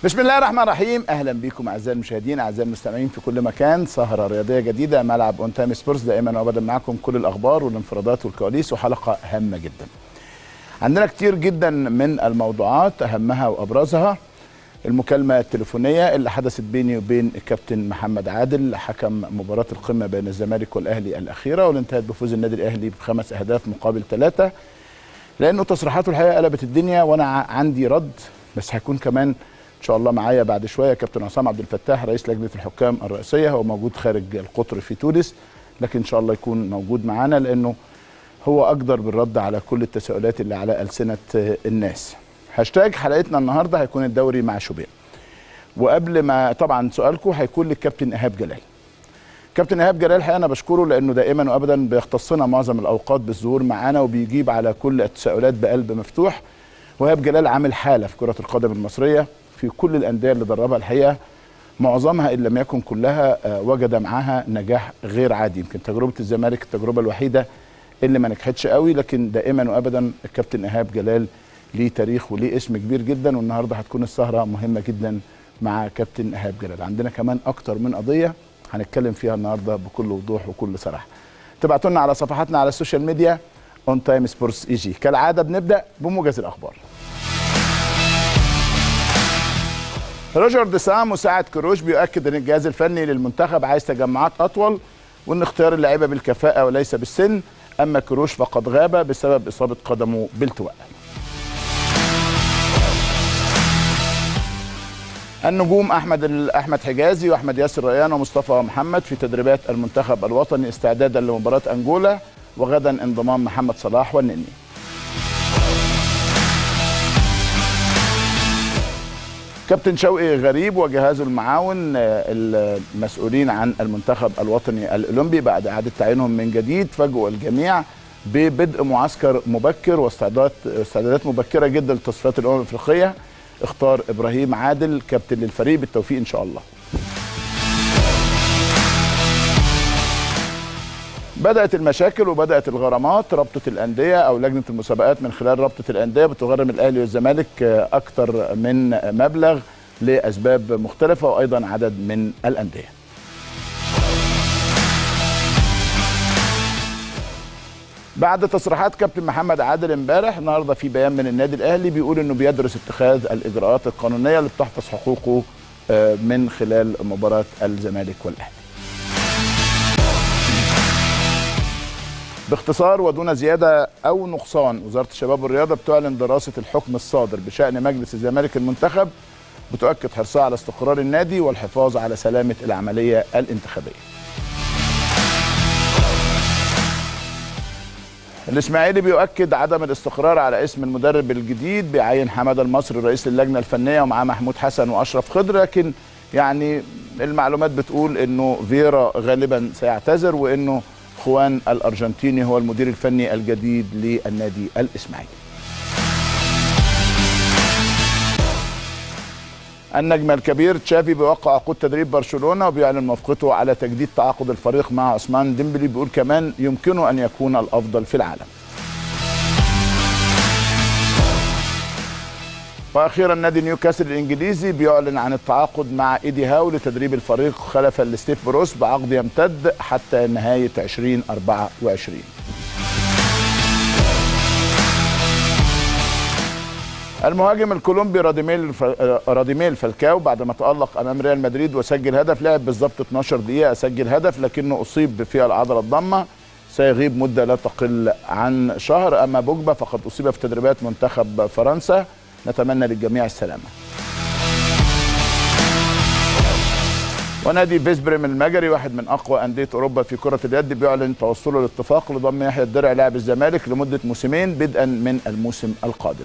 بسم الله الرحمن الرحيم. اهلا بكم اعزائي المشاهدين اعزائي المستمعين في كل مكان. سهره رياضيه جديده ملعب اون تايم سبورتس، دائما وابدا معكم كل الاخبار والانفرادات والكواليس، وحلقه هامه جدا. عندنا كتير جدا من الموضوعات، اهمها وابرزها المكالمه التليفونيه اللي حدثت بيني وبين الكابتن محمد عادل حكم مباراه القمه بين الزمالك والاهلي الاخيره، واللي انتهت بفوز النادي الاهلي ب5 أهداف مقابل 3، لانه تصريحاته الحقيقه قلبت الدنيا. وانا عندي رد، بس هيكون كمان ان شاء الله معايا بعد شويه كابتن عصام عبد الفتاح رئيس لجنه الحكام الرئيسيه، هو موجود خارج القطر في تونس، لكن ان شاء الله يكون موجود معانا لانه هو اقدر بالرد على كل التساؤلات اللي على السنه الناس. هاشتاج حلقتنا النهارده هيكون الدوري مع شوبير. وقبل ما طبعا سؤالكم هيكون للكابتن ايهاب جلال. كابتن ايهاب جلال الحقيقه انا بشكره لانه دائما وابدا بيختصنا معظم الاوقات بالظهور معانا وبيجيب على كل التساؤلات بقلب مفتوح. وإيهاب جلال عامل حاله في كره القدم المصريه في كل الانديه اللي دربها، الحقيقه معظمها ان لم يكن كلها وجد معاها نجاح غير عادي. يمكن تجربه الزمالك التجربه الوحيده اللي ما نجحتش قوي، لكن دائما وابدا الكابتن ايهاب جلال ليه تاريخ وليه اسم كبير جدا. والنهارده هتكون السهره مهمه جدا مع كابتن ايهاب جلال. عندنا كمان اكتر من قضيه هنتكلم فيها النهارده بكل وضوح وكل صراحه. تبعتوا لنا على صفحاتنا على السوشيال ميديا اون تايم سبورتس اي جي. كالعاده بنبدا بموجز الاخبار. روجر ديسام مساعد كروش بيؤكد ان الجهاز الفني للمنتخب عايز تجمعات اطول، وان اختيار اللعيبه بالكفاءه وليس بالسن. اما كروش فقد غاب بسبب اصابه قدمه بالتواء. النجوم احمد حجازي واحمد ياسر ريان ومصطفى محمد في تدريبات المنتخب الوطني استعدادا لمباراه انجولا، وغدا انضمام محمد صلاح والنني. كابتن شوقي غريب وجهازه المعاون المسؤولين عن المنتخب الوطني الاولمبي بعد اعاده تعيينهم من جديد فاجئوا الجميع ببدء معسكر مبكر واستعدادات مبكره جدا لتصفيات الامم الافريقيه. اختار ابراهيم عادل كابتن للفريق، بالتوفيق ان شاء الله. بدأت المشاكل وبدأت الغرامات. رابطة الأندية أو لجنة المسابقات من خلال رابطة الأندية بتغرم الأهلي والزمالك أكثر من مبلغ لأسباب مختلفة، وأيضا عدد من الأندية. بعد تصريحات كابتن محمد عادل امبارح، النهارده في بيان من النادي الأهلي بيقول إنه بيدرس اتخاذ الإجراءات القانونية اللي بتحفظ حقوقه من خلال مباراة الزمالك والأهلي. باختصار ودون زيادة أو نقصان، وزارة الشباب والرياضة بتعلن دراسة الحكم الصادر بشأن مجلس الزمالك المنتخب، بتؤكد حرصها على استقرار النادي والحفاظ على سلامة العملية الانتخابية. الإسماعيلي بيؤكد عدم الاستقرار على اسم المدرب الجديد، بيعين حمادة المصري رئيس اللجنة الفنية ومعاه محمود حسن وأشرف خضر، لكن يعني المعلومات بتقول إنه فييرا غالبا سيعتذر، وإنه خوان الأرجنتيني هو المدير الفني الجديد للنادي الإسماعيلي. النجم الكبير تشافي بيوقع عقود تدريب برشلونة وبيعلن موافقته على تجديد تعاقد الفريق مع عثمان ديمبلي، بيقول كمان يمكنه أن يكون الأفضل في العالم. واخيرا نادي نيوكاسل الانجليزي بيعلن عن التعاقد مع ايدي هاو لتدريب الفريق خلفا لستيف بروس بعقد يمتد حتى نهايه 2024. المهاجم الكولومبي راديميل فالكاو بعد ما تألق امام ريال مدريد وسجل هدف، لعب بالضبط 12 دقيقه سجل هدف، لكنه اصيب في العضله الضامه، سيغيب مده لا تقل عن شهر. اما بوجبا فقد اصيب في تدريبات منتخب فرنسا، نتمنى للجميع السلامة. ونادي فيسبريم المجري واحد من أقوى أندية أوروبا في كرة اليد بيعلن توصله لاتفاق لضم يحيى الدرع لاعب الزمالك لمدة موسمين بدءا من الموسم القادم.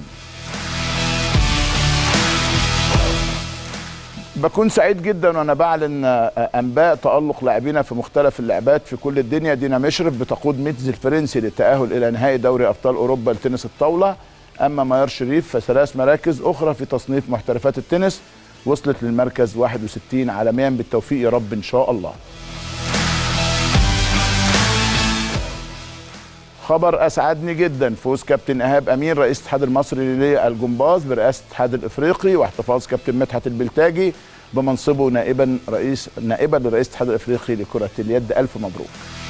بكون سعيد جدا وانا بعلن انباء تألق لاعبينا في مختلف اللعبات في كل الدنيا. دينا مشرف بتقود ميتز الفرنسي للتأهل إلى نهائي دوري أبطال أوروبا لتنس الطاولة. أما ميار شريف فثلاث مراكز أخرى في تصنيف محترفات التنس، وصلت للمركز 61 عالميا، بالتوفيق يا رب إن شاء الله. خبر اسعدني جدا، فوز كابتن ايهاب امين رئيس الاتحاد المصري للجمباز برئاسه الاتحاد الافريقي، واحتفاظ كابتن مدحت البلتاجي بمنصبه نائبا لرئيس الاتحاد الافريقي لكره اليد. الف مبروك.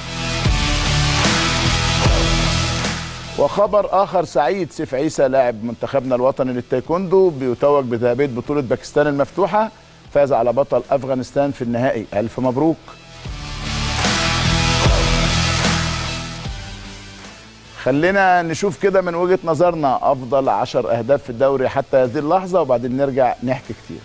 وخبر اخر سعيد، سيف عيسى لاعب منتخبنا الوطني للتايكوندو بيتوج بذهبيه بطوله باكستان المفتوحه، فاز على بطل افغانستان في النهائي. الف مبروك. خلينا نشوف كده من وجهة نظرنا افضل 10 اهداف في الدوري حتى هذه اللحظة، وبعدين نرجع نحكي كتير.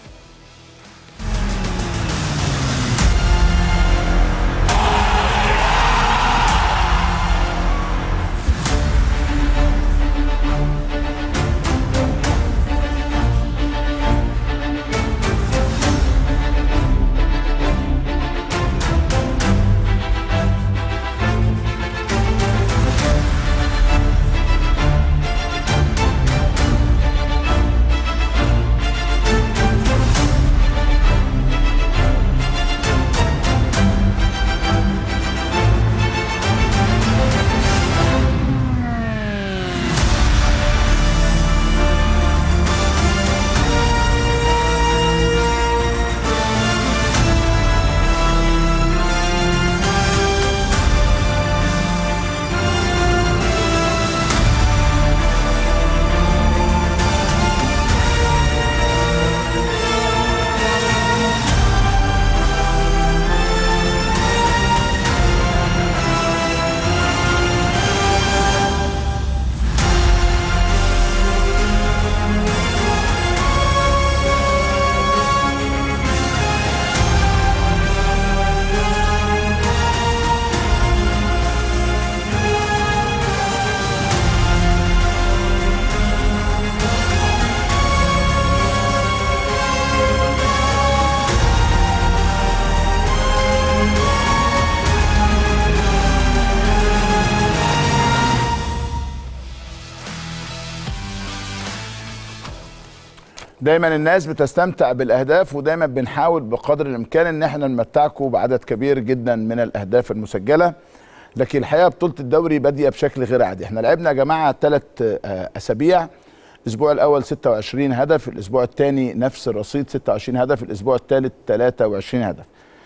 دايما الناس بتستمتع بالاهداف، ودايما بنحاول بقدر الامكان ان احنا نمتعكم بعدد كبير جدا من الاهداف المسجله. لكن الحقيقه بطوله الدوري بادئه بشكل غير عادي. احنا لعبنا يا جماعه 3 اسابيع. الاسبوع الاول 26 هدف، الاسبوع الثاني نفس الرصيد 26 هدف، الاسبوع الثالث 23 هدف.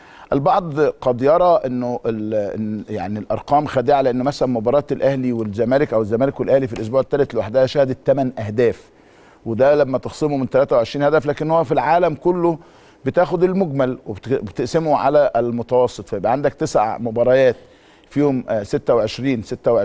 البعض قد يرى انه يعني الارقام خادعه، لانه مثلا مباراه الاهلي والزمالك او الزمالك والاهلي في الاسبوع الثالث لوحدها شهدت 8 اهداف، وده لما تخصمه من 23 هدف. لكن هو في العالم كله بتاخد المجمل وبتقسمه على المتوسط، فيبقى عندك 9 مباريات فيهم 26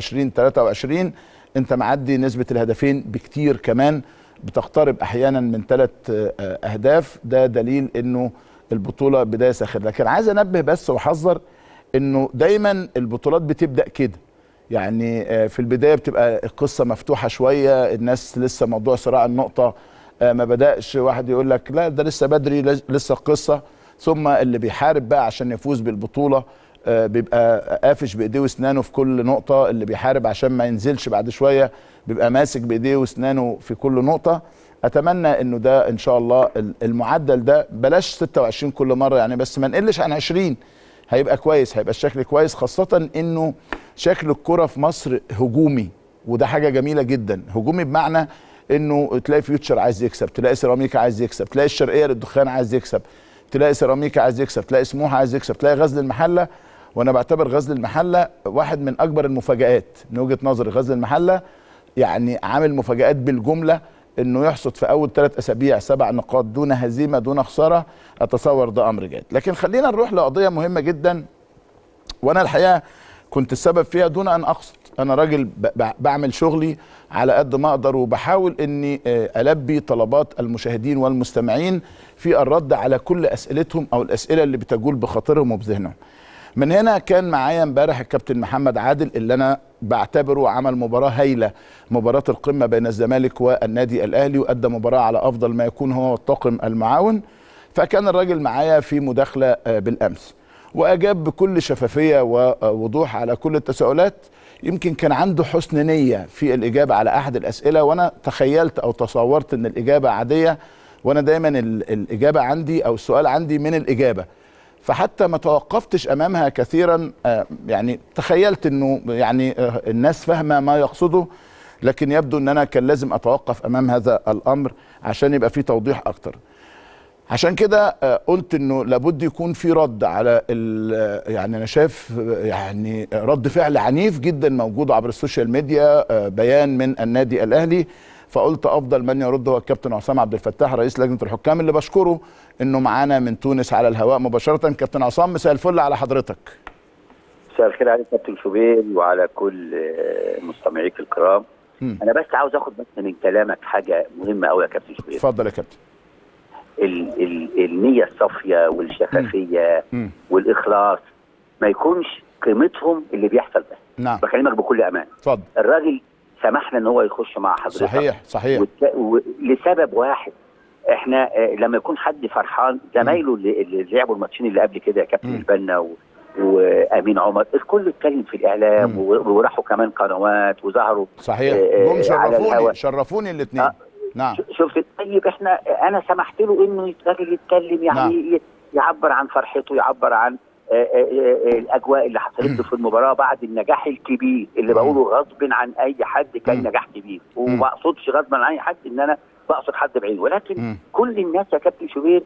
23، انت معدي نسبه الهدفين بكتير، كمان بتقترب احيانا من 3 اهداف. ده دليل انه البطوله بدايه ساخره. لكن عايز انبه بس واحذر انه دايما البطولات بتبدا كده، يعني في البدايه بتبقى القصه مفتوحه شويه، الناس لسه موضوع صراع النقطه ما بداش، واحد يقول لك لا ده لسه بدري، لسه القصه. ثم اللي بيحارب بقى عشان يفوز بالبطوله بيبقى قافش بايديه واسنانه في كل نقطه، اللي بيحارب عشان ما ينزلش بعد شويه بيبقى ماسك بايديه واسنانه في كل نقطه. اتمنى انه ده ان شاء الله المعدل ده بلاش 26 كل مره يعني، بس ما نقلش عن 20 هيبقى كويس، هيبقى الشكل كويس، خاصه انه شكل الكره في مصر هجومي، وده حاجه جميله جدا. هجومي بمعنى انه تلاقي فيوتشر عايز يكسب، تلاقي سيراميكا عايز يكسب، تلاقي الشرقيه للدخان عايز يكسب، تلاقي سيراميكا عايز يكسب، تلاقي سموحه عايز يكسب، تلاقي غزل المحله. وانا بعتبر غزل المحله واحد من اكبر المفاجآت من وجهه نظري. غزل المحله يعني عامل مفاجآت بالجمله، انه يحصد في اول 3 اسابيع 7 نقاط دون هزيمه دون خساره، اتصور ده امر جيد. لكن خلينا نروح لقضيه مهمه جدا، وانا الحقيقه كنت السبب فيها دون ان اقصد. انا راجل بعمل شغلي على قد ما اقدر، وبحاول اني البي طلبات المشاهدين والمستمعين في الرد على كل اسئلتهم او الاسئله اللي بتجول بخاطرهم وبذهنهم. من هنا كان معايا امبارح الكابتن محمد عادل، اللي انا بعتبره عمل مباراه هايله، مباراه القمه بين الزمالك والنادي الاهلي، وادى مباراه على افضل ما يكون هو الطاقم المعاون. فكان الراجل معايا في مداخله بالامس، واجاب بكل شفافيه ووضوح على كل التساؤلات. يمكن كان عنده حسن نيه في الاجابه على احد الاسئله، وانا تخيلت او تصورت ان الاجابه عاديه، وانا دايما الاجابه عندي او السؤال عندي من الاجابه. فحتى ما توقفتش امامها كثيرا. يعني تخيلت انه يعني الناس فاهمه ما يقصده، لكن يبدو ان انا كان لازم اتوقف امام هذا الامر عشان يبقى في توضيح اكتر. عشان كده قلت انه لابد يكون في رد على يعني انا شايف يعني رد فعل عنيف جدا موجود عبر السوشيال ميديا، بيان من النادي الاهلي. فقلت افضل من يرد هو الكابتن عصام عبد الفتاح رئيس لجنه الحكام، اللي بشكره انه معانا من تونس على الهواء مباشره. كابتن عصام، مساء الفل على حضرتك. مساء الخير عليك كابتن شوبير وعلى كل مستمعيك الكرام. انا بس عاوز اخد بس من كلامك حاجه مهمه قوي يا كابتن شوبير. اتفضل يا كابتن. النيه الصافيه والشفافيه والاخلاص ما يكونش قيمتهم اللي بيحصل ده. نعم. بكلمك بكل امان. اتفضل. الراجل سمحنا ان هو يخش مع حضرتك. صحيح. لسبب واحد، احنا لما يكون حد فرحان، زمايله اللي لعبوا الماتشين اللي قبل كده يا كابتن البنا وامين عمر، الكل اتكلم في الاعلام وراحوا كمان قنوات وظهروا. صحيح. جم شرفوني الاثنين. نعم. شفت؟ طيب انا سمحت له انه الراجل يتكلم، يعني نعم. يعبر عن فرحته، يعبر عن الاجواء اللي حصلت له في المباراه بعد النجاح الكبير اللي بقوله غصب عن اي حد، كان نجاح كبير، وما اقصدش غصب عن اي حد ان انا بقصد حد بعيد، ولكن كل الناس يا كابتن شوبير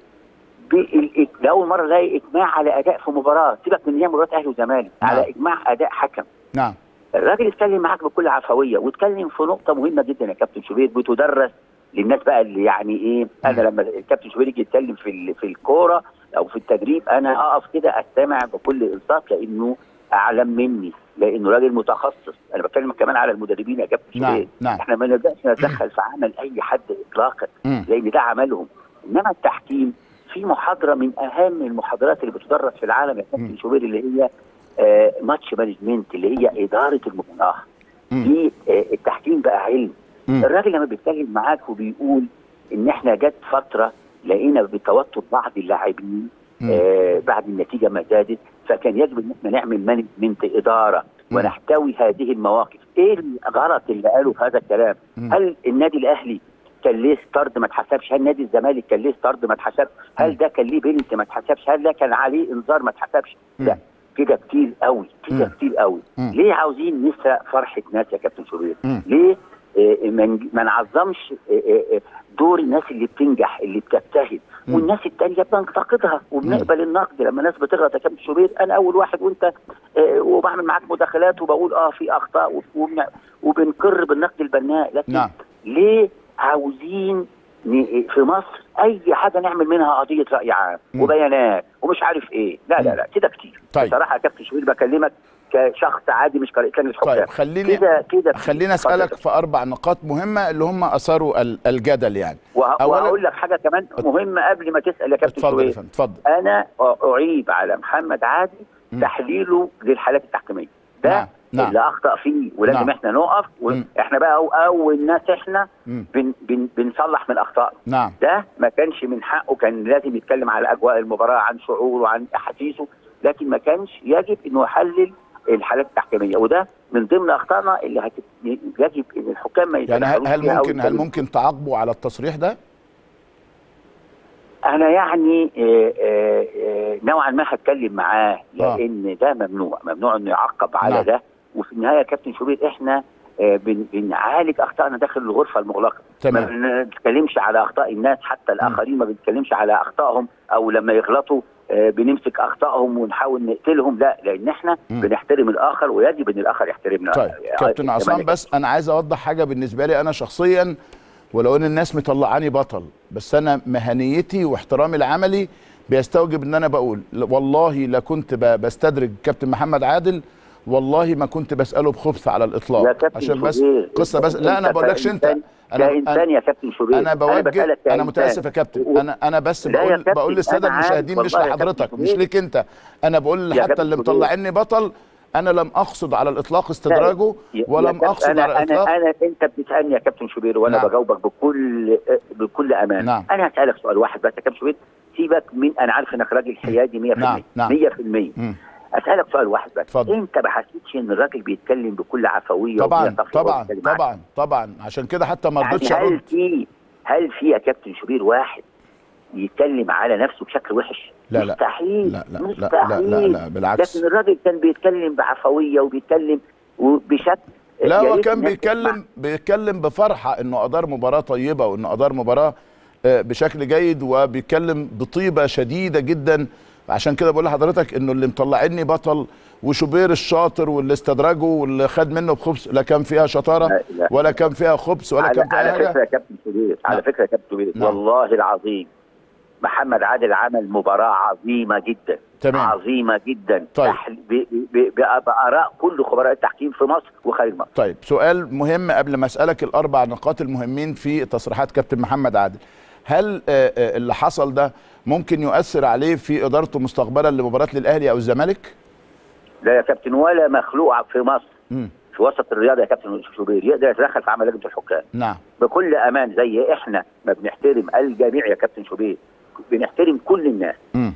لاول مره الاقي اجماع على اداء في مباراه، سيبك من هي مباراه اهلي وزمالك، على اجماع اداء حكم. نعم. الراجل اتكلم معاك بكل عفويه، واتكلم في نقطه مهمه جدا يا كابتن شوبير بتدرس للناس بقى اللي يعني ايه. انا لما الكابتن شوبير يجي يتكلم في الكوره او في التدريب، انا اقف كده استمع بكل انصات، لانه اعلم مني، لانه راجل متخصص. انا بتكلم كمان على المدربين يا كابتن شوبير. نعم. احنا ما نقدرش نتدخل في عمل اي حد اطلاقا، لان ده عملهم. انما التحكيم في محاضره من اهم المحاضرات اللي بتدرس في العالم يا كابتن شوبير، اللي هي ماتش مانجمنت، اللي هي اداره المباراه. دي التحكيم بقى علم. الراجل لما بيتكلم معاك وبيقول ان احنا جت فتره لقينا بتوتر بعض اللاعبين بعد النتيجه ما زادت، فكان يجب ان احنا نعمل مانجمنت، اداره، ونحتوي هذه المواقف. ايه الغلط اللي قاله في هذا الكلام؟ هل النادي الاهلي كان ليه طرد ما اتحسبش؟ هل نادي الزمالك كان ليه طرد ما اتحسبش؟ هل ده كان ليه بينالتي ما اتحسبش؟ هل ده كان عليه انذار ما اتحسبش؟ لا، كده كتير قوي، كده كتير قوي. ليه عاوزين نسرق فرحه ناس يا كابتن شوبير؟ ليه ما نعظمش دور الناس اللي بتنجح، اللي بتجتهد، والناس التانية بننتقدها وبنقبل النقد. لما الناس بتغلط يا كابتن شوبير، انا اول واحد وانت، وبعمل معاك مداخلات وبقول في اخطاء وبنقر بالنقد البناء، لكن نعم. ليه عاوزين في مصر اي حاجه نعمل منها قضيه راي عام وبيانات ومش عارف ايه؟ لا لا لا، كده كتير. طيب. بصراحه يا كابتن شوبير بكلمك كشخص عادي، مش كرئيس لجنه الحكام. طيب خليني اسالك في 4 نقاط مهمه اللي هم اثاروا الجدل يعني. وهقول لك حاجه كمان مهمه قبل ما تسال يا كابتن شوبير. اتفضل. انا اعيب على محمد عادل تحليله للحالات التحكيميه ده. نعم. اللي اخطا فيه، ولازم نعم. احنا نقف، واحنا بقى اول ناس احنا بنصلح من اخطائنا. نعم. ده ما كانش من حقه، كان لازم يتكلم على اجواء المباراه، عن شعوره وعن احاسيسه، لكن ما كانش يجب انه يحلل الحالات التحكيميه، وده من ضمن اخطائنا اللي يجب ان الحكام ما يتدخلوش. يعني هل ممكن تعاقبوا على التصريح ده؟ انا يعني نوعا ما هتكلم معاه، لان ده ممنوع انه يعاقب على نعم. ده. وفي النهايه يا كابتن شوبير احنا بنعالج اخطائنا داخل الغرفه المغلقه. ما بنتكلمش على اخطاء الناس، حتى الاخرين ما بنتكلمش على اخطائهم، او لما يغلطوا بنمسك اخطائهم ونحاول نقتلهم. لا، لان احنا بنحترم الاخر، ويجب ان الاخر يحترمنا. طيب كابتن عصام، بس انا عايز اوضح حاجه بالنسبه لي انا شخصيا، ولو ان الناس مطلعاني بطل، بس انا مهنيتي واحترامي العملي بيستوجب ان انا بقول والله لا كنت بستدرج كابتن محمد عادل، والله ما كنت بساله بخبث على الاطلاق، عشان بس قصه. بس لا، انا بقولكش انت، انا انسان يا كابتن شوبير. انا بوجه، انا متاسف يا كابتن، انا بس بقول للساده المشاهدين، مش لحضرتك، مش ليك انت، انا بقول حتى اللي مطلعني بطل، انا لم اقصد على الاطلاق استدراجه، ولم اقصد على الاطلاق. انت بتسالني يا كابتن شوبير، وانا نعم. بجاوبك بكل امان. نعم. انا هسالك سؤال واحد بس يا كابتن شوبير، سيبك من، انا عارف انك راجل حيادي 100%. نعم. 100%. اسالك سؤال واحد بس. فضل. انت ما حسيتش ان الراجل بيتكلم بكل عفويه؟ طبعا عشان كده حتى ما رضيتش ارد. هل في يا كابتن شوبير واحد يتكلم على نفسه بشكل وحش. لا مستحيل. لا لا مستحيل. لا لا لا بالعكس. لكن الراجل كان بيتكلم بعفويه وبيتكلم وبشكل، لا هو كان بيتكلم بفرحه انه ادار مباراه طيبه وانه ادار مباراه بشكل جيد، وبيتكلم بطيبه شديده جدا. عشان كده بقول لحضرتك انه اللي مطلعني بطل وشوبير الشاطر واللي استدرجه واللي خد منه بخبز، لا كان فيها شطاره ولا كان فيها خبز ولا كان فيها حاجه. على فكره يا كابتن شوبير، على فكره يا كابتن شوبير، والله العظيم محمد عادل عمل مباراه عظيمه جدا. تمام. عظيمه جدا. طيب. باراء كل خبراء التحكيم في مصر وخارج مصر. طيب سؤال مهم قبل ما اسالك الاربع نقاط المهمين في تصريحات كابتن محمد عادل، هل اللي حصل ده ممكن يؤثر عليه في ادارته مستقبلا لمباراه للاهلي او الزمالك؟ لا يا كابتن، ولا مخلوق في مصر في وسط الرياضه يا كابتن شوبير يقدر يتدخل في عمل لجنه الحكام. نعم. بكل امان، زي احنا ما بنحترم الجميع يا كابتن شوبير، بنحترم كل الناس.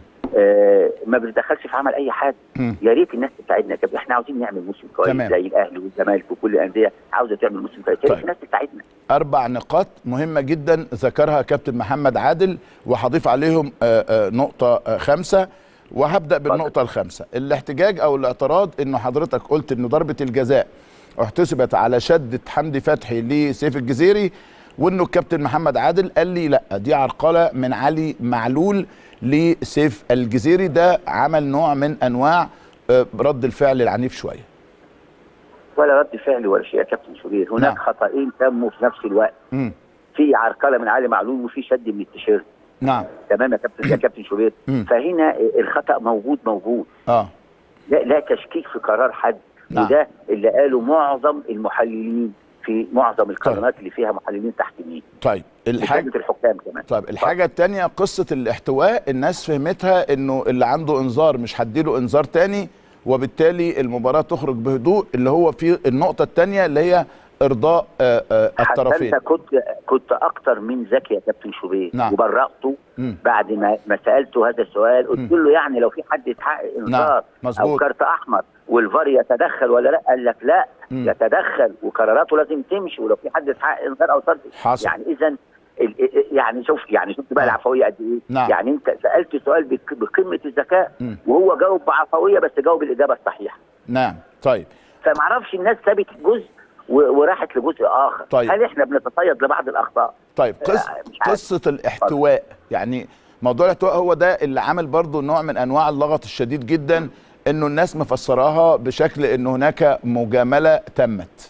ما بنتدخلش في عمل اي حد. يا ريت الناس تساعدنا يا كابتن، احنا عاوزين نعمل موسم كويس زي الاهلي والزمالك وكل الانديه عاوزه تعمل موسم كويس. يا ريت الناس تساعدنا. اربع نقاط مهمه جدا ذكرها كابتن محمد عادل، وهضيف عليهم نقطه خامسه، وهبدا بالنقطه الخامسه. الاحتجاج او الاعتراض انه حضرتك قلت انه ضربه الجزاء احتسبت على شده حمدي فتحي لسيف الجزيري، وانه الكابتن محمد عادل قال لي لا دي عرقله من علي معلول لسيف الجزيري. ده عمل نوع من انواع رد الفعل العنيف شويه. ولا رد فعل ولا شيء يا كابتن شوبير، هناك خطأين تموا في نفس الوقت. في عرقله من علي معلول وفي شد من التيشيرت. نعم. تمام يا كابتن شوبير. فهنا الخطأ موجود. لا تشكيك في قرار حد. نعم. وده اللي قاله معظم المحللين في معظم القنوات اللي فيها محللين تحكيميين. طيب الحكام كمان. طيب الحاجه الثانيه قصه الاحتواء، الناس فهمتها انه اللي عنده انذار مش هديله انذار تاني، وبالتالي المباراه تخرج بهدوء، اللي هو في النقطه الثانيه اللي هي ارضاء الطرفين. انت كنت اكتر من ذكي يا كابتن شوبير. نعم. وبرأته بعد ما سالته هذا السؤال، قلت له يعني لو في حد يتحقق انذار او كارت احمر والفار يتدخل ولا لا؟ قال لك لا يتدخل وقراراته لازم تمشي، ولو في حد يتحقق انذار او طرد. يعني اذا يعني شفت بقى العفويه قد ايه؟ نعم. يعني انت سالت سؤال بقمه الذكاء وهو جاوب بعفويه، بس جاوب الاجابه الصحيحه. نعم. طيب فمعرفش الناس سابت جزء وراحت لجزء اخر. طيب. هل احنا بنتصيد لبعض الاخطاء؟ طيب قصه الاحتواء، يعني موضوع الاحتواء هو ده اللي عمل برضو نوع من انواع اللغط الشديد جدا، انه الناس مفسراها بشكل انه هناك مجامله تمت.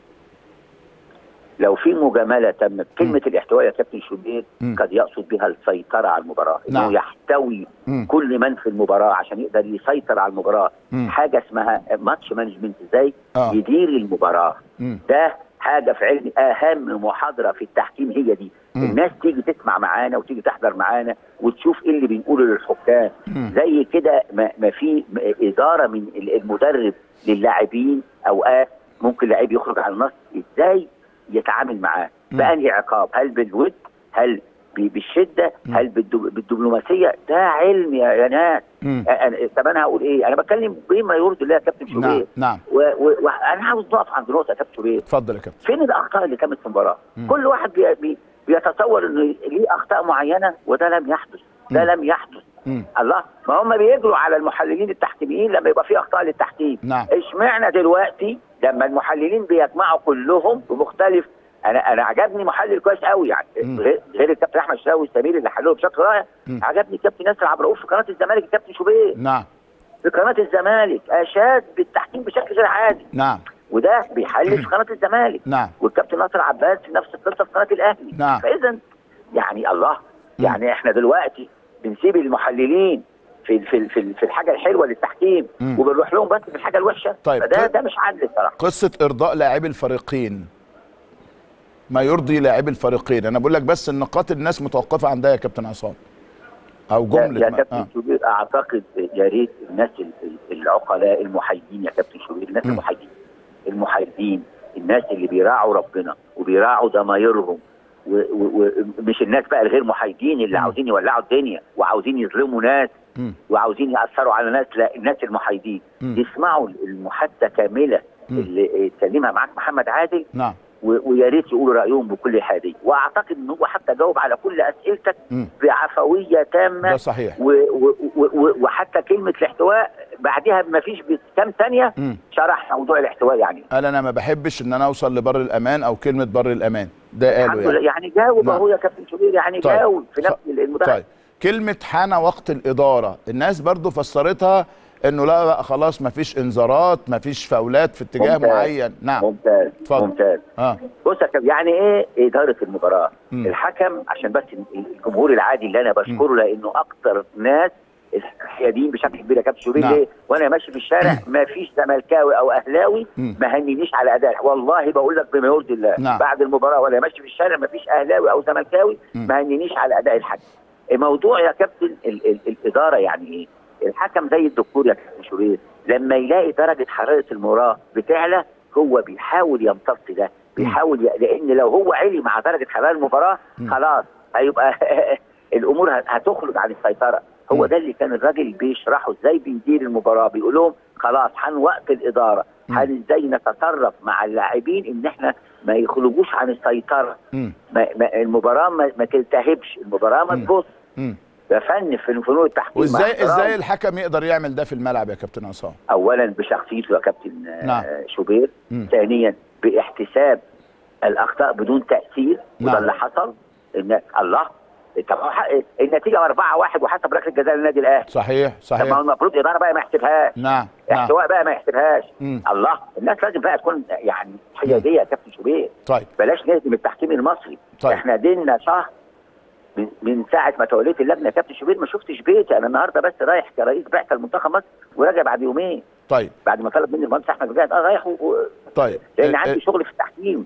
لو في مجامله تمت، كلمه الاحتواء يا كابتن شوبير قد يقصد بها السيطره على المباراه. نعم. انه يحتوي كل من في المباراه عشان يقدر يسيطر على المباراه. حاجه اسمها ماتش مانجمنت، ازاي يدير المباراه. ده حاجه في علم، اهم محاضره في التحكيم هي دي. الناس تيجي تسمع معانا وتيجي تحضر معانا وتشوف ايه اللي بنقوله للحكام. زي كده ما في اداره من المدرب للاعبين. اوقات ممكن لاعب يخرج على النص، ازاي يتعامل معاه، بأنهي عقاب، هل بالود، هل بالشده، هل بالدبلوماسيه. ده علم يا ناس. طب انا هقول ايه؟ انا بتكلم بما يرضي الله يا كابتن شوبير. نعم. وانا عاوز نقف عند نقطه يا كابتن شوبير. اتفضل يا كابتن. فين الاخطاء اللي تمت في المباراه؟ كل واحد بيتصور انه ليه اخطاء معينه، وده لم يحدث. ده لم يحدث. الله، ما هم بيجروا على المحللين التحكيميين لما يبقى في اخطاء للتحكيم. نعم. اشمعنى دلوقتي لما المحللين بيجمعوا كلهم بمختلف؟ انا عجبني محلل كويس قوي، يعني غير الكابتن احمد شاوي السميري اللي حلله بشكل رائع. عجبني الكابتن ياسر عبد الرؤوف في قناه الزمالك، الكابتن شوبير. نعم. في قناه الزمالك اشاد بالتحكيم بشكل غير عادي. نعم. وده بيحلل في قناه الزمالك. نعم. والكابتن ناصر عباس في نفس القصه في قناه الاهلي. نعم. فاذا يعني الله، يعني احنا دلوقتي بنسيب المحللين في الحاجه الحلوه للتحكيم وبنروح لهم بس في الحاجه الوحشه. طيب ده مش عدل صراحه. قصه ارضاء لاعبي الفريقين، ما يرضي لاعبي الفريقين. انا بقول لك بس النقاط الناس متوقفه عندها يا كابتن عصام، او جمله. يا كابتن شوبير، اعتقد يا ريت الناس العقلاء المحايدين يا كابتن شوبير، الناس المحايدين، الناس اللي بيراعوا ربنا وبيراعوا ضمايرهم، ومش الناس بقى الغير محايدين اللي عاوزين يولعوا الدنيا وعاوزين يظلموا ناس وعاوزين ياثروا على ناس. لا، الناس المحايدين يسمعوا المحادثه كامله اللي اتكلمها معاك محمد عادل. نعم. ويا ريت يقولوا رايهم بكل حاديه، واعتقد ان هو حتى جاوب على كل اسئلتك بعفويه تامه. ده صحيح. وحتى كلمه الاحتواء بعدها ما فيش بكام ثانيه شرح موضوع الاحتواء. يعني قال انا ما بحبش ان انا اوصل لبر الامان او كلمه بر الامان، ده قاله يعني جاوب اهو يا كابتن شوبير، يعني طيب. جاوب في نفس المداخله. طيب كلمه حان وقت الاداره، الناس برضو فسرتها انه لا خلاص ما فيش انذارات، ما فيش فاولات في اتجاه معين. نعم ممتاز اتفضل. ممتاز. بص يا كابتن، يعني ايه اداره المباراه؟ الحكم عشان بس الجمهور العادي اللي انا بشكره لانه اكتر ناس حياديين بشكل كبير يا كابتن شوبير. ليه؟ وانا ماشي في الشارع ما فيش زملكاوي او اهلاوي ما هنينيش على اداء، والله بقول لك بما يرضي الله. بعد المباراه وانا ماشي في الشارع ما فيش اهلاوي او زملكاوي ما هنينيش على اداء الحكم. الموضوع يا كابتن الاداره يعني ايه؟ الحكم زي الدكتور يا كابتن شوبير، لما يلاقي درجه حراره المباراه بتعلى هو بيحاول يمتص ده، بيحاول لان لو هو علي مع درجه حراره المباراه خلاص هيبقى الامور هتخرج عن السيطره. هو ده اللي كان الراجل بيشرحه ازاي بيدير المباراه، بيقول لهم خلاص حان وقت الاداره، حان ازاي نتصرف مع اللاعبين ان احنا ما يخرجوش عن السيطره، المباراه ما تلتهبش، المباراه ما تبص. ده فن في فنون التحكيم. وازاي الحكم يقدر يعمل ده في الملعب يا كابتن عصام؟ اولا بشخصيته يا كابتن شوبير، ثانيا باحتساب الاخطاء بدون تاثير، وده اللي حصل. ان الله النتيجه 4-1 وحسب ركله جزاء للنادي الاهلي. صحيح طب ما المفروض اداره بقى ما يحسبهاش. احتواء بقى ما يحسبهاش. الله، الناس لازم بقى تكون يعني حياديه يا كابتن شوبير. طيب بلاش نهدم التحكيم المصري. طيب. احنا دينا شهر من ساعه ما توليت اللجنه يا كابتن شوبير ما شفتش بيتي. انا النهارده بس رايح كرئيس بعثه المنتخب مصر وراجع بعد يومين. طيب بعد ما طلب مني المهندس احمد بجد رايح طيب لان عندي شغل في التحكيم.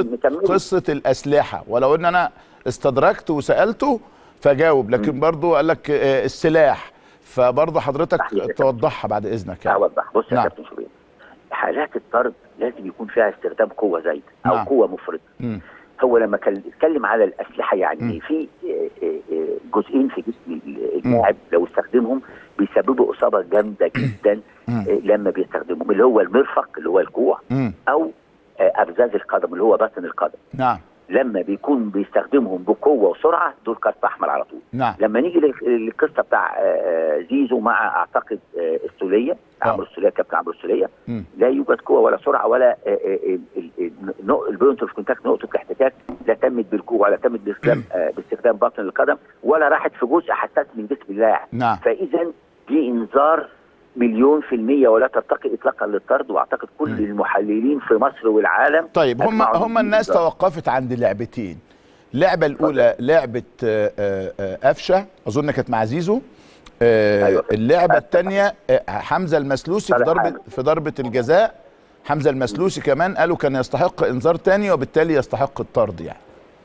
قصه الاسلحه، ولو ان انا استدركت وسالته فجاوب، لكن برضه قال لك السلاح، فبرضه حضرتك توضحها بعد اذنك. يعني اوضح. بص يا كابتن شوبير، حالات الطرد لازم يكون فيها استخدام قوه زايده او قوه مفرطه. هو لما اتكلم على الاسلحه يعني في جزئين في جسم اللاعب لو استخدمهم بيسببوا اصابه جامده جدا لما بيستخدمهم، اللي هو المرفق اللي هو الكوع او ابزاز القدم اللي هو بطن القدم. نعم. لما بيكون بيستخدمهم بقوه وسرعه دول كارت احمر على طول. نعم. لما نيجي للقصه بتاع زيزو مع اعتقد السوليه، عمرو السوليه، كابتن عمرو السوليه، لا يوجد قوه ولا سرعه ولا البوينت اوف كونتاكت، نقطه الاحتكاك لا تمت بالقوه ولا تمت باستخدام بطن القدم ولا راحت في جزء حساس من جسم اللاعب. نعم. فاذا دي انذار 100% ولا ترتقي اطلاقا للطرد، واعتقد كل المحللين في مصر والعالم. طيب هم الناس توقفت عند لعبتين. اللعبه الاولى لعبه قفشه اظن كانت مع زيزو. أيوة. اللعبه الثانيه حمزه المسلوسي في ضربه الجزاء. حمزه المسلوسي كمان قالوا كان يستحق انذار ثاني وبالتالي يستحق الطرد يعني.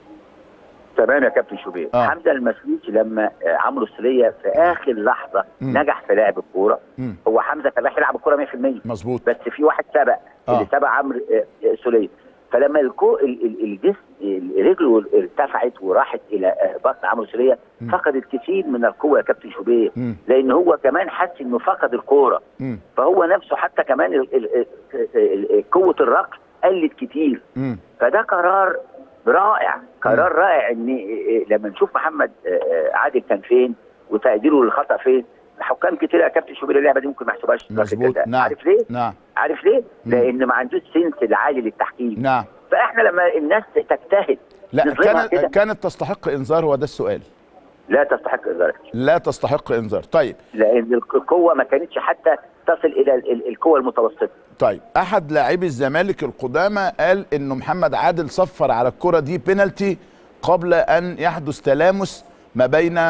تمام يا كابتن شوبير. حمزه المسلوسي لما عمرو السوليه في اخر لحظه نجح في لعب الكوره، هو حمزه كان رايح يلعب الكوره 100%. مظبوط. بس في واحد سبق اللي سبق عمرو السوليه، فلما الجسم رجله ارتفعت وراحت الى بطن عمرو السوليه فقدت كثير من القوه يا كابتن شوبير، لان هو كمان حس انه فقد الكوره، فهو نفسه حتى كمان قوه الركض قلت كتير. فده قرار رائع، قرار رائع ان لما نشوف محمد عادل كان فين وتقديره للخطا فين. حكام كتير يا كابتن شوبير اللعبه دي ممكن ما يحسبهاش. مظبوط. نعم. عارف ليه؟ نعم. عارف ليه؟ لان ما عندوش سنس العالي للتحكيم. نعم. فاحنا لما الناس تجتهد لا كانت تستحق انذار، هو ده السؤال. لا تستحق انذار. لا تستحق انذار. طيب لان القوه ما كانتش حتى تصل الى القوه المتوسطه. طيب احد لاعبي الزمالك القدامى قال انه محمد عادل صفر على الكره دي بينالتي قبل ان يحدث تلامس ما بين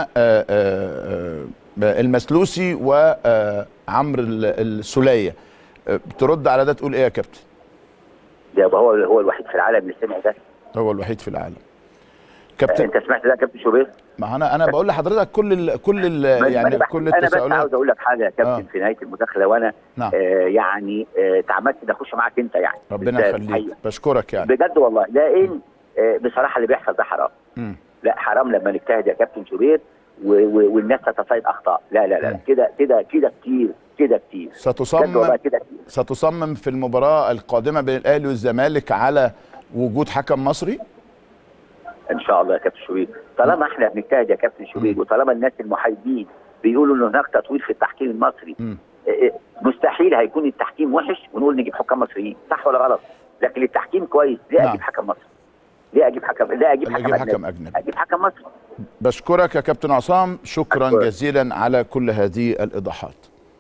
المسلوسي وعمرو السوليه. بترد على ده تقول ايه يا كابتن؟ ده هو الوحيد في العالم اللي سمع ده. هو الوحيد في العالم كابتن. انت سمعت ده يا كابتن شوبير؟ ما انا بقول لحضرتك كل يعني كل التساؤلات. انا بس عاوز اقول لك حاجه يا كابتن في نهايه المداخله، وانا نعم. يعني تعمدت ان اخش معاك انت يعني. ربنا يخليك، بشكرك يعني بجد والله. لان بصراحه اللي بيحصل ده حرام. لا حرام لما نجتهد يا كابتن شوبير والناس تتصيد اخطاء. لا لا لا كده كتير ستصمم في المباراه القادمه بين الاهلي والزمالك على وجود حكم مصري؟ ان شاء الله يا كابتن شوبير، طالما احنا بنجتهد يا كابتن شوبير وطالما الناس المحايدين بيقولوا ان هناك تطوير في التحكيم المصري، مستحيل هيكون التحكيم وحش ونقول نجيب حكام مصريين، صح ولا غلط؟ لكن التحكيم كويس، ليه اجيب حكم مصري؟ ليه اجيب حكم اجنبي؟ اجيب حكم مصري. بشكرك يا كابتن عصام، شكرا جزيلا على كل هذه الايضاحات.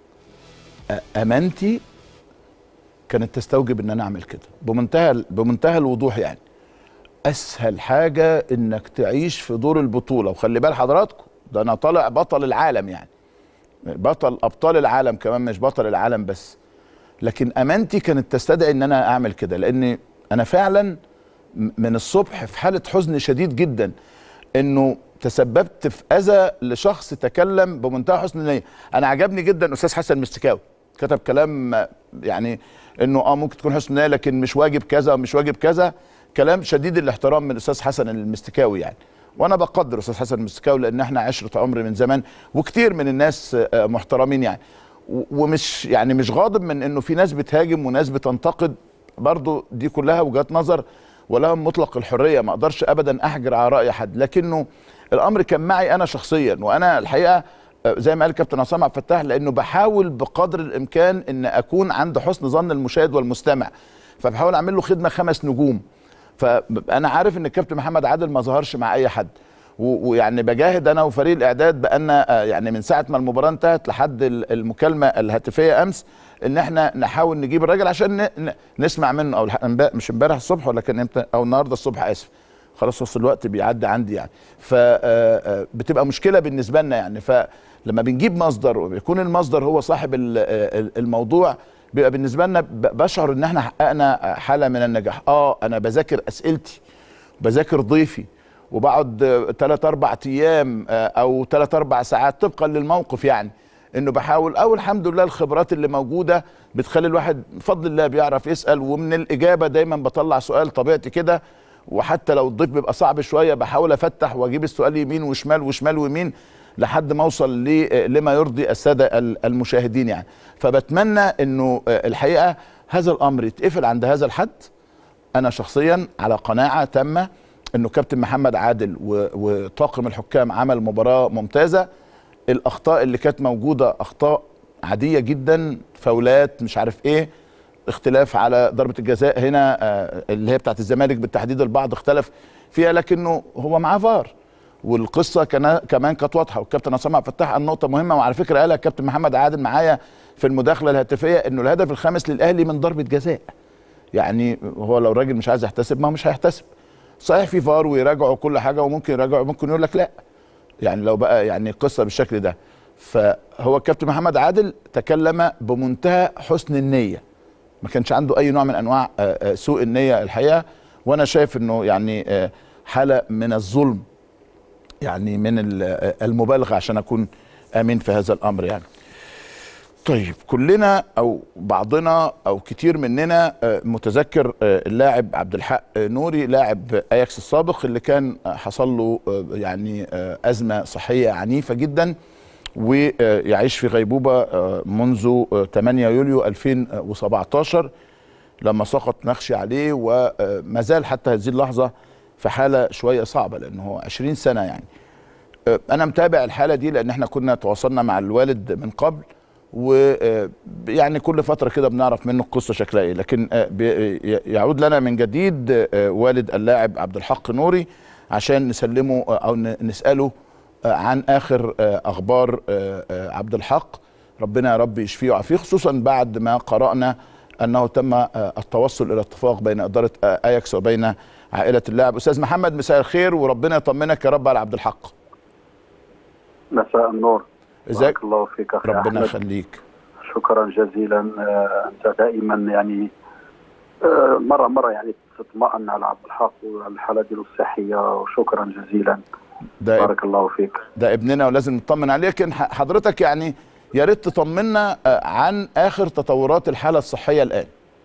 امانتي كانت تستوجب ان انا اعمل كده بمنتهى الوضوح. يعني اسهل حاجه انك تعيش في دور البطوله، وخلي بال حضراتكم ده انا طالع بطل العالم، يعني بطل ابطال العالم كمان، مش بطل العالم بس. لكن امانتي كانت تستدعي ان انا اعمل كده، لان انا فعلا من الصبح في حاله حزن شديد جدا انه تسببت في اذى لشخص تكلم بمنتهى حسن النيه. انا عجبني جدا استاذ حسن مستكاوي، كتب كلام يعني انه ممكن تكون حسن نيه لكن مش واجب كذا ومش واجب كذا، كلام شديد الاحترام من الاستاذ حسن المستكاوي يعني. وانا بقدر استاذ حسن المستكاوي لان احنا عشره عمر من زمان، وكتير من الناس محترمين يعني، ومش يعني مش غاضب من انه في ناس بتهاجم وناس بتنتقد، برضو دي كلها وجهات نظر ولهم مطلق الحريه، ما اقدرش ابدا احجر على راي حد. لكنه الامر كان معي انا شخصيا، وانا الحقيقه زي ما قال الكابتن عصام عبد الفتاح، لانه بحاول بقدر الامكان ان اكون عند حسن ظن المشاهد والمستمع، فبحاول اعمل له خدمه 5 نجوم. فانا عارف ان الكابتن محمد عادل ما ظهرش مع اي حد، ويعني بجاهد انا وفريق الاعداد بقالنا يعني من ساعه ما المباراه انتهت لحد المكالمه الهاتفيه امس ان احنا نحاول نجيب الراجل عشان نسمع منه، او مش امبارح الصبح ولكن امتى، او النهارده الصبح اسف، خلاص وصل الوقت بيعدي عندي يعني. فبتبقى مشكله بالنسبه لنا يعني، فلما بنجيب مصدر وبيكون المصدر هو صاحب الموضوع بيبقى بالنسبه لنا بشعر ان احنا حققنا حاله من النجاح. انا بذاكر اسئلتي، بذاكر ضيفي، وبقعد 3-4 ايام او 3-4 ساعات طبقا للموقف، يعني انه بحاول، او الحمد لله الخبرات اللي موجوده بتخلي الواحد بفضل الله بيعرف يسال، ومن الاجابه دايما بطلع سؤال طبيعتي كده، وحتى لو الضيف بيبقى صعب شويه بحاول افتح واجيب السؤال يمين وشمال وشمال ويمين لحد ما اوصل لما يرضي الساده المشاهدين يعني. فبتمنى انه الحقيقه هذا الامر يتقفل عند هذا الحد. انا شخصيا على قناعه تامه انه كابتن محمد عادل وطاقم الحكام عمل مباراه ممتازه. الاخطاء اللي كانت موجوده اخطاء عاديه جدا، فاولات مش عارف ايه، اختلاف على ضربه الجزاء هنا اللي هي بتاعت الزمالك بالتحديد، البعض اختلف فيها لكنه هو معاه فار، والقصه كمان كانت واضحه. والكابتن عصام عبد الفتاح قال نقطه مهمه، وعلى فكره قالها الكابتن محمد عادل معايا في المداخله الهاتفيه، انه الهدف الخامس للاهلي من ضربه جزاء. يعني هو لو الراجل مش عايز يحتسب ما هو مش هيحتسب، صحيح في فار ويراجعوا كل حاجه وممكن يراجعوا وممكن يقول لك لا، يعني لو بقى يعني القصه بالشكل ده. فهو الكابتن محمد عادل تكلم بمنتهى حسن النيه، ما كانش عنده اي نوع من انواع سوء النيه الحقيقه. وانا شايف انه يعني حاله من الظلم، يعني من المبالغه، عشان اكون امين في هذا الامر يعني. طيب كلنا او بعضنا او كتير مننا متذكر اللاعب عبد الحق نوري، لاعب اياكس السابق اللي كان حصل له يعني ازمه صحيه عنيفه جدا، ويعيش في غيبوبه منذ 8 يوليو 2017 لما سقط نخشي عليه، وما زال حتى هذه اللحظه في حاله شويه صعبه لانه 20 سنه يعني. انا متابع الحاله دي لان احنا كنا تواصلنا مع الوالد من قبل، ويعني كل فتره كده بنعرف منه القصه شكلها ايه، لكن يعود لنا من جديد والد اللاعب عبد الحق نوري عشان نسلمه او نساله عن اخر اخبار عبد الحق. ربنا يا رب يشفيه ويعافيه، خصوصا بعد ما قرانا انه تم التوصل الى اتفاق بين اداره اياكس وبين عائله اللاعب. استاذ محمد مساء الخير، وربنا يطمنك يا رب على عبد الحق. مساء النور، ازيك؟ بارك الله فيك اخي ربنا أحمد. يخليك. شكرا جزيلا. انت دائما يعني مره يعني تطمئن على عبد الحق وعلى الحاله ديالو الصحيه، وشكرا جزيلا. بارك الله فيك. ده ابننا ولازم نطمن عليه، لكن حضرتك يعني يا ريت تطمنا عن اخر تطورات الحاله الصحيه الان.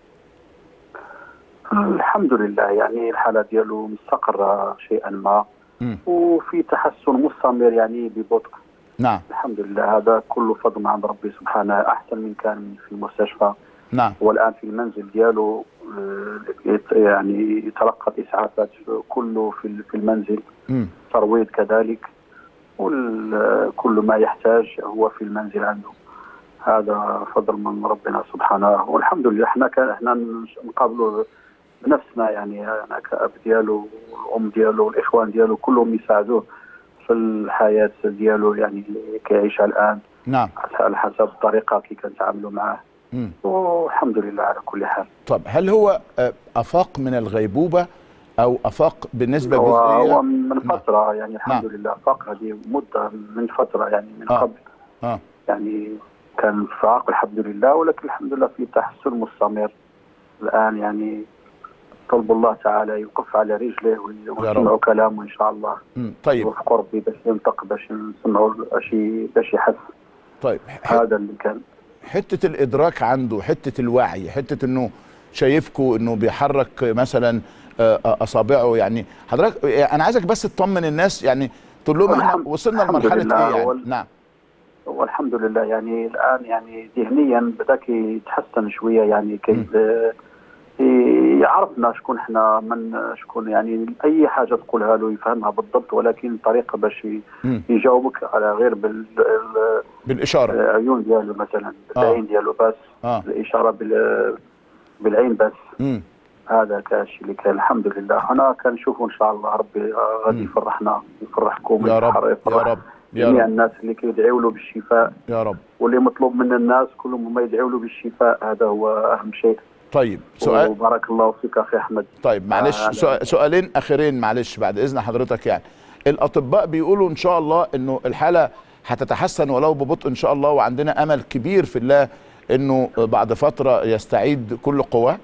الحمد لله، يعني الحاله ديالو مستقره شيئا ما، وفي تحسن مستمر يعني ببطء. نعم الحمد لله، هذا كله فضل من عند ربي سبحانه، احسن من كان في المستشفى. نعم. والان في المنزل ديالو يعني يتلقى الاسعافات كله في المنزل. ترويض كذلك، وكل ما يحتاج هو في المنزل عنده. هذا فضل من ربنا سبحانه، والحمد لله. احنا نقابله بنفسنا، يعني انا كأب ديالو والام ديالو والاخوان ديالو كلهم يساعدوه في الحياه ديالو، يعني اللي كيعيشها الان. نعم. على حسب الطريقه كي كنتعاملوا معاه. والحمد لله على كل حال. طب هل هو افاق من الغيبوبه او افاق بالنسبه جزئيه؟ هو من فتره، يعني الحمد لله افاق هذه مده من فتره، يعني من قبل. يعني كان فاق الحمد لله، ولكن الحمد لله في تحسن مستمر الان. يعني طلب الله تعالى يوقف على رجله ونسمعوا كلامه ان شاء الله. طيب. وفق ربي باش ينطق، باش نسمعوا شيء، باش يحس. طيب. هذا اللي كان. حته الادراك عنده، حته الوعي، حته انه شايفكم انه بيحرك مثلا اصابعه، يعني حضرتك انا عايزك بس تطمن الناس، يعني تقول لهم احنا وصلنا لمرحله ايه يعني. نعم. والحمد لله، يعني الان يعني ذهنيا بدا يتحسن شويه، يعني كي يعرفنا شكون احنا، من شكون، يعني اي حاجه تقولها له يفهمها بالضبط، ولكن طريقه باش يجاوبك على غير بالاشاره، العيون ديالو مثلا، بالعين ديالو بس. الاشاره بالعين بس. هذا كاشي اللي كان الحمد لله. انا كنشوف ان شاء الله ربي غادي يفرحنا، يفرحكم، يا رب يا رب يا جميع رب. الناس اللي كيدعيوا له بالشفاء يا رب، واللي مطلوب من الناس كلهم هما يدعوا له بالشفاء. هذا هو اهم شيء. طيب سؤال. وبارك الله فيك اخي احمد. طيب معلش سؤالين اخيرين معلش بعد اذن حضرتك. يعني الاطباء بيقولوا ان شاء الله انه الحاله هتتحسن ولو ببطء ان شاء الله، وعندنا امل كبير في الله انه بعد فتره يستعيد كل قواه.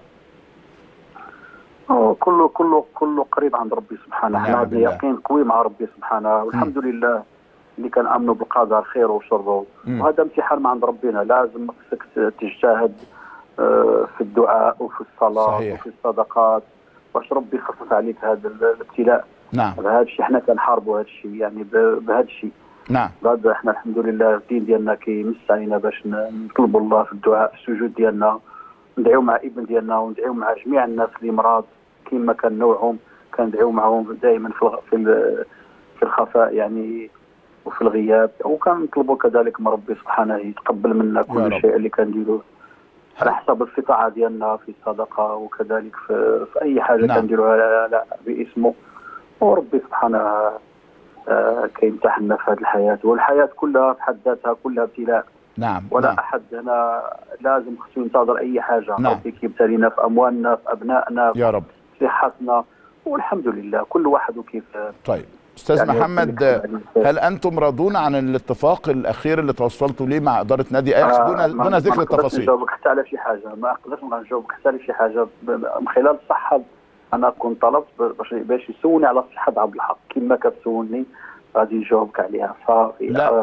كله قريب عند ربي سبحانه. احنا عندنا يقين قوي مع ربي سبحانه، والحمد لله اللي كنامنوا بالقدر خيره وشره. وهذا امتحان من عند ربنا، لازم خصك تجتهد في الدعاء وفي الصلاه. صحيح. وفي الصدقات باش ربي يخفف عليك هذا الابتلاء. نعم. هذا الشيء احنا كنحاربوا هذا الشيء، يعني بهذا الشيء. نعم. بعد احنا الحمد لله الدين ديالنا كيمس علينا باش نطلبوا الله في الدعاء، في السجود ديالنا، ندعيو مع ابن ديالنا وندعيو مع جميع الناس اللي مرض كما كان نوعهم، كندعيو معهم دائما في الخفاء يعني، وفي الغياب. وكنطلبوا كذلك من ربي سبحانه يتقبل منا كل شيء اللي كنديروه على حسب الاستطاعه ديالنا في الصدقه، وكذلك في اي حاجه كنديروها باسمه. وربي سبحانه كيمتحننا في هذه الحياه، والحياه كلها في حد ذاتها كلها ابتلاء. نعم. ولا احد هنا لازم خصو ينتظر اي حاجه. ربي كيبتلينا في اموالنا، في ابنائنا، يا رب، في صحتنا، والحمد لله كل واحد وكيف. طيب استاذ يعني محمد، هل انتم راضون عن الاتفاق الاخير اللي توصلتوا ليه مع اداره نادي اياكس دون ذكر التفاصيل؟ ما نجاوبك حتى على شي حاجه، ما نقدرش نجاوبك حتى على شي حاجه من خلال الصحه. انا كنت طلبت باش يسولني على صحه عبد الحق كما كتسولني، غادي نجاوبك عليها. صافي. لا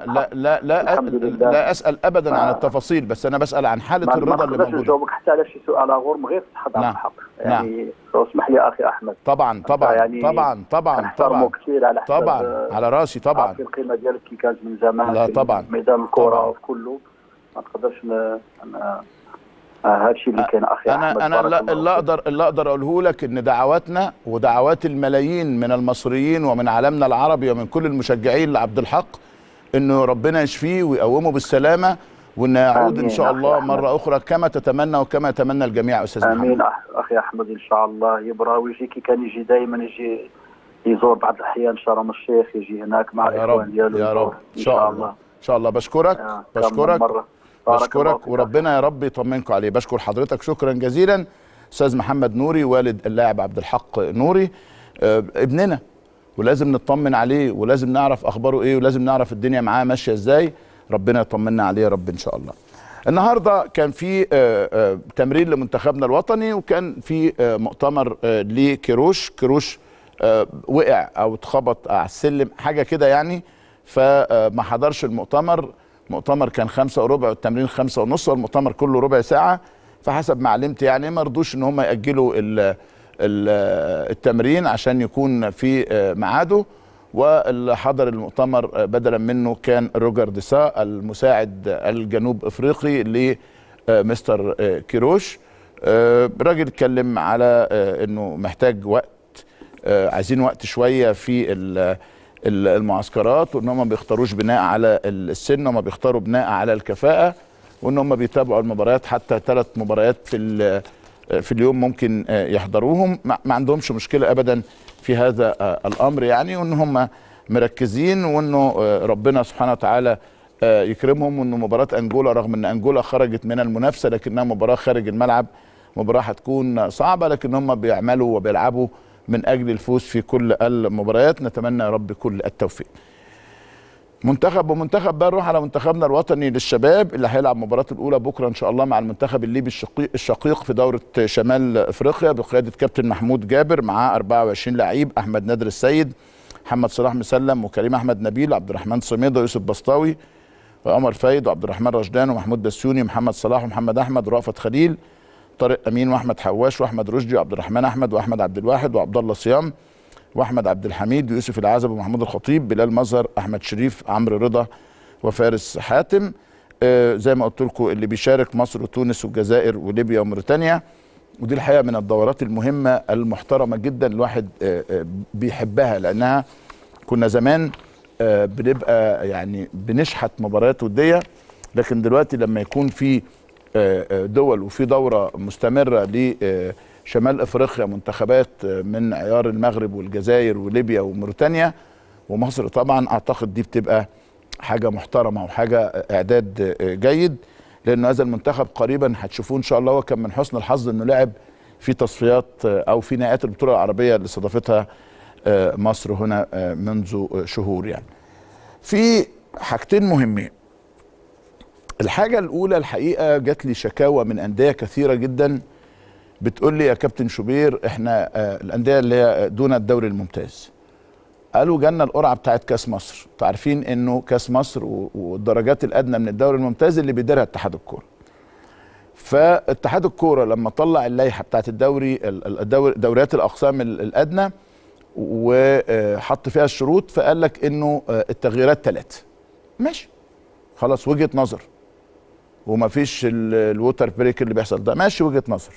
لا اسال ابدا عن التفاصيل، بس انا بسال عن حاله الرضا اللي موجوده. ما نجاوبك حتى على شي سؤال اخر من غير صحه عبد الحق. يعني اسمح لي اخي احمد. طبعا يعني طبعا كثير على حسب طبعا على راسي طبعا. في القيمه ديالك كي كانت من زمان. لا طبعا في ميدان الكره وفي كله، ما نقدرش هذا الشيء اللي كان اخي احمد. انا اللي اقدر اقوله لك ان دعواتنا ودعوات الملايين من المصريين ومن عالمنا العربي ومن كل المشجعين لعبد الحق انه ربنا يشفيه ويقومه بالسلامه، وان يعود ان شاء الله مره اخرى كما تتمنى وكما يتمنى الجميع. استاذ محمد. امين اخي احمد، ان شاء الله يبرى ويجي كي كان يجي دائما، يجي يزور بعض الاحيان شرم الشيخ، يجي هناك مع الاخوان ديالو. يا رب ان شاء الله. ان شاء الله. بشكرك وربنا يا رب يطمنكم عليه. بشكر حضرتك شكرا جزيلا استاذ محمد نوري، والد اللاعب عبد الحق نوري. ابننا، ولازم نطمن عليه، ولازم نعرف اخباره ايه، ولازم نعرف الدنيا معاه ماشيه ازاي. ربنا يطمنا عليه يا رب ان شاء الله. النهارده كان في تمرين لمنتخبنا الوطني، وكان في مؤتمر لكيروش. كيروش وقع او اتخبط على السلم حاجه كده يعني، فما حضرش المؤتمر. المؤتمر كان 5:15 والتمرين 5:30، والمؤتمر كله ربع ساعه. فحسب ما علمت يعني ما رضوش ان هم ياجلوا التمرين عشان يكون في ميعاده. واللي حضر المؤتمر بدلا منه كان روجر ديسا المساعد الجنوب افريقي لمستر كيروش. الراجل اتكلم على انه محتاج وقت، عايزين وقت شويه في المعسكرات، وان هم ما بيختاروش بناء على السن، وما بيختاروا بناء على الكفاءه، وان هم بيتابعوا المباريات حتى 3 مباريات في اليوم ممكن يحضروهم. ما عندهمش مشكله ابدا في هذا الامر يعني، وان هم مركزين، وانه ربنا سبحانه وتعالى يكرمهم، وانه مباراه انجولا رغم ان انجولا خرجت من المنافسه لكنها مباراه خارج الملعب، مباراه هتكون صعبه، لكن هم بيعملوا وبيلعبوا من اجل الفوز في كل المباريات. نتمنى يا رب كل التوفيق. منتخب بقى نروح على منتخبنا الوطني للشباب اللي هيلعب مباراته الاولى بكره ان شاء الله مع المنتخب الليبي الشقيق في دوره شمال افريقيا بقياده كابتن محمود جابر، معاه 24 لعيب: احمد نادر السيد، محمد صلاح مسلم، وكريم احمد نبيل، عبد الرحمن صميده، ويوسف بسطاوي، وعمر فايد، وعبد الرحمن رشدان، ومحمود بسيوني، ومحمد صلاح، ومحمد احمد، ورأفت خليل، طارق امين، واحمد حواش، واحمد رشدي، وعبد الرحمن احمد، واحمد عبد الواحد، وعبد الله صيام، واحمد عبد الحميد، ويوسف العزب، ومحمود الخطيب، بلال مظهر، احمد شريف، عمرو رضا، وفارس حاتم. زي ما قلت لكم اللي بيشارك مصر وتونس والجزائر وليبيا وموريتانيا، ودي الحقيقه من الدورات المهمه المحترمه جدا الواحد بيحبها، لانها كنا زمان بنبقى يعني بنشحت مباريات وديه، لكن دلوقتي لما يكون في دول وفي دوره مستمره لشمال افريقيا، منتخبات من عيار المغرب والجزائر وليبيا وموريتانيا ومصر طبعا، اعتقد دي بتبقى حاجه محترمه وحاجه اعداد جيد، لان هذا المنتخب قريبا هتشوفوه ان شاء الله. هو كان من حسن الحظ انه لعب في تصفيات او في نهائيات البطوله العربيه اللي استضافتها مصر هنا منذ شهور يعني. في حاجتين مهمين. الحاجه الاولى الحقيقه جات لي شكاوى من انديه كثيره جدا بتقول لي يا كابتن شوبير احنا الانديه اللي هي دون الدوري الممتاز قالوا جالنا القرعه بتاعت كاس مصر. انتوا عارفين انه كاس مصر والدرجات الادنى من الدوري الممتاز اللي بيديرها اتحاد الكوره. فاتحاد الكوره لما طلع اللائحه بتاعت دوريات الاقسام الادنى وحط فيها الشروط، فقال لك انه التغييرات 3. ماشي خلاص، وجهه نظر، وما فيش الووتر بريك اللي بيحصل ده، ماشي وجهه نظر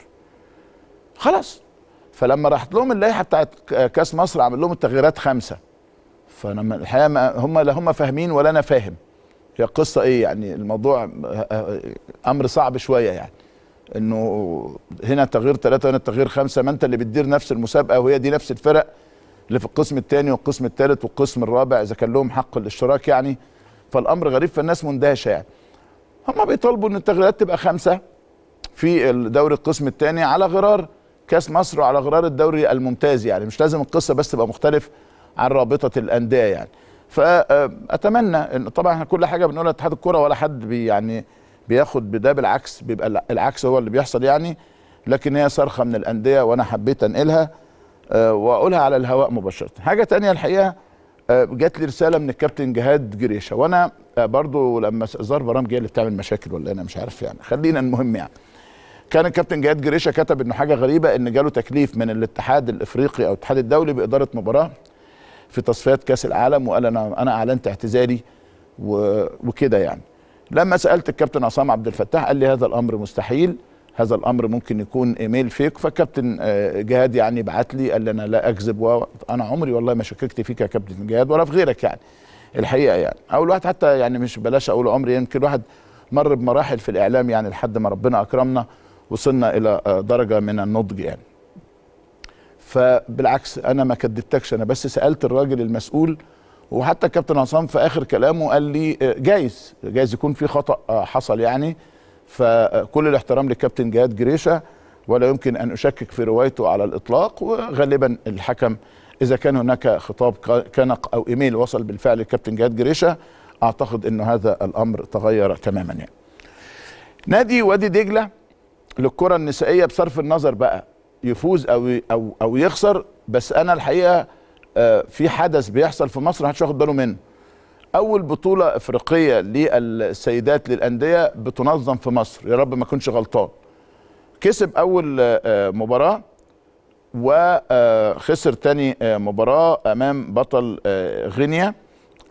خلاص. فلما راحت لهم اللائحه بتاعت كاس مصر عمل لهم التغييرات 5. فانا الحقيقه لا هم فاهمين ولا انا فاهم هي القصه ايه يعني. الموضوع امر صعب شويه يعني، انه هنا تغيير 3 وهنا تغيير 5. ما انت اللي بتدير نفس المسابقه، وهي دي نفس الفرق اللي في القسم الثاني والقسم الثالث والقسم الرابع اذا كان لهم حق الاشتراك يعني. فالامر غريب، فالناس مندهشه يعني. هم بيطالبوا ان التغييرات تبقى 5 في الدوري القسم الثاني على غرار كاس مصر وعلى غرار الدوري الممتاز يعني. مش لازم القصه بس تبقى مختلف عن رابطه الانديه يعني. فاتمنى ان طبعا احنا كل حاجه بنقولها اتحاد الكوره ولا حد يعني بياخد بده، بالعكس بيبقى العكس هو اللي بيحصل يعني. لكن هي صرخه من الانديه وانا حبيت انقلها واقولها على الهواء مباشره. حاجه تانية الحقيقه جات لي رساله من الكابتن جهاد جريشه، وانا برضو لما ظهر برامج هي اللي بتعمل مشاكل ولا انا مش عارف يعني، خلينا المهم يعني. كان الكابتن جهاد جريشه كتب انه حاجه غريبه ان جاله تكليف من الاتحاد الافريقي او الاتحاد الدولي باداره مباراه في تصفيات كاس العالم، وقال انا اعلنت اعتزالي وكده يعني. لما سالت الكابتن عصام عبد الفتاح قال لي هذا الامر مستحيل، هذا الامر ممكن يكون ايميل فيك. فالكابتن جهاد يعني بعت لي قال لي انا لا اكذب، وانا عمري والله ما شككت فيك يا كابتن جهاد ولا في غيرك يعني الحقيقه يعني. او الواحد حتى يعني مش بلاش اقول عمري، يمكن الواحد مر بمراحل في الاعلام يعني لحد ما ربنا اكرمنا وصلنا الى درجه من النضج يعني. فبالعكس انا ما كدبتكش، انا بس سالت الراجل المسؤول. وحتى الكابتن عصام في اخر كلامه قال لي جايز يكون في خطا حصل يعني. فكل الاحترام للكابتن جهاد جريشه، ولا يمكن ان اشكك في روايته على الاطلاق. وغالبا الحكم اذا كان هناك خطاب كنق او ايميل وصل بالفعل للكابتن جهاد جريشه، اعتقد انه هذا الامر تغير تماما يعني. نادي وادي دجله للكره النسائيه بصرف النظر بقى يفوز او يخسر، بس انا الحقيقه في حدث بيحصل في مصر محدش واخد باله منه. اول بطوله افريقيه للسيدات للانديه بتنظم في مصر، يا رب ما اكونش غلطان. كسب اول مباراه وخسر تاني مباراه امام بطل غينيا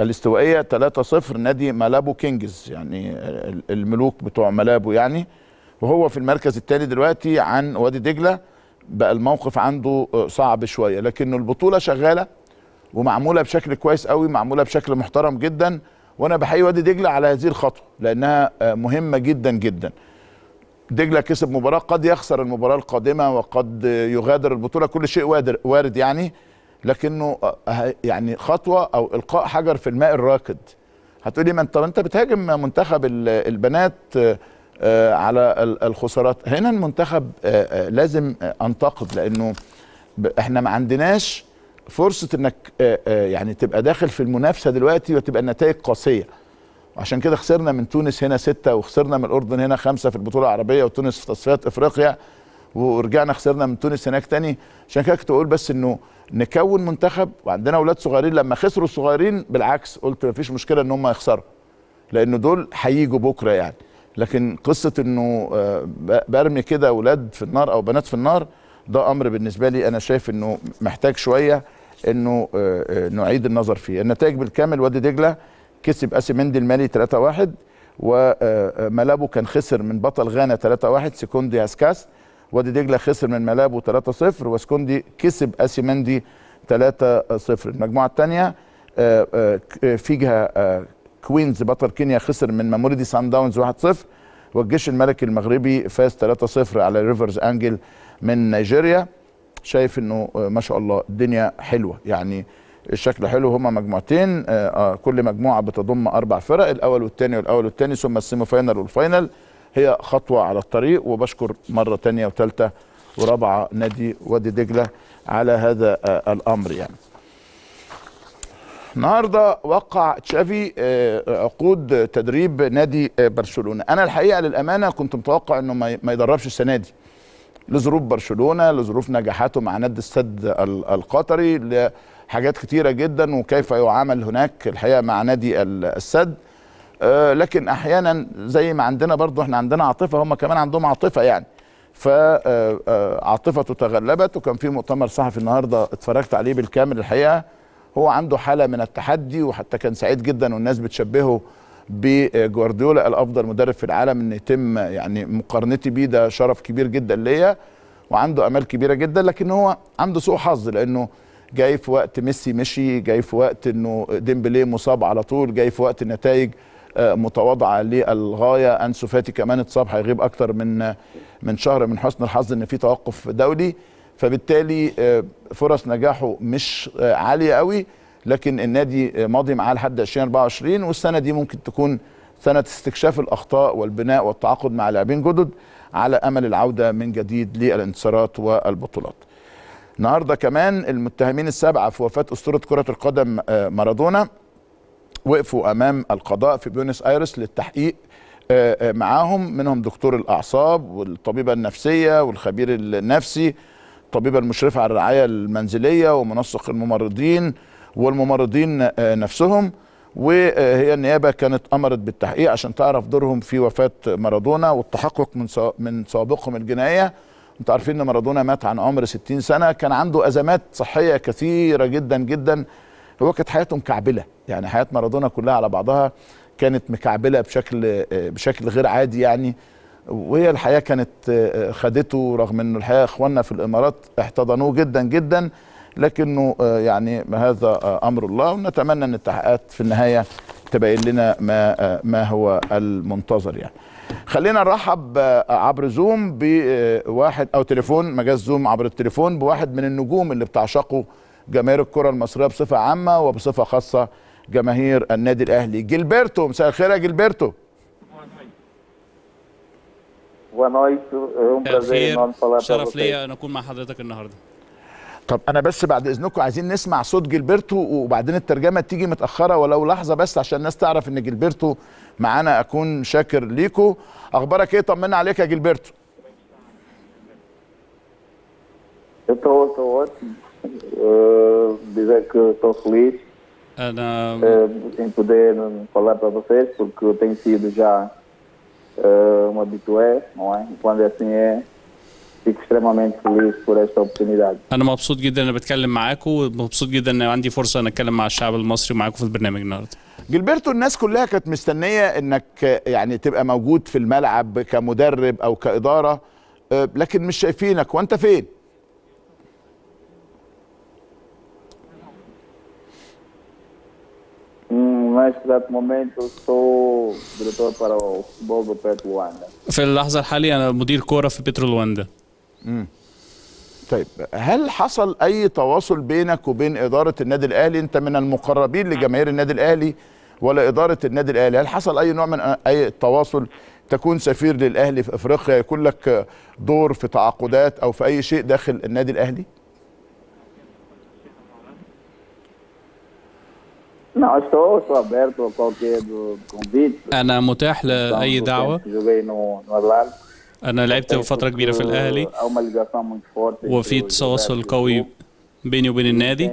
الاستوائيه 3-0 نادي مالابو كينجز يعني الملوك بتوع مالابو يعني. وهو في المركز الثاني دلوقتي عن وادي دجله. بقى الموقف عنده صعب شويه، لكنه البطوله شغاله ومعموله بشكل كويس قوي، معموله بشكل محترم جدا، وانا بحيي وادي دجله على هذه الخطوه لانها مهمه جدا جدا. دجله كسب مباراه، قد يخسر المباراه القادمه وقد يغادر البطوله، كل شيء وارد يعني، لكنه يعني خطوه او القاء حجر في الماء الراكد. هتقولي ما انت بتهاجم منتخب البنات على الخسارات. هنا المنتخب لازم انتقد، لانه احنا ما عندناش فرصه انك يعني تبقى داخل في المنافسه دلوقتي وتبقى النتائج قاسيه. وعشان كده خسرنا من تونس هنا 6 وخسرنا من الاردن هنا 5 في البطوله العربيه، وتونس في تصفيات افريقيا، ورجعنا خسرنا من تونس هناك تاني. عشان كده كنت اقول بس انه نكون منتخب، وعندنا اولاد صغيرين. لما خسروا الصغيرين بالعكس قلت مفيش مشكله ان هم يخسروا، لانه دول هيجوا بكره يعني. لكن قصه انه برمي كده اولاد في النار او بنات في النار، ده امر بالنسبه لي انا شايف انه محتاج شويه انه نعيد النظر فيه. النتائج بالكامل: وادي دجله كسب اسيمندي المالي 3-1، وملابو كان خسر من بطل غانا 3-1 سكوندي هاسكاس. وادي دجله خسر من ملابو 3-0، وسكوندي كسب اسيمندي 3-0. المجموعه الثانيه فيجها كوينز بطل كينيا خسر من ماموريدي سان داونز 1-0، والجيش الملكي المغربي فاز 3-0 على ريفرز انجل من نيجيريا. شايف انه ما شاء الله الدنيا حلوه يعني، الشكل حلو. هما مجموعتين، كل مجموعه بتضم 4 فرق، الاول والثاني والاول والثاني، ثم السيمي فاينل والفاينل. هي خطوه على الطريق، وبشكر مره ثانيه وثالثه ورابعه نادي وادي دجله على هذا الامر يعني. النهارده وقع تشافي عقود تدريب نادي برشلونه. انا الحقيقه للامانه كنت متوقع انه ما يدربش السنه دي، لظروف برشلونه، لظروف نجاحاته مع نادي السد القطري، لحاجات كتيره جدا، وكيف يعامل هناك الحقيقه مع نادي السد. لكن احيانا زي ما عندنا برضو احنا عندنا عاطفه، هم كمان عندهم عاطفه يعني، فعاطفته تغلبت. وكان في مؤتمر صحفي النهارده اتفرجت عليه بالكامل الحقيقه، هو عنده حاله من التحدي، وحتى كان سعيد جدا والناس بتشبهه بجوارديولا الافضل مدرب في العالم، ان يتم يعني مقارنتي بيه ده شرف كبير جدا ليا، وعنده امال كبيره جدا. لكن هو عنده سوء حظ، لانه جاي في وقت ميسي مشي، جاي في وقت انه ديمبلي مصاب على طول، جاي في وقت النتائج متواضعه للغايه. انسو فاتي كمان اتصاب، هيغيب اكتر من شهر. من حسن الحظ ان في توقف دولي، فبالتالي فرص نجاحه مش عاليه قوي. لكن النادي ماضي معاه لحد 2024، والسنه دي ممكن تكون سنه استكشاف الاخطاء والبناء والتعاقد مع لاعبين جدد على امل العوده من جديد للانتصارات والبطولات. النهارده كمان المتهمين ال7 في وفاه اسطوره كره القدم مارادونا وقفوا امام القضاء في بيونس ايرس للتحقيق معاهم، منهم دكتور الاعصاب والطبيبه النفسيه والخبير النفسي، الطبيبه المشرفه على الرعايه المنزليه ومنسق الممرضين والممرضين نفسهم. وهي النيابه كانت امرت بالتحقيق عشان تعرف دورهم في وفاه مارادونا والتحقق من سوابقهم الجنائيه. انتوا عارفين ان مارادونا مات عن عمر 60 سنه، كان عنده ازمات صحيه كثيره جدا جدا. هو كانت حياته مكعبله، يعني حياه مارادونا كلها على بعضها كانت مكعبله بشكل غير عادي يعني. وهي الحياه كانت خدته، رغم انه الحقيقه اخواننا في الامارات احتضنوه جدا جدا، لكنه يعني هذا امر الله، ونتمنى ان التحقيقات في النهايه تبين لنا ما هو المنتظر يعني. خلينا نرحب عبر زوم بواحد او تليفون، مجاز زوم عبر التليفون، بواحد من النجوم اللي بتعشقه جماهير الكره المصريه بصفه عامه وبصفه خاصه جماهير النادي الاهلي. جيلبرتو، مساء الخير يا جيلبرتو. شرف ليا ان اكون مع حضرتك النهارده. طب انا بس بعد اذنكم عايزين نسمع صوت جيلبرتو، وبعدين الترجمه تيجي متاخره ولو لحظه بس عشان الناس تعرف ان جيلبرتو معانا. اكون شاكر ليكم. اخبارك ايه؟ طمنا عليك يا جيلبرتو. Estou ótimo. Dizer que estou feliz em poder falar para vocês, porque eu tenho sido já um habitué, não é? Quando é assim é. fico extremamente feliz por esta oportunidade. انا مبسوط جدا ان بتكلم معاكم، ومبسوط جدا ان عندي فرصه ان اتكلم مع الشعب المصري ومعاكم في البرنامج النهارده. جilberto، الناس كلها كانت مستنيه انك يعني تبقى موجود في الملعب كمدرب او كاداره، لكن مش شايفينك، وانت فين؟ Neste exato momento sou diretor para o futebol do Petro Luanda. في اللحظه الحاليه انا مدير كوره في بترو لواندا. طيب، هل حصل اي تواصل بينك وبين اداره النادي الاهلي؟ انت من المقربين لجماهير النادي الاهلي ولا اداره النادي الاهلي؟ هل حصل اي نوع من اي تواصل؟ تكون سفير للاهلي في افريقيا، يكون لك دور في تعاقدات او في اي شيء داخل النادي الاهلي؟ Não, estou aberto a qualquer convite. انا متاح لاي دعوه. Joguei no Atlântico. انا لعبت فتره كبيره في الاهلي، Há uma ligação muito forte. وفي تواصل قوي بيني وبين النادي.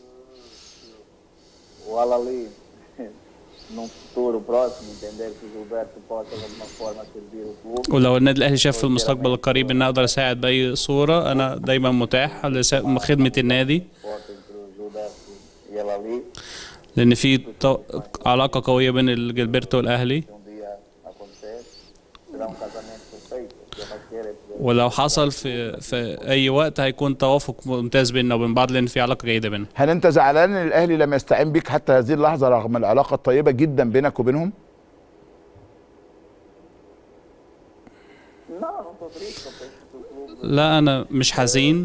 O Al-Ahly, num futuro próximo, entender que o Gilberto possa de alguma forma servir o clube. ولو النادي الاهلي شاف في المستقبل القريب ان اقدر اساعد باي صوره، انا دايما متاح لخدمه النادي، لان في علاقه قويه بين جilberto والاهلي. ولو حصل في اي وقت هيكون توافق ممتاز بيننا وبين بعض، لان في علاقه جيده بيننا. هل انت زعلان ان الاهلي لم يستعين بيك حتى هذه اللحظه رغم العلاقه الطيبه جدا بينك وبينهم؟ لا، انا مش حزين.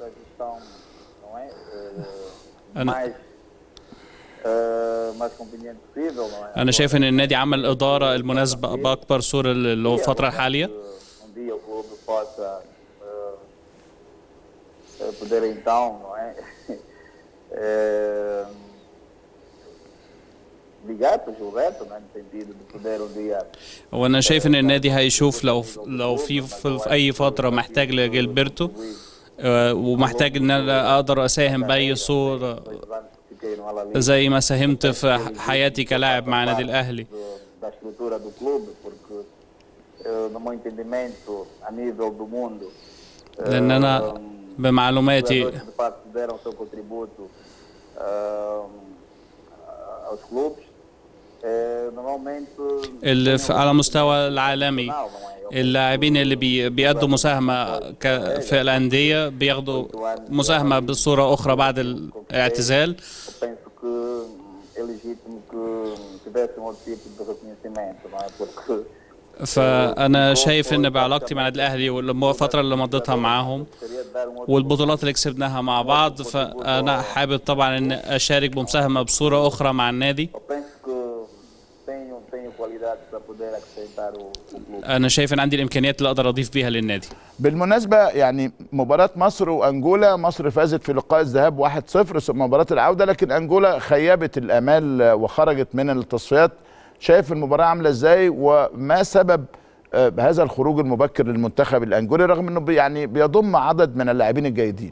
انا شايف ان النادي عمل الاداره المناسبه باكبر صوره اللي هو الفتره الحاليه. poder então, não é? Ligar para o Gilberto, né, no sentido de poder um dia. وانا شايف ان النادي هيشوف لو في اي فتره محتاج لجilberto، ومحتاج ان انا اقدر اساهم باي صوره زي ما ساهمت في حياتي كلاعب مع النادي الاهلي. Da estrutura do clube, porque no meu entendimento a nível do mundo. لان انا بمعلوماتي اللي على مستوى العالمي اللاعبين اللي بيأدوا مساهمة في الأندية بياخدوا مساهمة بصورة أخرى بعد الاعتزال. فأنا شايف إن بعلاقتي مع النادي الأهلي والفترة اللي مضيتها معاهم والبطولات اللي كسبناها مع بعض، فأنا حابب طبعا إن أشارك بمساهمة بصورة أخرى مع النادي. أنا شايف إن عندي الإمكانيات اللي أقدر أضيف بيها للنادي. بالمناسبة يعني مباراة مصر وأنجولا، مصر فازت في لقاء الذهاب 1-0 ثم مباراة العودة، لكن أنجولا خيبت الآمال وخرجت من التصفيات. شايف المباراة عاملة ازاي، وما سبب هذا الخروج المبكر للمنتخب الأنجولي رغم انه يعني بيضم عدد من اللاعبين الجيدين؟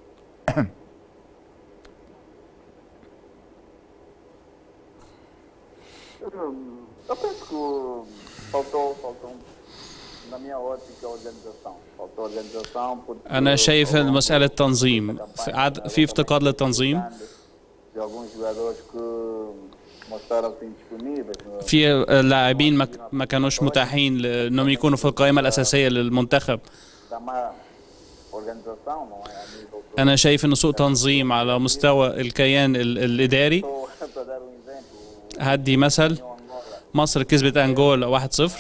أنا شايف مسألة تنظيم، في افتقاد للتنظيم. في لاعبين ما كانوش متاحين انهم يكونوا في القائمة الأساسية للمنتخب. أنا شايف إنه سوء تنظيم على مستوى الكيان الإداري. هدي مثل، مصر كسبت أنجولا 1-0،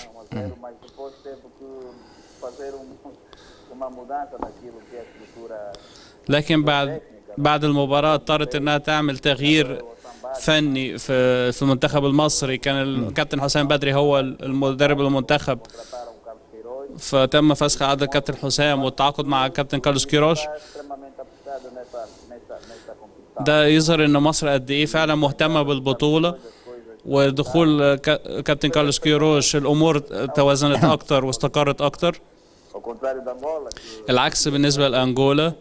لكن بعد المباراة اضطرت إنها تعمل تغيير فني في المنتخب المصري. كان الكابتن حسام بدري هو المدرب المنتخب، فتم فسخ عقد الكابتن حسام والتعاقد مع الكابتن كارلوس كيروش. ده يظهر ان مصر قد ايه فعلا مهتمه بالبطوله، ودخول كابتن كارلوس كيروش الامور توازنت اكتر واستقرت اكتر. العكس بالنسبه لانجولا،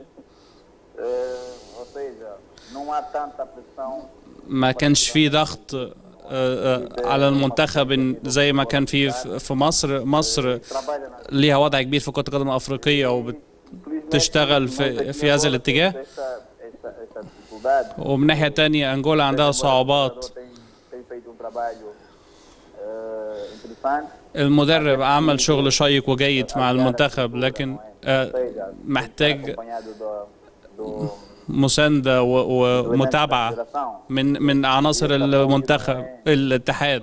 ما كانش فيه ضغط على المنتخب زي ما كان في مصر. مصر ليها وضع كبير في كرة القدم الأفريقية تشتغل في هذا الاتجاه. ومن ناحية تانية أنجولا عندها صعوبات. المدرب عمل شغل شيق وجيد مع المنتخب، لكن محتاج مساندة ومتابعة من عناصر المنتخب الاتحاد.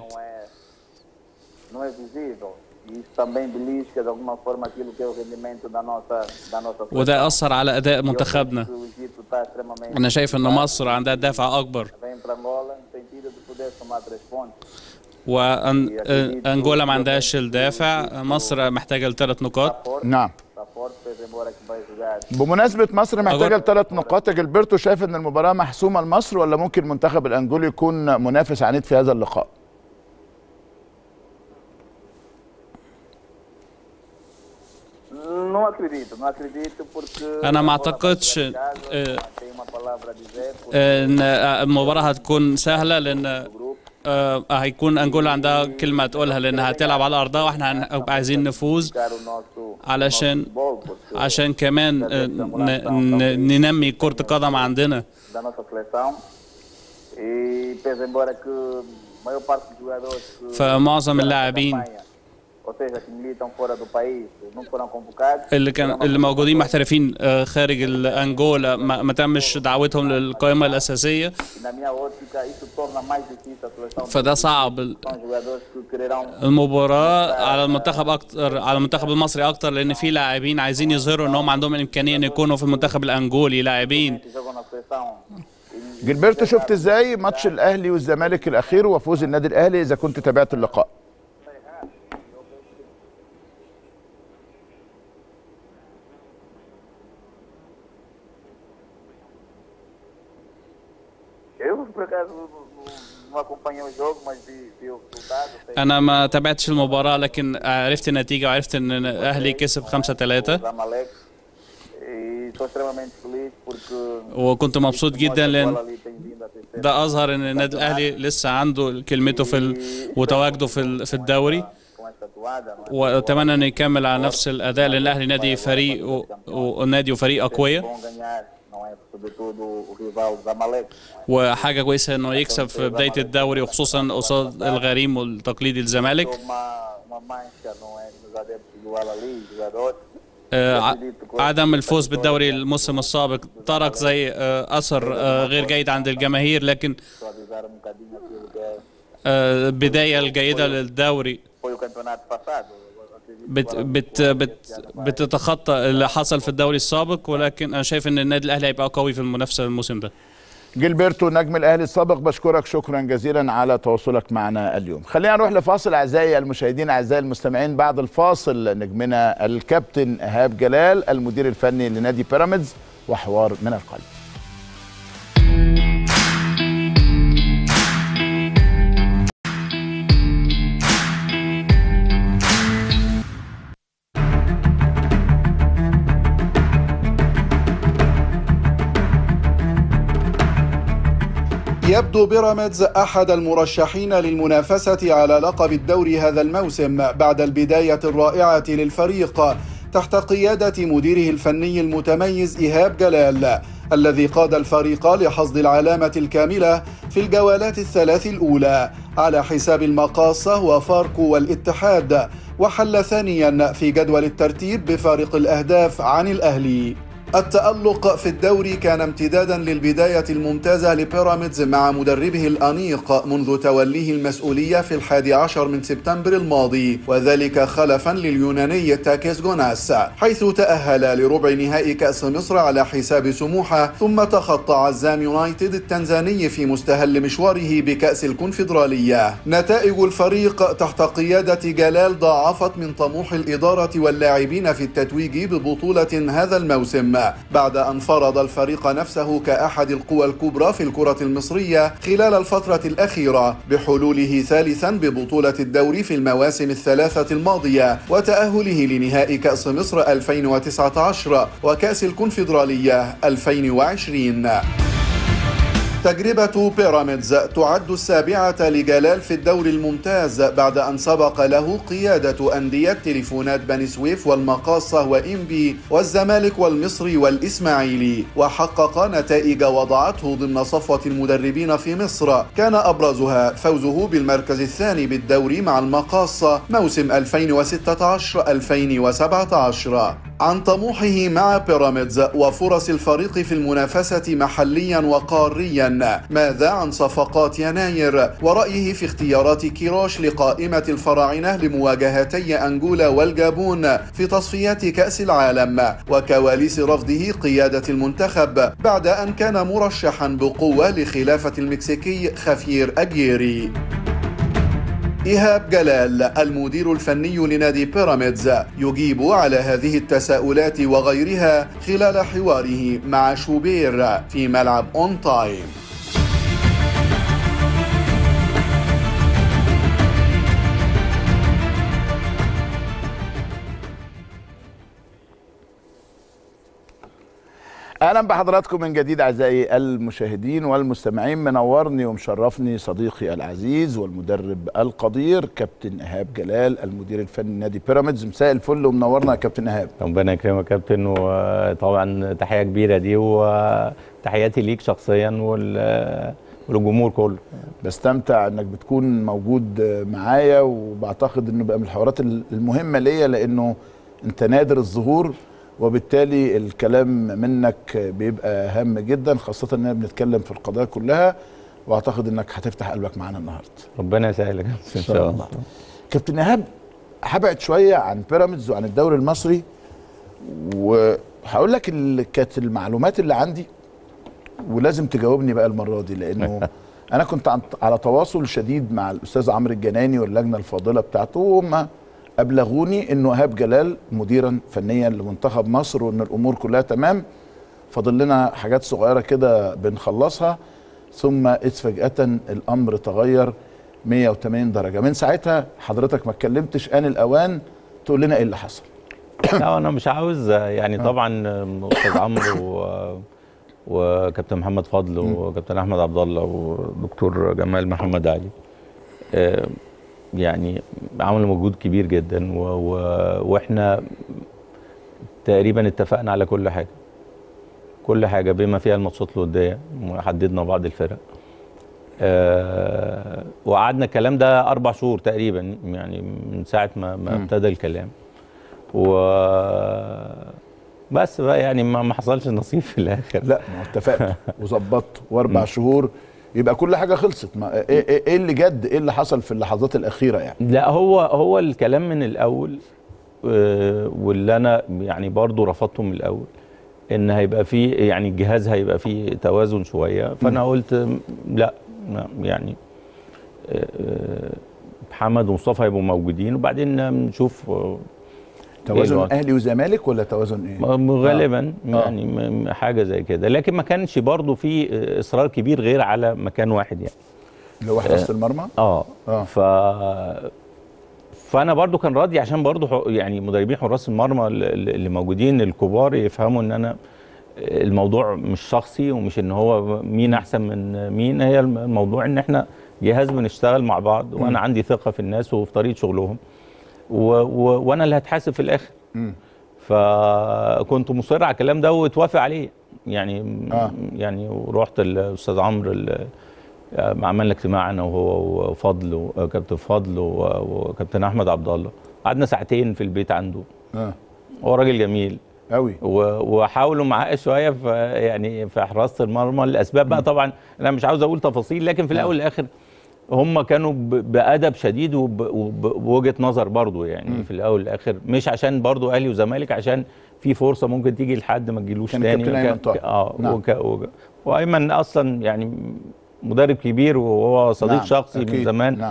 وده أثر على أداء منتخبنا. أنا شايف أن مصر عندها دافع أكبر، وأنجولا ما عندهاش الدافع. مصر محتاجة ل3 نقاط. نعم. بمناسبة مصر محتاجة ل3 نقاط، جilberto شايف ان المباراة محسومة لمصر ولا ممكن المنتخب الأنجولي يكون منافس عنيد في هذا اللقاء؟ أنا ما أعتقدش إن المباراة هتكون سهلة، لأن هيكون أنجولا عندها كلمة تقولها، لأنها هتلعب على أرضها وإحنا هنبقى عايزين نفوز عشان كمان ننمي كرة القدم عندنا. فمعظم اللاعبين اللي موجودين محترفين خارج أنجولا ما تمش دعوتهم للقائمة الأساسية، فده صعب المباراة على المنتخب أكتر، على المنتخب المصري أكتر، لأن في لاعبين عايزين يظهروا إنهم عندهم الإمكانية إن يكونوا في المنتخب الأنجولي لاعبين. جilberto شفت إزاي ماتش الأهلي والزمالك الأخير وفوز النادي الأهلي إذا كنت تابعت اللقاء؟ أنا ما تابعتش المباراة، لكن عرفت النتيجة وعرفت إن الأهلي كسب 5-3، وكنت مبسوط جدا لأن ده أظهر إن النادي الأهلي لسه عنده كلمته وتواجده في الدوري، وأتمنى إنه يكمل على نفس الأداء، لأن الأهلي نادي فريق ونادي وفريق أقوياء، وحاجة كويسة إنه يكسب في بداية الدوري، وخصوصا قصاد الغريم والتقليدي الزمالك. عدم الفوز بالدوري الموسم السابق ترك زي أثر غير جيد عند الجماهير، لكن بداية الجيدة للدوري بتتخطى اللي حصل في الدوري السابق، ولكن أنا شايف إن النادي الأهلي هيبقى قوي في المنافسة الموسم ده. جilberto نجم الأهلي السابق، بشكرك شكرا جزيلا على تواصلك معنا اليوم. خلينا نروح لفاصل أعزائي المشاهدين أعزائي المستمعين. بعد الفاصل نجمنا الكابتن إيهاب جلال المدير الفني لنادي بيراميدز وحوار من القلب. يبدو بيراميدز أحد المرشحين للمنافسة على لقب الدوري هذا الموسم بعد البداية الرائعة للفريق تحت قيادة مديره الفني المتميز إيهاب جلال، الذي قاد الفريق لحصد العلامة الكاملة في الجولات الثلاث الأولى على حساب المقاصة وفاركو والاتحاد، وحل ثانيا في جدول الترتيب بفارق الأهداف عن الأهلي. التألق في الدوري كان امتدادا للبداية الممتازة لبيراميدز مع مدربه الأنيق منذ توليه المسؤولية في 11 من سبتمبر الماضي، وذلك خلفا لليوناني تاكيس جوناس، حيث تأهل لربع نهائي كأس مصر على حساب سموحة، ثم تخطى عزام يونايتد التنزاني في مستهل مشواره بكأس الكونفدرالية. نتائج الفريق تحت قيادة جلال ضاعفت من طموح الإدارة واللاعبين في التتويج ببطولة هذا الموسم، بعد أن فرض الفريق نفسه كأحد القوى الكبرى في الكرة المصرية خلال الفترة الأخيرة، بحلوله ثالثا ببطولة الدوري في المواسم الثلاثة الماضية، وتأهله لنهائي كأس مصر 2019 وكأس الكونفدرالية 2020. تجربة بيراميدز تعد السابعة لجلال في الدوري الممتاز بعد أن سبق له قيادة أندية تليفونات بني سويف والمقاصة وإنبي والزمالك والمصري والإسماعيلي، وحقق نتائج وضعته ضمن صفوة المدربين في مصر، كان أبرزها فوزه بالمركز الثاني بالدوري مع المقاصة موسم 2016-2017. عن طموحه مع بيراميدز وفرص الفريق في المنافسة محليا وقاريا، ماذا عن صفقات يناير ورأيه في اختيارات كيروش لقائمة الفراعنة لمواجهتي أنغولا والجابون في تصفيات كأس العالم، وكواليس رفضه قيادة المنتخب بعد أن كان مرشحا بقوة لخلافة المكسيكي خافير أجيري. إيهاب جلال المدير الفني لنادي بيراميدز يجيب على هذه التساؤلات وغيرها خلال حواره مع شوبير في ملعب اون تايم. اهلا بحضراتكم من جديد اعزائي المشاهدين والمستمعين. منورني ومشرفني صديقي العزيز والمدرب القدير كابتن ايهاب جلال المدير الفني لنادي بيراميدز. مساء الفل ومنورنا يا كابتن ايهاب. ربنا يكرمك يا كابتن، وطبعا تحيه كبيره دي وتحياتي ليك شخصيا والجمهور كله. بستمتع انك بتكون موجود معايا، وبعتقد انه بقى من الحوارات المهمه ليا لانه انت نادر الظهور، وبالتالي الكلام منك بيبقى هام جدا، خاصة اننا بنتكلم في القضايا كلها، واعتقد انك هتفتح قلبك معانا النهارده. ربنا يسهلك ان شاء الله. كابتن ايهاب، هبعد شوية عن بيراميدز وعن الدوري المصري، وهقول لك كانت المعلومات اللي عندي، ولازم تجاوبني بقى المرة دي، لانه انا كنت على تواصل شديد مع الاستاذ عمرو الجناني واللجنة الفاضلة بتاعته، وهم أبلغوني أنه إيهاب جلال مديرا فنيا لمنتخب مصر، وأن الأمور كلها تمام، فاضل لنا حاجات صغيرة كده بنخلصها، ثم إذ فجأة الأمر تغير 180 درجة. من ساعتها حضرتك ما اتكلمتش، آن الأوان تقول لنا إيه اللي حصل. لا أنا مش عاوز يعني طبعا أستاذ عمرو وكابتن محمد فضل وكابتن أحمد عبد الله ودكتور جمال محمد علي يعني عملوا مجهود كبير جدا، واحنا تقريبا اتفقنا على كل حاجه بما فيها الماتشات الوديه، وحددنا بعض الفرق. وقعدنا الكلام ده 4 شهور تقريبا، يعني من ساعه ما ابتدى الكلام، بس بقى يعني ما حصلش نصيب في الاخر. لا ما اتفقت وظبطت، و4 شهور يبقى كل حاجه خلصت. ما ايه اللي جد، ايه اللي حصل في اللحظات الاخيره يعني؟ لا هو الكلام من الاول، واللي انا يعني برضو رفضته من الاول، ان هيبقى فيه يعني الجهاز هيبقى فيه توازن شويه، فانا قلت لا يعني محمد ومصطفى هيبقوا موجودين، وبعدين نشوف توازن اهلي وزمالك ولا توازن ايه؟ غالبا يعني حاجه زي كده، لكن ما كانش برضو في اصرار كبير غير على مكان واحد يعني اللي هو حراسه المرمى. فانا برضو كان راضي، عشان برضو يعني مدربين حراس المرمى اللي موجودين الكبار يفهموا ان انا الموضوع مش شخصي، ومش ان هو مين احسن من مين، هي الموضوع ان احنا جهاز بنشتغل مع بعض، وانا عندي ثقه في الناس وفي طريقه شغلهم، وانا اللي هتحاسب في الاخر. فكنت مصر على الكلام ده واتوافق عليه يعني. يعني ورحت الاستاذ عمرو، عملنا اجتماع انا وهو وفضل وكابتن فضل وكابتن احمد عبد الله، قعدنا ساعتين في البيت عنده. هو راجل جميل قوي، وحاولوا معاه شويه في يعني في حراسه المرمى الاسباب بقى. طبعا انا مش عاوز اقول تفاصيل، لكن في الاول والاخر هم كانوا بأدب شديد وبوجهة نظر برضو يعني. في الاول والاخر مش عشان برضو اهلي وزمالك، عشان في فرصه ممكن تيجي لحد ما تجيلوش تاني. وايمن اصلا يعني مدرب كبير، وهو صديق شخصي من زمان.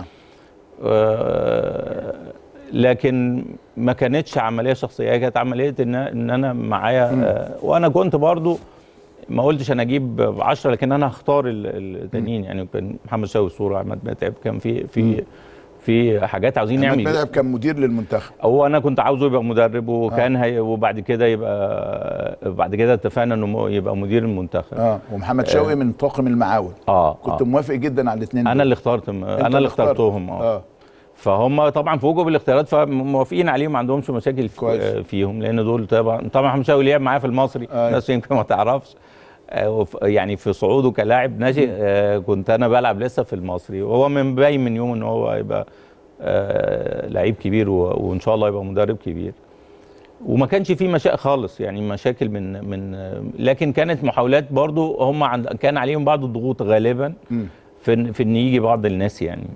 لكن ما كانتش عمليه شخصيه، هي كانت عمليه ان انا معايا. وانا كنت برضو ما قلتش انا اجيب 10، لكن انا هختار التانيين يعني. كان محمد شاوي الصوره، عماد متعب، كان في حاجات عاوزين نعمل. محمد متعب كان مدير للمنتخب، هو انا كنت عاوزه يبقى مدرب، وكان وبعد كده يبقى بعد كده اتفقنا انه يبقى مدير المنتخب. ومحمد شوقي من طاقم المعاون. كنت موافق جدا على الاثنين. انا اللي اخترتهم. فهم طبعا فوجئوا بالاختيارات فموافقين عليهم، ما عندهمش مشاكل فيهم، لان دول طبعا محمد شوقي لعب معايا في المصري. الناس يمكن ما تعرفش، يعني في صعوده كلاعب ناشئ كنت انا بلعب لسه في المصري، وهو باين من يوم ان هو يبقى لعيب كبير وان شاء الله يبقى مدرب كبير. وما كانش فيه مشاكل خالص، يعني مشاكل من لكن كانت محاولات برضو، هم كان عليهم بعض الضغوط غالبا في ان يجي بعض الناس، يعني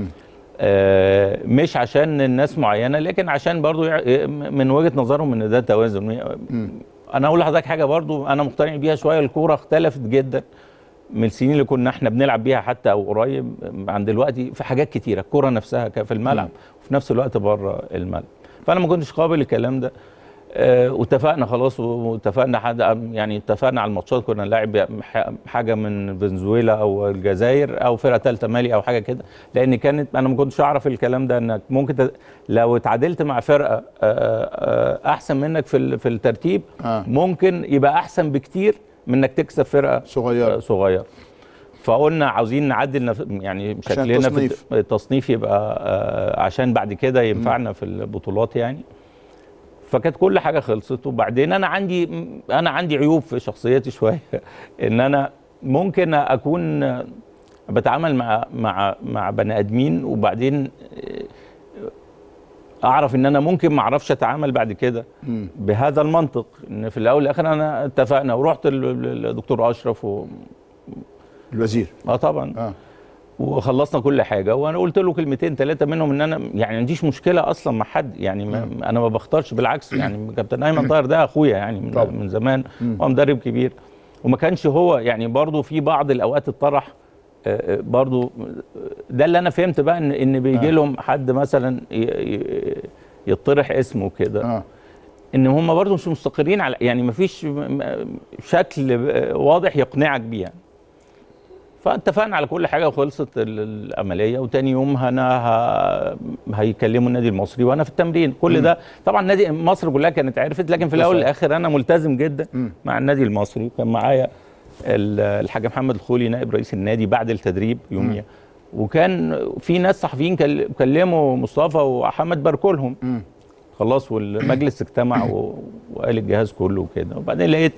مش عشان الناس معينه، لكن عشان برضو من وجهه نظرهم ان ده توازن. انا اقول لحضرتك حاجه برضو انا مقتنع بيها شويه، الكوره اختلفت جدا من السنين اللي كنا احنا بنلعب بيها حتى او قريب عن دلوقتي في حاجات كتيره. الكوره نفسها في الملعب وفي نفس الوقت بره الملعب، فانا ما كنتش قابل الكلام ده. واتفقنا خلاص، واتفقنا اتفقنا على الماتشات. كنا نلاعب حاجه من فنزويلا او الجزائر او فرقه ثالثه مالي او حاجه كده، لان كانت انا ما كنتش اعرف الكلام ده، انك ممكن لو اتعادلت مع فرقه احسن منك في الترتيب ممكن يبقى احسن بكتير من انك تكسب فرقه صغيره. فقلنا عاوزين نعدل يعني شكلنا في التصنيف يبقى عشان بعد كده ينفعنا في البطولات يعني. فكانت كل حاجه خلصت. وبعدين انا عندي عيوب في شخصيتي شويه ان انا ممكن اكون بتعامل مع بني ادمين، وبعدين اعرف ان انا ممكن ما اعرفش اتعامل بعد كده بهذا المنطق، ان في الاول والاخر انا اتفقنا ورحت للدكتور اشرف الوزير طبعا وخلصنا كل حاجه، وانا قلت له كلمتين ثلاثه منهم ان انا يعني ما عنديش مشكله اصلا مع حد، يعني انا ما بختارش، بالعكس يعني كابتن ايمن طاهر ده اخويا يعني من زمان، هو مدرب كبير، وما كانش هو يعني برضه في بعض الاوقات اتطرح برضه ده اللي انا فهمت بقى ان بيجي لهم حد مثلا يطرح اسمه كده ان هم برضه مش مستقرين على، يعني ما فيش شكل واضح يقنعك بيه يعني. فاتفقنا على كل حاجه وخلصت العمليه، وتاني يوم هيكلموا النادي المصري وانا في التمرين. كل ده طبعا نادي مصر كلها كانت عرفت، لكن في الاول والاخر انا ملتزم جدا مع النادي المصري. كان معايا الحاج محمد الخولي نائب رئيس النادي بعد التدريب يوميا، وكان في ناس صحفيين كلموا مصطفى وحمد باركولهم خلاص، والمجلس اجتمع وقال الجهاز كله وكده. وبعدين لقيت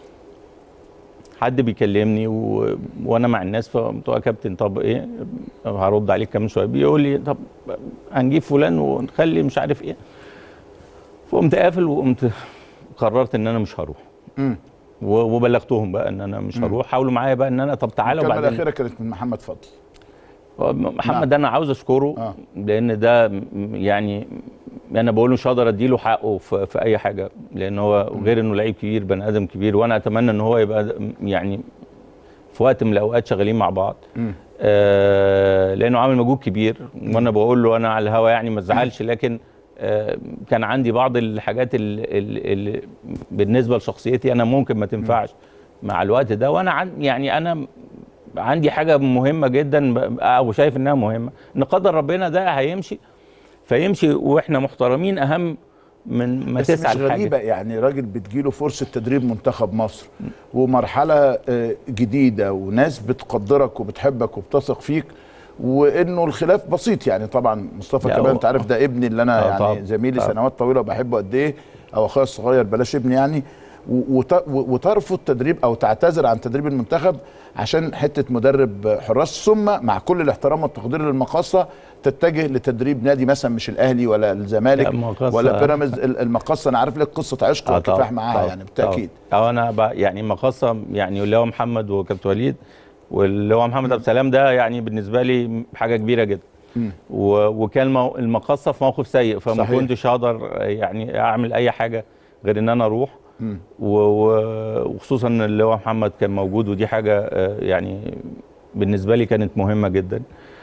حد بيكلمني وانا مع الناس، فقلت له يا كابتن طب ايه هرد عليك كمان شويه، بيقول لي طب هنجيب فلان ونخلي مش عارف ايه. فقمت قافل وقمت قررت ان انا مش هروح. وبلغتهم بقى ان انا مش هروح. حاولوا معايا بقى ان انا طب تعالوا. الكلمه الاخيره كانت من محمد فضل. محمد ده انا عاوز اشكره لان ده يعني انا بقول مش هقدر اديله حقه في اي حاجه، لان هو غير انه لعيب كبير بني ادم كبير، وانا اتمنى ان هو يبقى يعني في وقت من الاوقات شغالين مع بعض لانه عامل مجهود كبير. وانا بقول له انا على الهوا يعني ما تزعلش، لكن كان عندي بعض الحاجات اللي بالنسبه لشخصيتي انا ممكن ما تنفعش مع الوقت ده، وانا يعني انا عندي حاجه مهمه جدا او شايف انها مهمه، ان قدر ربنا ده هيمشي فيمشي واحنا محترمين اهم من ما تسعى لحاجه. مش غريبه يعني راجل بتجيله فرصه تدريب منتخب مصر ومرحله جديده وناس بتقدرك وبتحبك وبتثق فيك، وانه الخلاف بسيط يعني. طبعا مصطفى كمان انت عارف ده ابني اللي انا يعني زميلي سنوات طويله وبحبه قد ايه، او اخويا الصغير بلاش ابني يعني، وترفض تدريب او تعتذر عن تدريب المنتخب عشان حته مدرب حراس، ثم مع كل الاحترام والتقدير للمقاصه تتجه لتدريب نادي مثلا مش الاهلي ولا الزمالك ولا بيراميدز. المقاصه انا عارف لك قصه عشق وكفاح معاها يعني بالتاكيد. انا يعني المقاصه يعني اللي هو محمد وكابتن وليد واللي هو محمد عبد السلام ده يعني بالنسبه لي حاجه كبيره جدا. وكان المقاصه في موقف سيء، فما كنتش هقدر يعني اعمل اي حاجه غير ان انا اروح. وخصوصا اللي هو محمد كان موجود، ودي حاجه يعني بالنسبه لي كانت مهمه جدا.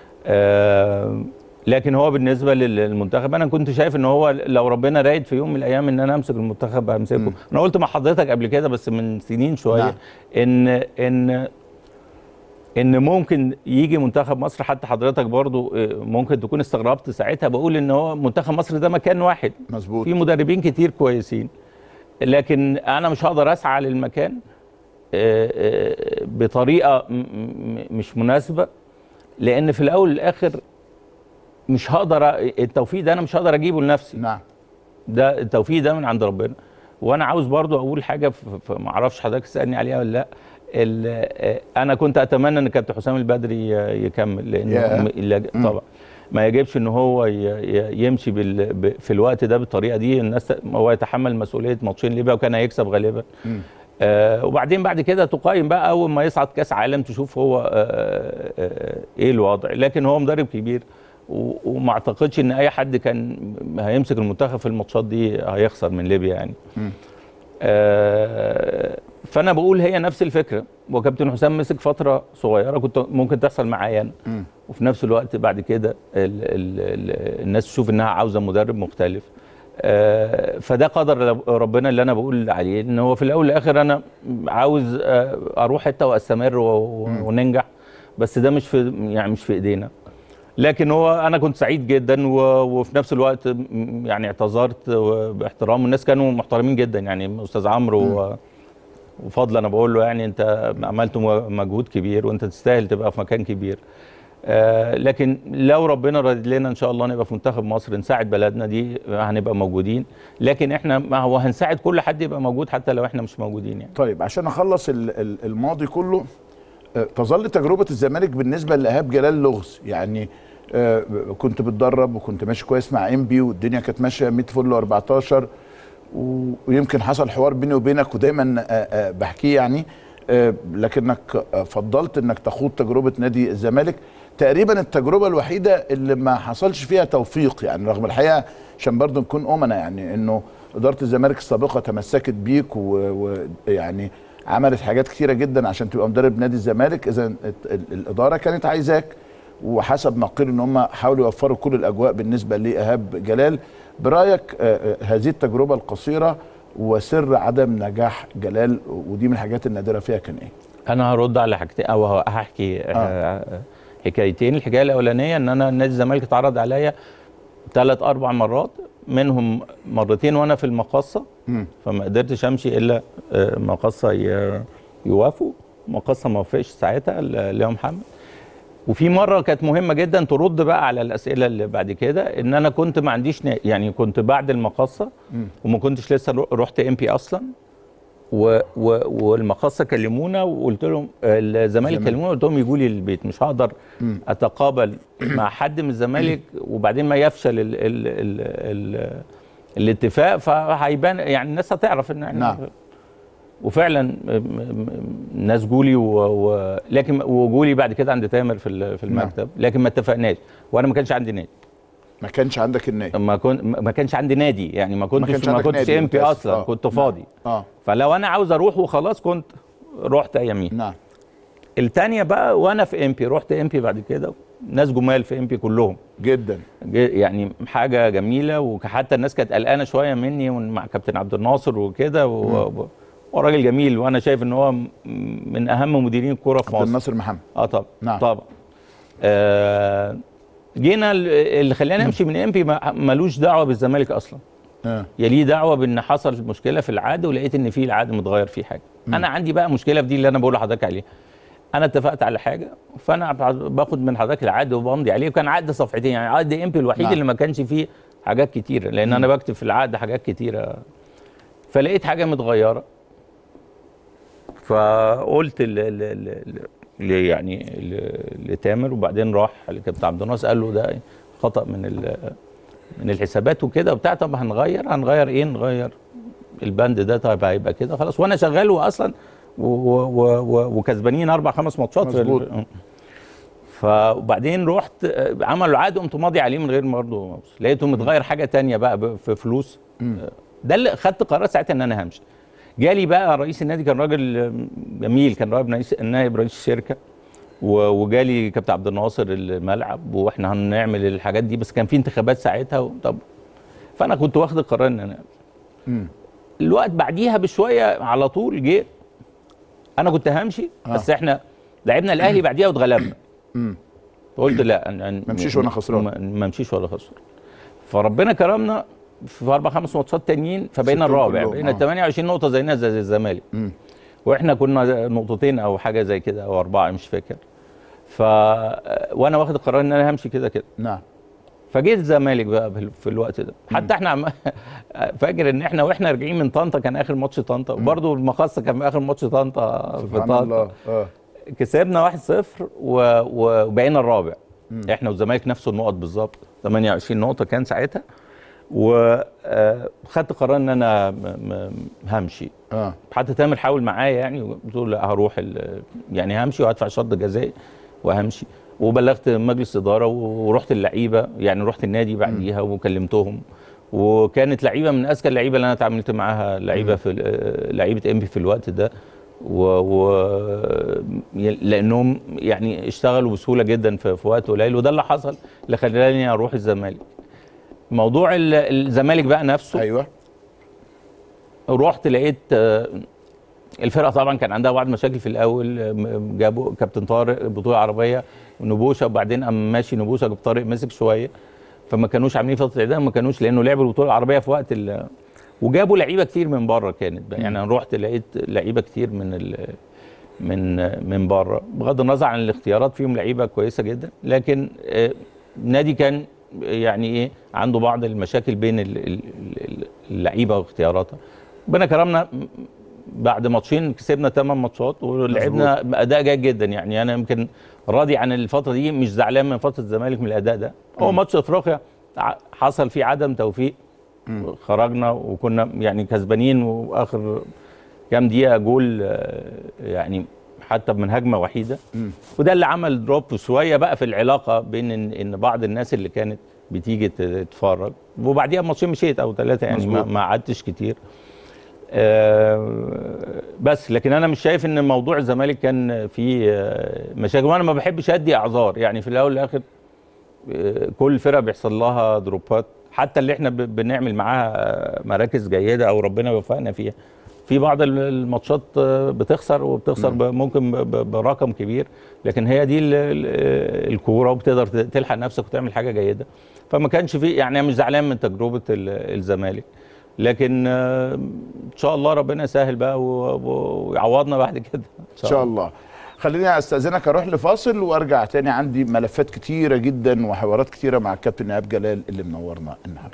لكن هو بالنسبه للمنتخب انا كنت شايف ان هو لو ربنا رايد في يوم من الايام ان انا امسك المنتخب همسكه. انا قلت مع حضرتك قبل كده بس من سنين شويه ان ان ممكن يجي منتخب مصر. حتى حضرتك برضو ممكن تكون استغربت ساعتها بقول ان هو منتخب مصر ده مكان واحد، مظبوط، في مدربين كتير كويسين، لكن انا مش هقدر اسعى للمكان بطريقه مش مناسبه، لان في الاول والاخر مش هقدر التوفيق ده انا مش هقدر اجيبه لنفسي. نعم، ده التوفيق ده من عند ربنا. وانا عاوز برضو اقول حاجه ما اعرفش حضرتك تسالني عليها ولا لا. انا كنت اتمنى ان كابتن حسام البدري يكمل، لانه طبعا ما يجبش ان هو يمشي في الوقت ده بالطريقه دي. الناس هو يتحمل مسؤوليه ماتشين ليبيا وكان هيكسب غالبا. وبعدين بعد كده تقيم بقى اول ما يصعد كاس عالم تشوف هو ايه الوضع. لكن هو مدرب كبير وما اعتقدش ان اي حد كان هيمسك المنتخب في الماتشات دي هيخسر من ليبيا يعني. فانا بقول هي نفس الفكره، وكابتن حسام مسك فتره صغيره كنت ممكن تحصل معايا انا، وفي نفس الوقت بعد كده الناس تشوف انها عاوزه مدرب مختلف. فده قدر ربنا اللي انا بقول عليه، ان هو في الاول والاخر انا عاوز اروح حته واستمر وننجح، بس ده مش في ايدينا. لكن هو انا كنت سعيد جدا وفي نفس الوقت يعني اعتذرت باحترام، والناس كانوا محترمين جدا يعني. استاذ عمرو وفضل انا بقول له يعني انت عملت مجهود كبير وانت تستاهل تبقى في مكان كبير. لكن لو ربنا راد لنا ان شاء الله نبقى في منتخب مصر نساعد بلدنا دي هنبقى موجودين. لكن احنا ما هو هنساعد كل حد يبقى موجود حتى لو احنا مش موجودين يعني. طيب عشان اخلص الماضي كله، تظل تجربه الزمالك بالنسبه لايهاب جلال لغز يعني. كنت بتدرب وكنت ماشي كويس مع انبي والدنيا كانت ماشيه 100 فل و14، ويمكن حصل حوار بيني وبينك ودايما بحكيه يعني، لكنك فضلت انك تخوض تجربه نادي الزمالك، تقريبا التجربه الوحيده اللي ما حصلش فيها توفيق يعني، رغم الحقيقه عشان برضه نكون امنا يعني انه اداره الزمالك السابقه تمسكت بيك ويعني عملت حاجات كثيره جدا عشان تبقى مدرب نادي الزمالك. اذا الاداره كانت عايزاك، وحسب ما قيل ان هم حاولوا يوفروا كل الاجواء بالنسبه لايهاب جلال. برايك هذه التجربه القصيره وسر عدم نجاح جلال، ودي من الحاجات النادره فيها، كان ايه؟ انا هرد على حاجتين او هحكي حكايتين. الحكايه الاولانيه ان انا نادي الزمالك اتعرض عليا 3-4 مرات، منهم مرتين وانا في المقصه، فما قدرتش امشي الا مقصه يوافقوا. مقصه ما وافقش ساعتها اللي هو محمد. وفي مره كانت مهمه جدا ترد بقى على الاسئله اللي بعد كده، ان انا كنت ما عنديش يعني كنت بعد المقصه وما كنتش لسه رحت امبي اصلا، والمقصه كلمونا وقلت لهم الزمالك كلمونا وقلت لهم يجوا لي البيت، مش هقدر اتقابل مع حد من الزمالك وبعدين ما يفشل الاتفاق، فهيبان يعني الناس هتعرف ان احنا وفعلا الناس جولي لكن وجولي بعد كده عند تامر في المكتب، لكن ما اتفقناش وانا ما كانش عندي نادي. ما كانش عندك النادي؟ ما كانش عندي نادي يعني، ما كنتش امبي اصلا. كنت فاضي. فلو انا عاوز اروح وخلاص كنت رحت ايامين. نعم. الثانيه بقى وانا في امبي، رحت امبي بعد كده، ناس جمال في امبي كلهم جدا يعني حاجه جميله. وحتى الناس كانت قلقانه شويه مني مع كابتن عبد الناصر وكده وراجل جميل، وانا شايف ان هو من اهم مديرين الكوره في مصر. عبد الناصر محمد. طبعا. نعم. طبعا. جينا اللي خلاني امشي من امبي ملوش دعوه بالزمالك اصلا. يليه دعوه بان حصل مشكله في العقد، ولقيت ان في العقد متغير فيه حاجه. انا عندي بقى مشكله في دي اللي انا بقول لحضرتك عليها. انا اتفقت على حاجه، فانا باخد من حضرتك العقد وبمضي عليه، وكان عقد صفحتين يعني، عقد امبي الوحيد اللي ما كانش فيه حاجات كتيره، لان انا بكتب في العقد حاجات كتيره. فلقيت حاجه متغيره، فقلت يعني لتامر، وبعدين راح لكابتن عبد الناصر قال له ده خطأ من الحسابات وكده وبتاع. طب هنغير ايه؟ نغير البند ده. طيب هيبقى كده خلاص، وانا شغال اصلا وكسبانين 4-5 ماتشات. فبعدين رحت عملوا عقد، قمت ماضي عليه من غير برضه، لقيته متغير حاجه ثانيه بقى في فلوس. ده اللي خدت قرار ساعتها ان انا همشي. جالي بقى رئيس النادي، كان راجل جميل، كان نائب رئيس الشركه، وجالي كابتن عبد الناصر الملعب، واحنا هنعمل الحاجات دي، بس كان في انتخابات ساعتها. طب فانا كنت واخد القرار ان انا الوقت بعديها بشويه على طول جه. انا كنت همشي بس احنا لعبنا الاهلي بعديها واتغلبنا. قلت لا ما امشيش وانا خسران، ما امشيش ولا خسران. فربنا كرمنا في 4 5 ماتشات تانيين، فبقينا الرابع، بقينا 28 نقطه زينا زي الزمالك. واحنا كنا نقطتين او حاجه زي كده او 4 مش فاكر. وانا واخد القرار ان انا همشي كده. نعم. فجيت الزمالك بقى في الوقت ده، حتى احنا فاكر ان احنا واحنا راجعين من طنطا كان اخر ماتش طنطا، وبرده المقصه كان اخر ماتش طنطا في طنطا. كسبنا 1-0 وبقينا الرابع. احنا والزمالك نفس النقط بالظبط، 28 نقطه كان ساعتها. وخدت قرار ان انا همشي. حتى تامر حاول معايا يعني، قلت له لا هروح يعني همشي وهدفع شرط جزائي وهمشي. وبلغت مجلس اداره ورحت اللعيبه، يعني رحت النادي بعديها وكلمتهم. وكانت لعيبه من اذكى اللعيبه اللي انا اتعاملت معاها، لعيبه في لعيبه انبي في الوقت ده، لانهم يعني اشتغلوا بسهوله جدا في وقت قليل، وده اللي حصل اللي خلاني اروح الزمالك. موضوع الزمالك بقى نفسه، ايوه، رحت لقيت الفرقه طبعا كان عندها بعض مشاكل في الاول. جابوا كابتن طارق بطوله عربيه ونبوشه، وبعدين قام ماشي نبوشه، جاب طارق مسك شويه، فما كانوش عاملين فتره اعداد، ما كانوش، لانه لعبوا البطوله العربيه في وقت وجابوا لعيبه كتير من بره. كانت يعني انا رحت لقيت لعيبه كتير من بره، بغض النظر عن الاختيارات فيهم لعيبه كويسه جدا، لكن النادي كان يعني ايه عنده بعض المشاكل بين اللعيبه واختياراتها. ربنا كرمنا بعد ماتشين كسبنا 8 ماتشات ولعبنا اداء جيد جدا. يعني انا يمكن راضي عن الفتره دي، مش زعلان من فتره الزمالك من الاداء ده. هو ماتش افريقيا حصل فيه عدم توفيق، خرجنا وكنا يعني كسبانين، واخر كام دقيقه جول يعني حتى من هجمه وحيده. وده اللي عمل دروب شويه بقى في العلاقه بين ان بعض الناس اللي كانت بتيجي تتفرج، وبعديها ماتشين مشيت او 3 يعني ما قعدتش كتير. بس لكن انا مش شايف ان موضوع الزمالك كان فيه مشاكل، وانا ما بحبش ادي اعذار. يعني في الاول والاخر كل فرقه بيحصل لها دروبات، حتى اللي احنا بنعمل معاها مراكز جيده او ربنا يوفقنا فيها، في بعض الماتشات بتخسر، وبتخسر ممكن برقم كبير، لكن هي دي الكوره، وبتقدر تلحق نفسك وتعمل حاجه جيده. فما كانش في يعني، مش زعلان من تجربه الزمالك، لكن ان شاء الله ربنا يسهل بقى ويعوضنا بعد كده ان شاء الله. خليني استاذنك اروح لفاصل وارجع تاني، عندي ملفات كتيره جدا وحوارات كتيره مع الكابتن ايهاب جلال اللي منورنا النهارده.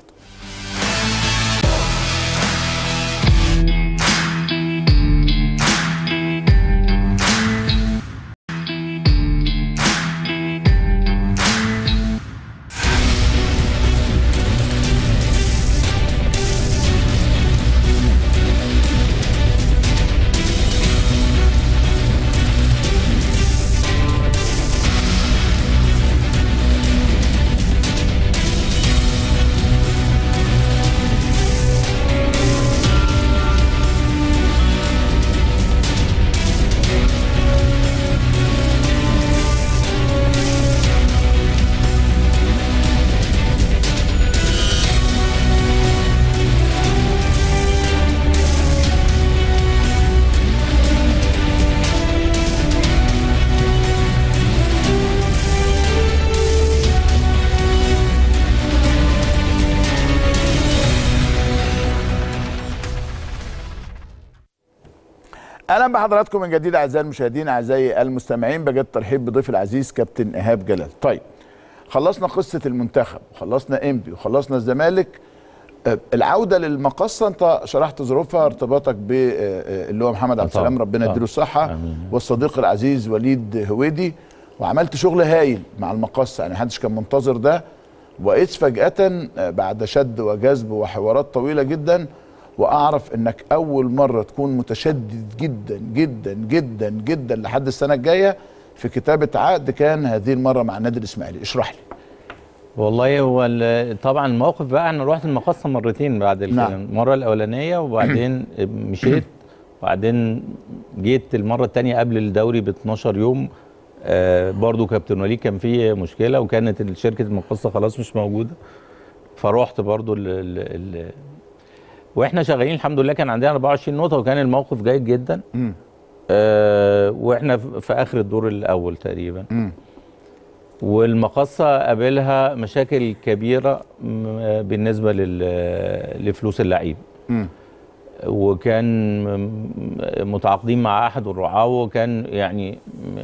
اهلا بحضراتكم من جديد اعزائي المشاهدين اعزائي المستمعين، بجد ترحيب بضيف العزيز كابتن ايهاب جلال. طيب خلصنا قصه المنتخب وخلصنا انبي وخلصنا الزمالك، العوده للمقصه انت شرحت ظروفها، ارتباطك باللي هو محمد عبد السلام ربنا يديله الصحه، والصديق العزيز وليد هويدي، وعملت شغل هايل مع المقصه، يعني محدش كان منتظر ده، واذ فجاه بعد شد وجذب وحوارات طويله جدا، واعرف انك اول مره تكون متشدد جدا جدا جدا جدا لحد السنه الجايه في كتابه عقد، كان هذه المره مع النادي الاسماعيلي. اشرح لي. والله هو طبعا الموقف بقى، انا رحت المقصه مرتين بعد المره الاولانيه، وبعدين مشيت، وبعدين جيت المره الثانيه قبل الدوري ب 12 يوم. برضو كابتن وليد كان فيه مشكله، وكانت شركه المقصه خلاص مش موجوده، فروحت برضو واحنا شغالين الحمد لله كان عندنا 24 نقطه، وكان الموقف جيد جدا. واحنا في اخر الدور الاول تقريبا. والمقصه قابلها مشاكل كبيره بالنسبه لفلوس اللعيب. وكان متعاقدين مع احد الرعاه، وكان يعني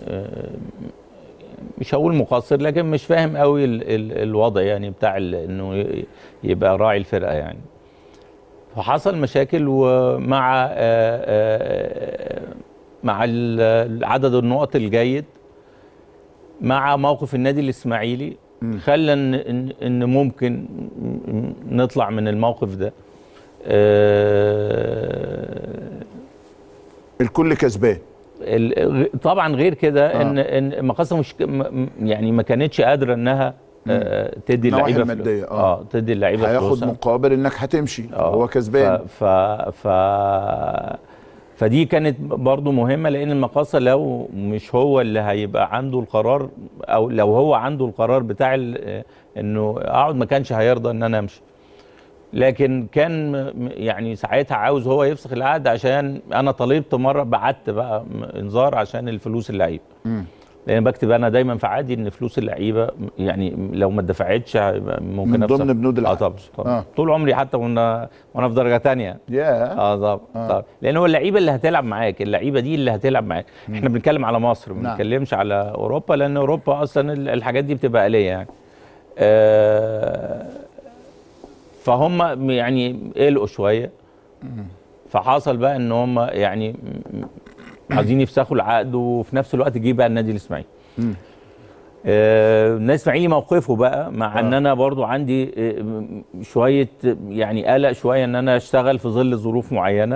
مش هقول مقصر لكن مش فاهم قوي الوضع يعني بتاع انه يبقى راعي الفرقه يعني. فحصل مشاكل، ومع مع عدد النقط الجيد مع موقف النادي الاسماعيلي خلى ان ممكن نطلع من الموقف ده. الكل كسبان طبعا. غير كده ان مقاصة مش يعني ما كانتش قادره انها تدي اللعيبه ماديه تدي اللعيبه هياخد مقابل انك هتمشي هو كسبان. فدي كانت برضو مهمه، لان المقاصة لو مش هو اللي هيبقى عنده القرار، او لو هو عنده القرار بتاع انه اقعد، ما كانش هيرضى ان انا امشي. لكن كان يعني ساعتها عاوز هو يفسخ العقد، عشان انا طالبت مره، بعت بقى انذار عشان الفلوس اللعيبه. لان بكتب انا دايما في عادي ان فلوس اللعيبه يعني لو ما اتدفعتش ممكن من ضمن بنود العقد. طبعا. طول عمري حتى وانا في درجه ثانيه. طبعا. لان هو اللعيبه اللي هتلعب معاك، اللعيبه دي اللي هتلعب معاك. احنا بنتكلم على مصر، ما بنتكلمش على اوروبا، لان اوروبا اصلا الحاجات دي بتبقى آلية يعني. فهم يعني قلقوا شويه. فحصل بقى ان هم يعني عايزين يفسخوا العقد، وفي نفس الوقت جه بقى النادي الاسماعيلي. النادي الاسماعيلي موقفه بقى مع ان انا برضو عندي شويه يعني قلق شويه ان انا اشتغل في ظل ظروف معينه.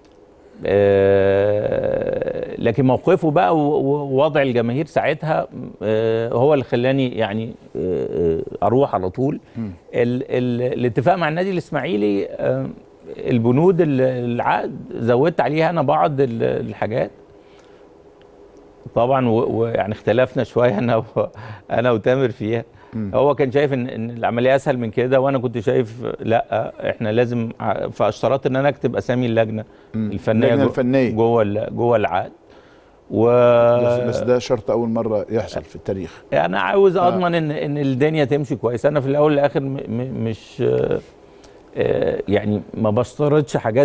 لكن موقفه بقى ووضع الجماهير ساعتها هو اللي خلاني يعني اروح على طول. الاتفاق مع النادي الاسماعيلي، البنود العقد زودت عليها انا بعض الحاجات طبعا، ويعني اختلفنا شويه انا وتامر فيها. هو كان شايف ان العمليه اسهل من كده، وانا كنت شايف لا، احنا لازم. فاشترطت ان انا اكتب اسامي اللجنه الفنيه جوه العقد. بس ده شرط اول مره يحصل في التاريخ. انا عاوز اضمن ان الدنيا تمشي كويس. انا في الاول والاخر مش يعني ما بشترطش حاجات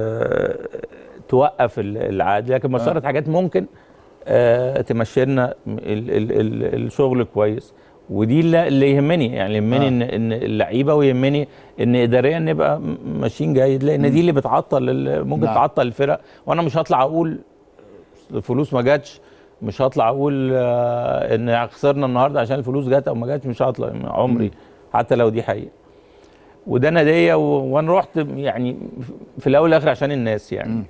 توقف العقد، لكن بشترط حاجات ممكن تمشي لنا الشغل كويس. ودي اللي يهمني، يعني يهمني ان اللعيبه، ويهمني ان اداريا نبقى ماشيين جيد، لان دي اللي بتعطل ممكن تعطل الفرق. وانا مش هطلع اقول الفلوس ما جاتش، مش هطلع اقول ان خسرنا النهارده عشان الفلوس جت او ما جاتش، مش هطلع عمري حتى لو دي حقيقه. وده ناديه، وانا رحت يعني في الاول والاخر عشان الناس يعني.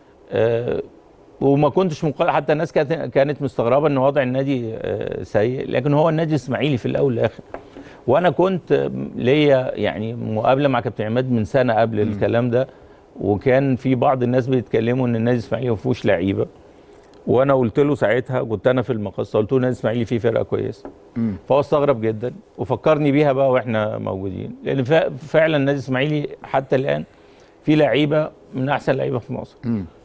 وما كنتش حتى الناس كانت مستغربه ان وضع النادي سيء، لكن هو النادي الاسماعيلي في الاول والاخر. وانا كنت ليا يعني مقابله مع كابتن عماد من سنه قبل الكلام ده، وكان في بعض الناس بيتكلموا ان النادي الاسماعيلي ما فيهوش لعيبه. وانا قلت له ساعتها، كنت انا في المقصه، قلت له النادي الاسماعيلي فيه فرقه كويسه. فهو استغرب جدا وفكرني بيها بقى واحنا موجودين، لان فعلا النادي الاسماعيلي حتى الان في لعيبه من احسن لعيبه في مصر.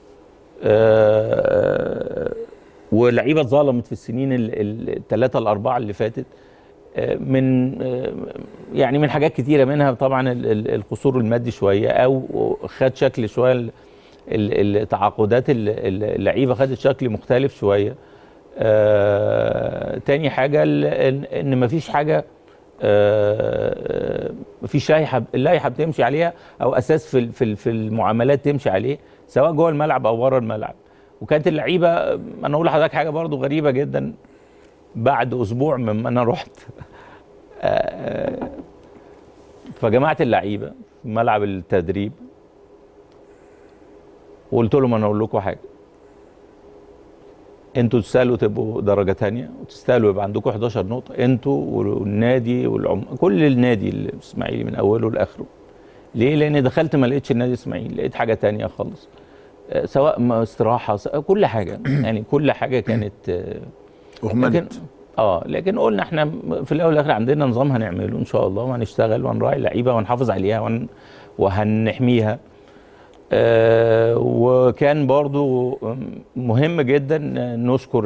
ولعيبه اتظلمت في السنين الثلاثه الاربعه اللي فاتت، من يعني من حاجات كتيره، منها طبعا القصور المادي شويه، او خد شكل شويه التعاقدات اللعيبه خدت شكل مختلف شويه. تاني حاجه ان مفيش حاجه، مفيش اللائحه بتمشي عليها، او اساس في المعاملات تمشي عليه، سواء جوه الملعب او بره الملعب. وكانت اللعيبه، انا اقول لحضرتك حاجه برضو غريبه جدا، بعد اسبوع مما انا رحت فجمعت اللعيبه في ملعب التدريب، وقلت لهم انا اقول لكم حاجه، انتوا تستاهلوا تبقوا درجه ثانيه، وتستاهلوا يبقى عندكم 11 نقطه، انتوا والنادي كل النادي الاسماعيلي من اوله لاخره. ليه؟ لان دخلت ما لقيتش النادي الاسماعيلي، لقيت حاجه ثانيه خالص، سواء استراحه، كل حاجه يعني كل حاجه كانت اهملت. لكن قلنا احنا في الاول والاخر عندنا نظام هنعمله ان شاء الله، وهنشتغل وهنراعي اللعيبه وهنحافظ عليها وهنحميها. وكان برضو مهم جدا نشكر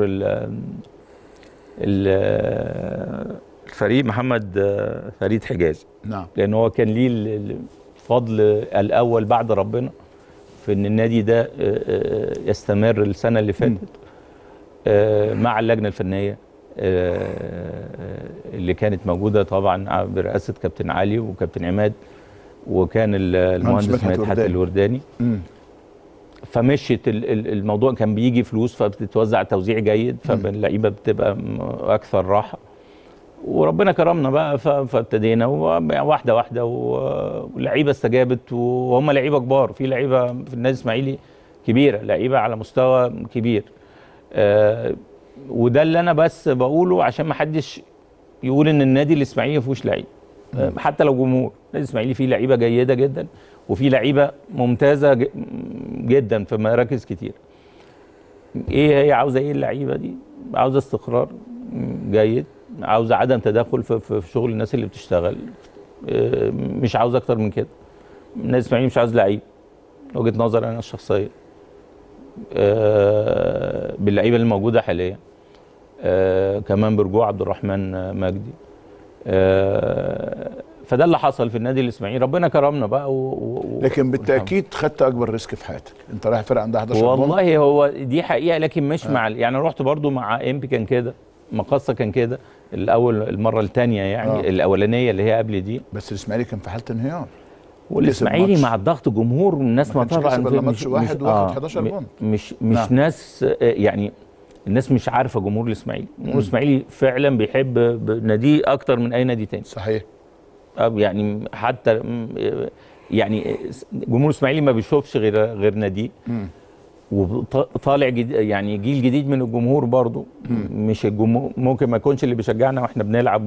الفريق محمد فريد حجازي. نعم. لان هو كان ليه الفضل الاول بعد ربنا في ان النادي ده يستمر السنه اللي فاتت مع اللجنه الفنيه اللي كانت موجوده طبعا برئاسه كابتن علي وكابتن عماد، وكان المهندس مدحت الورداني. فمشيت الموضوع، كان بيجي فلوس فبتتوزع توزيع جيد، فاللعيبه بتبقى اكثر راحه، وربنا كرمنا بقى فابتدينا واحده واحده، واللعيبه استجابت، وهم لعيبه كبار، في لعيبه في النادي الاسماعيلي كبيره، لعيبه على مستوى كبير. وده اللي انا بس بقوله عشان ما حدش يقول ان النادي الاسماعيلي ما فيهوش لعيب، حتى لو جمهور. النادي الاسماعيلي فيه لعيبه جيده جدا، وفي لعيبه ممتازه جدا في مراكز كتير. ايه هي عاوزه ايه اللعيبه دي؟ عاوزه استقرار جيد، عاوزه عدم تدخل في شغل الناس اللي بتشتغل، مش عاوز اكتر من كده. النادي الاسماعيلي مش عاوز لعيب، وجهه نظري انا الشخصيه، باللعيبه اللي موجوده حاليا، كمان برجوع عبد الرحمن مجدي. فده اللي حصل في النادي الاسماعيلي، ربنا كرمنا بقى. لكن بالتاكيد خدت اكبر ريسك في حياتك، انت رايح فرقه عندها 11 والله هو دي حقيقه، لكن مش مع يعني رحت برضو مع امبي كان كده، مقصه كان كده الاول، المره الثانيه يعني الاولانيه اللي هي قبل دي. بس الاسماعيلي كان في حاله انهيار، والاسماعيلي مع الضغط جمهور، الناس ما طبعا ماتش واحد واخد 11 جون، مش ناس يعني الناس مش عارفه جمهور الاسماعيلي. جمهور الاسماعيلي فعلا بيحب ناديه اكتر من اي نادي تاني. صحيح. يعني حتى يعني جمهور الاسماعيلي ما بيشوفش غير ناديه، وطالع يعني جيل جديد من الجمهور برضو. مش الجمهور ممكن ما يكونش اللي بيشجعنا واحنا بنلعب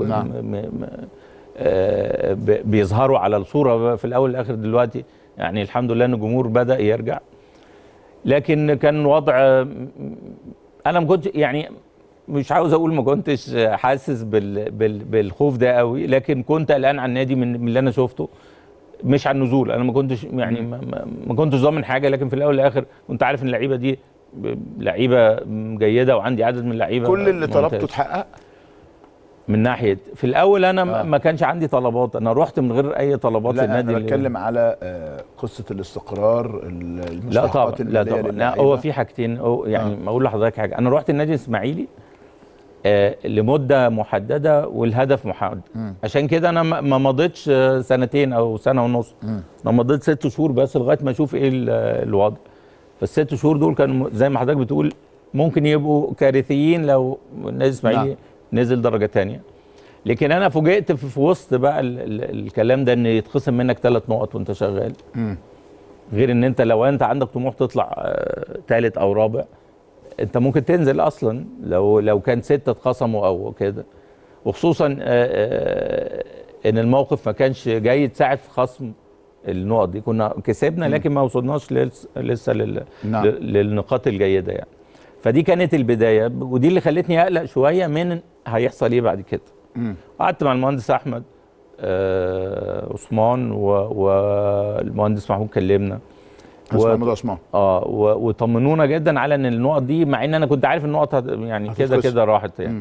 بيظهروا على الصوره في الاول والاخر دلوقتي، يعني الحمد لله ان الجمهور بدا يرجع. لكن كان وضع انا ما كنتش يعني مش عاوز اقول ما كنتش حاسس بالخوف ده قوي، لكن كنت قلقان على النادي من اللي انا شفته، مش على النزول. انا ما كنتش يعني ما كنتش ضامن حاجه، لكن في الاول والاخر كنت عارف ان اللعيبه دي لعيبه جيده، وعندي عدد من اللعيبه. كل اللي طلبته اتحقق من ناحيه. في الاول انا ما كانش عندي طلبات، انا رحت من غير اي طلبات للنادي. انا بتكلم على قصه الاستقرار، المستحقات الماليه. لا طبعا هو في حاجتين يعني اقول لحضرتك حاجه. انا رحت النادي الاسماعيلي لمده محدده والهدف محدد، عشان كده انا ما مضيتش سنتين او سنه ونص، انا مضيت 6 شهور بس لغايه ما اشوف ايه الوضع. فال6 شهور دول كانوا زي ما حضرتك بتقول ممكن يبقوا كارثيين لو النادي الاسماعيلي نزل درجه ثانيه. لكن انا فوجئت في وسط بقى الكلام ده ان يتخصم منك 3 نقط وانت شغال، غير ان انت لو انت عندك طموح تطلع ثالث او رابع انت ممكن تنزل اصلا لو كان 6 اتخصموا او كده. وخصوصا ان الموقف ما كانش جيد ساعه خصم النقط دي، كنا كسبنا لكن ما وصلناش لسه للنقاط الجيده يعني. فدي كانت البدايه، ودي اللي خلتني اقلق شويه من هيحصل ايه بعد كده. قعدت مع المهندس احمد عثمان والمهندس محمود، كلمنا محمود عثمان وطمنونا جدا على ان النقط دي، مع ان انا كنت عارف النقط يعني كده راحت يعني.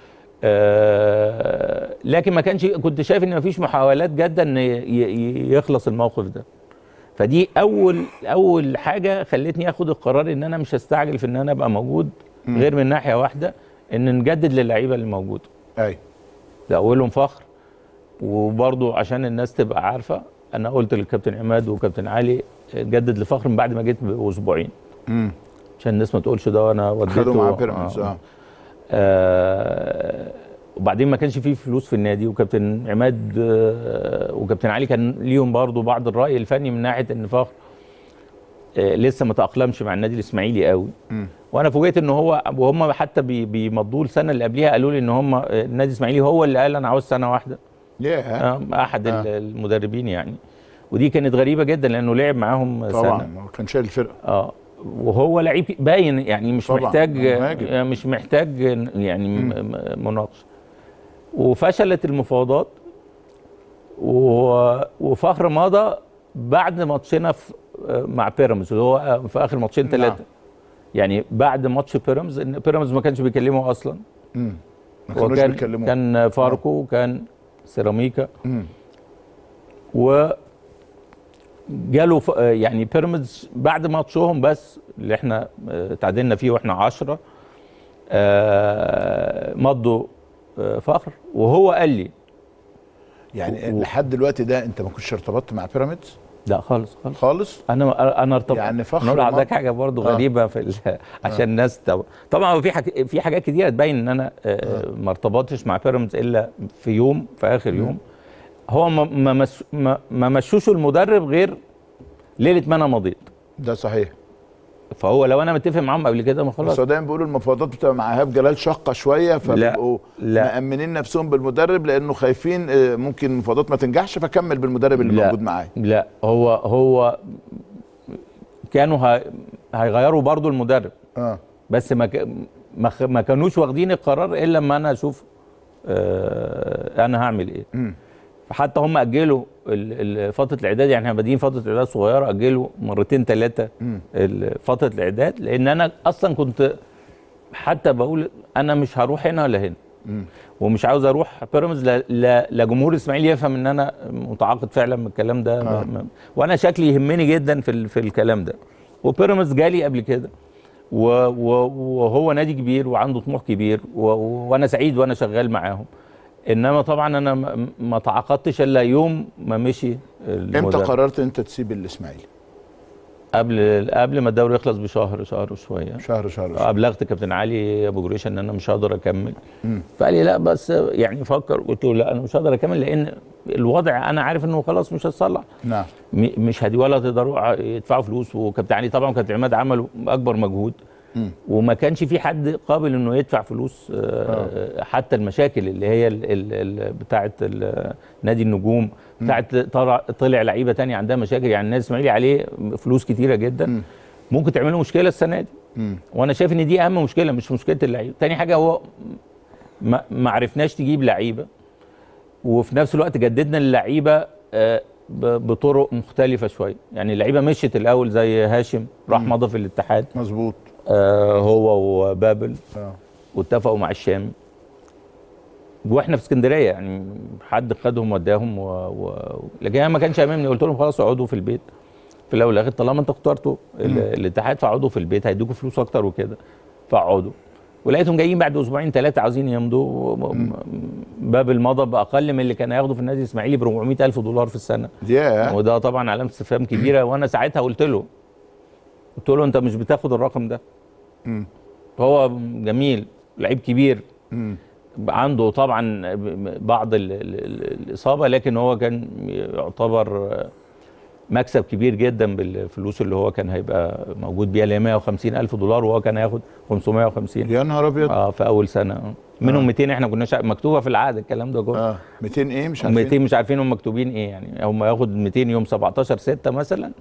لكن ما كانش، كنت شايف ان مفيش محاولات جاده ان يخلص الموقف ده. فدي اول حاجه خلتني اخد القرار ان انا مش هستعجل في ان انا ابقى موجود غير من ناحيه واحده، ان نجدد للعيبه اللي موجوده. ده اولهم فخر. وبرضو عشان الناس تبقى عارفه، انا قلت للكابتن عماد وكابتن علي جدد لفخر من بعد ما جيت باسبوعين، عشان الناس ما تقولش ده انا وديته خدوا مع بيراميدز. وبعدين ما كانش فيه فلوس في النادي، وكابتن عماد وكابتن علي كان ليهم برضو بعض الرأي الفني من ناحيه ان فخر لسه ما تأقلمش مع النادي الاسماعيلي قوي. وانا فوجئت ان هو، وهم حتى بيمضوا السنه اللي قبليها قالوا لي ان هم النادي الاسماعيلي هو اللي قال انا عاوز سنه واحده. احد المدربين يعني. ودي كانت غريبه جدا لانه لعب معاهم سنه طبعا، كان شايل الفرقه. وهو لعيب باين يعني، مش محتاج يعني مناقشه. وفشلت المفاوضات، وفخر مضى بعد ماتشنا مع بيراميدز اللي هو في اخر ماتشين 3. يعني بعد ماتش بيراميدز، ان بيراميدز ما كانش بيكلمه اصلا. ما كانوش بيكلموه. كان فاركو وكان سيراميكا. و جاله يعني بيراميدز بعد ماتشهم بس اللي احنا تعادلنا فيه واحنا 10 مضوا فخر، وهو قال لي يعني لحد دلوقتي ده انت ما كنتش ارتبطت مع بيراميدز؟ لا خالص خالص خالص. انا ارتبط يعني فخر. نقول لحضرتك حاجه برضو غريبه عشان الناس طبعا في حاجات كتيره تبين ان انا ما ارتبطتش مع بيراميدز الا في اخر يوم. هو ما مشوش المدرب غير ليله ما انا مضيت. ده صحيح. فهو لو انا متفق معاهم قبل كده ما خلاص. بس دايما بيقولوا المفاوضات بتبقى مع ايهاب جلال شاقه شويه، فبيبقوا مأمنين نفسهم بالمدرب لانه خايفين ممكن المفاوضات ما تنجحش، فكمل بالمدرب اللي موجود معاه. لا هو كانوا هيغيروا برضو المدرب. بس ما كانوش واخدين القرار الا لما انا اشوف انا هعمل ايه. فحتى هم اجلوا فتره الاعداد، يعني احنا بادئين فتره الاعداد صغيره، اجلوا مرتين 3 فتره الاعداد، لان انا اصلا كنت حتى بقول انا مش هروح هنا ولا هنا. ومش عاوز اروح بيراميدز لا جمهور الاسماعيلي يفهم ان انا متعاقد فعلا من الكلام ده. وانا شكلي يهمني جدا في الكلام ده. وبيراميدز جالي قبل كده وهو نادي كبير وعنده طموح كبير، وانا سعيد وانا شغال معاهم. انما طبعا انا ما تعاقدتش الا يوم ما مشي المدرب. امتى قررت انت تسيب الاسماعيلي؟ قبل ما الدوري يخلص شهر وشويه. شهر. ابلغت كابتن علي ابو جريشه ان انا مش هقدر اكمل. فقال لي لا بس يعني فكر. قلت له لا انا مش هقدر اكمل لان الوضع انا عارف انه خلاص مش هيتصلح. نعم. مش ولا تقدروا يدفعوا فلوس. وكابتن علي طبعا وكابتن عماد عملوا اكبر مجهود. وما كانش في حد قابل انه يدفع فلوس. حتى المشاكل اللي هي بتاعه نادي النجوم، بتاعه طلع لعيبه ثانيه عندها مشاكل. يعني النادي الاسماعيلي عليه فلوس كتيره جدا ممكن تعمل له مشكله السنه دي. وانا شايف ان دي اهم مشكله، مش مشكله اللعيبه. ثاني حاجه هو ما عرفناش تجيب لعيبه، وفي نفس الوقت جددنا اللعيبه بطرق مختلفه شويه. يعني اللعيبه مشيت الاول زي هاشم راح مضى في الاتحاد. مظبوط. هو وبابل واتفقوا مع الشام، واحنا في اسكندريه يعني حد خدهم وداهم لكن انا ما كانش هاممني. قلت لهم خلاص اقعدوا في البيت في الاول والاخر، طالما انتوا اخترتوا الاتحاد فاقعدوا في البيت، هيدوكوا فلوس اكتر وكده. فاقعدوا. ولقيتهم جايين بعد اسبوعين 3 عاوزين يمضوا. بابل مضى باقل من اللي كان هياخده في النادي الاسماعيلي ب $400,000 في السنه. وده طبعا علامه استفهام كبيره. وانا ساعتها قلت له انت مش بتاخد الرقم ده. هو جميل لعيب كبير عنده طبعا بعض الاصابه، لكن هو كان يعتبر مكسب كبير جدا بالفلوس اللي هو كان هيبقى موجود بيها، اللي هي $150,000 وهو كان هياخد 550. يا نهار ابيض. في اول سنه. منهم 200 احنا كنا مكتوبه في العقد الكلام ده كله. 200 ايه مش عارفين. 200 مش عارفين هم مكتوبين ايه. يعني هم ياخد 200 يوم 17/6 مثلا.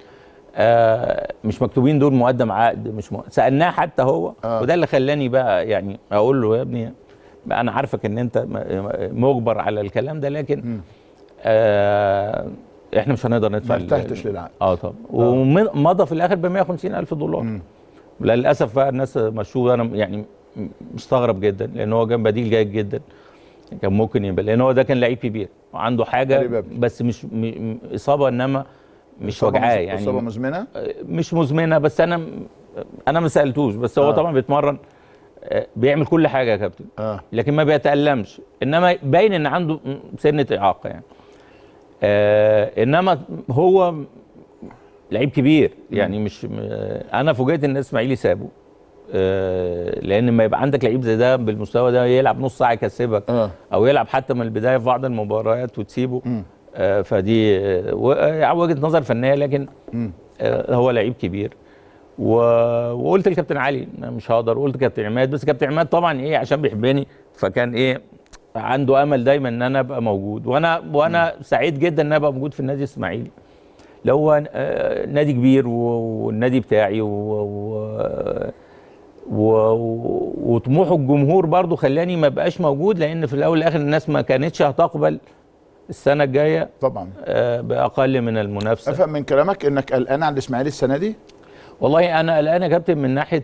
مش مكتوبين دول مقدم عقد. مش سالناه حتى هو. وده اللي خلاني بقى يعني اقول له يا ابني انا عارفك ان انت مجبر على الكلام ده، لكن احنا مش هنقدر ندفع. ما ارتحتش للعقد. طبعا. ومضى في الاخر ب $150,000. للاسف بقى الناس مشوه. انا يعني مستغرب جدا لان هو كان بديل جيد جدا. كان ممكن يبقى، لان هو ده كان لعيب كبير وعنده حاجه بس مش اصابه، انما مش وجعاه. يعني اصابه مزمنه؟ مش مزمنه. بس انا ما سالتوش. بس هو طبعا بيتمرن، بيعمل كل حاجه يا كابتن. لكن ما بيتألمش. انما باين ان عنده سنه اعاقه يعني. انما هو لعيب كبير. يعني مش انا فوجئت ان الاسماعيلي سابه. لان ما يبقى عندك لعيب زي ده بالمستوى ده يلعب نص ساعه يكسبك، او يلعب حتى من البدايه في بعض المباريات وتسيبه. فدي وجهه نظر فنيه، لكن هو لعيب كبير. وقلت لكابتن علي مش هقدر. قلت كابتن عماد، بس كابتن عماد طبعا عشان بيحبني فكان عنده امل دايما ان انا ابقى موجود. وانا سعيد جدا ان انا ابقى موجود في النادي الاسماعيلي. لو هو نادي كبير والنادي بتاعي وطموح الجمهور برضو خلاني ما بقاش موجود، لان في الاول والاخر الناس ما كانتش هتقبل السنه الجايه طبعا باقل من المنافسه. افهم من كلامك انك قلقان على الاسماعيلي السنه دي؟ والله انا قلقان يا كابتن من ناحيه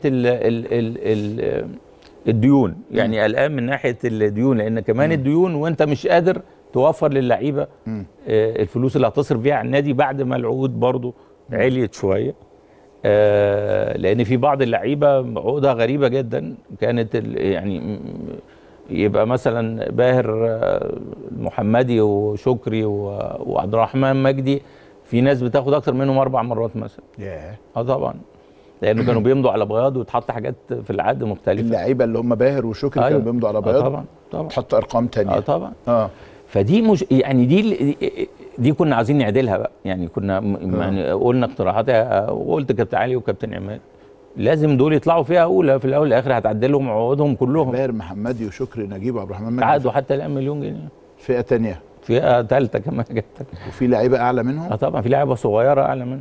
ال الديون، يعني قلقان من ناحيه الديون، لان كمان الديون وانت مش قادر توفر للعيبه الفلوس اللي هتصرف بيها على النادي بعد ما العقود برضو عليت شويه. لان في بعض اللعيبه عقودها غريبه جدا كانت، يعني يبقى مثلا باهر المحمدي وشكري وعبد الرحمن مجدي، في ناس بتاخد اكتر منهم 4 مرات مثلا. طبعا، لانه كانوا بيمضوا على بياض وتحط حاجات في العقد مختلفه. اللعيبه اللي هم باهر وشكري كانوا بيمضوا على بياض. طبعا تحط ارقام ثانيه. طبعا. فدي مش يعني دي كنا عايزين نعدلها بقى، يعني كنا يعني قلنا اقتراحاتها، وقلت كابتن علي وكابتن عماد لازم دول يطلعوا فيها اولى، في الاول والاخر هتعدلهم عقودهم كلهم. باهر محمدي وشكري نجيب وعبد الرحمن مجدي عقدوا حتى الان مليون جنيه. فئه ثانيه، فئه ثالثه كمان جت. وفي لعيبه اعلى منهم؟ طبعا في لعيبه صغيره اعلى منهم،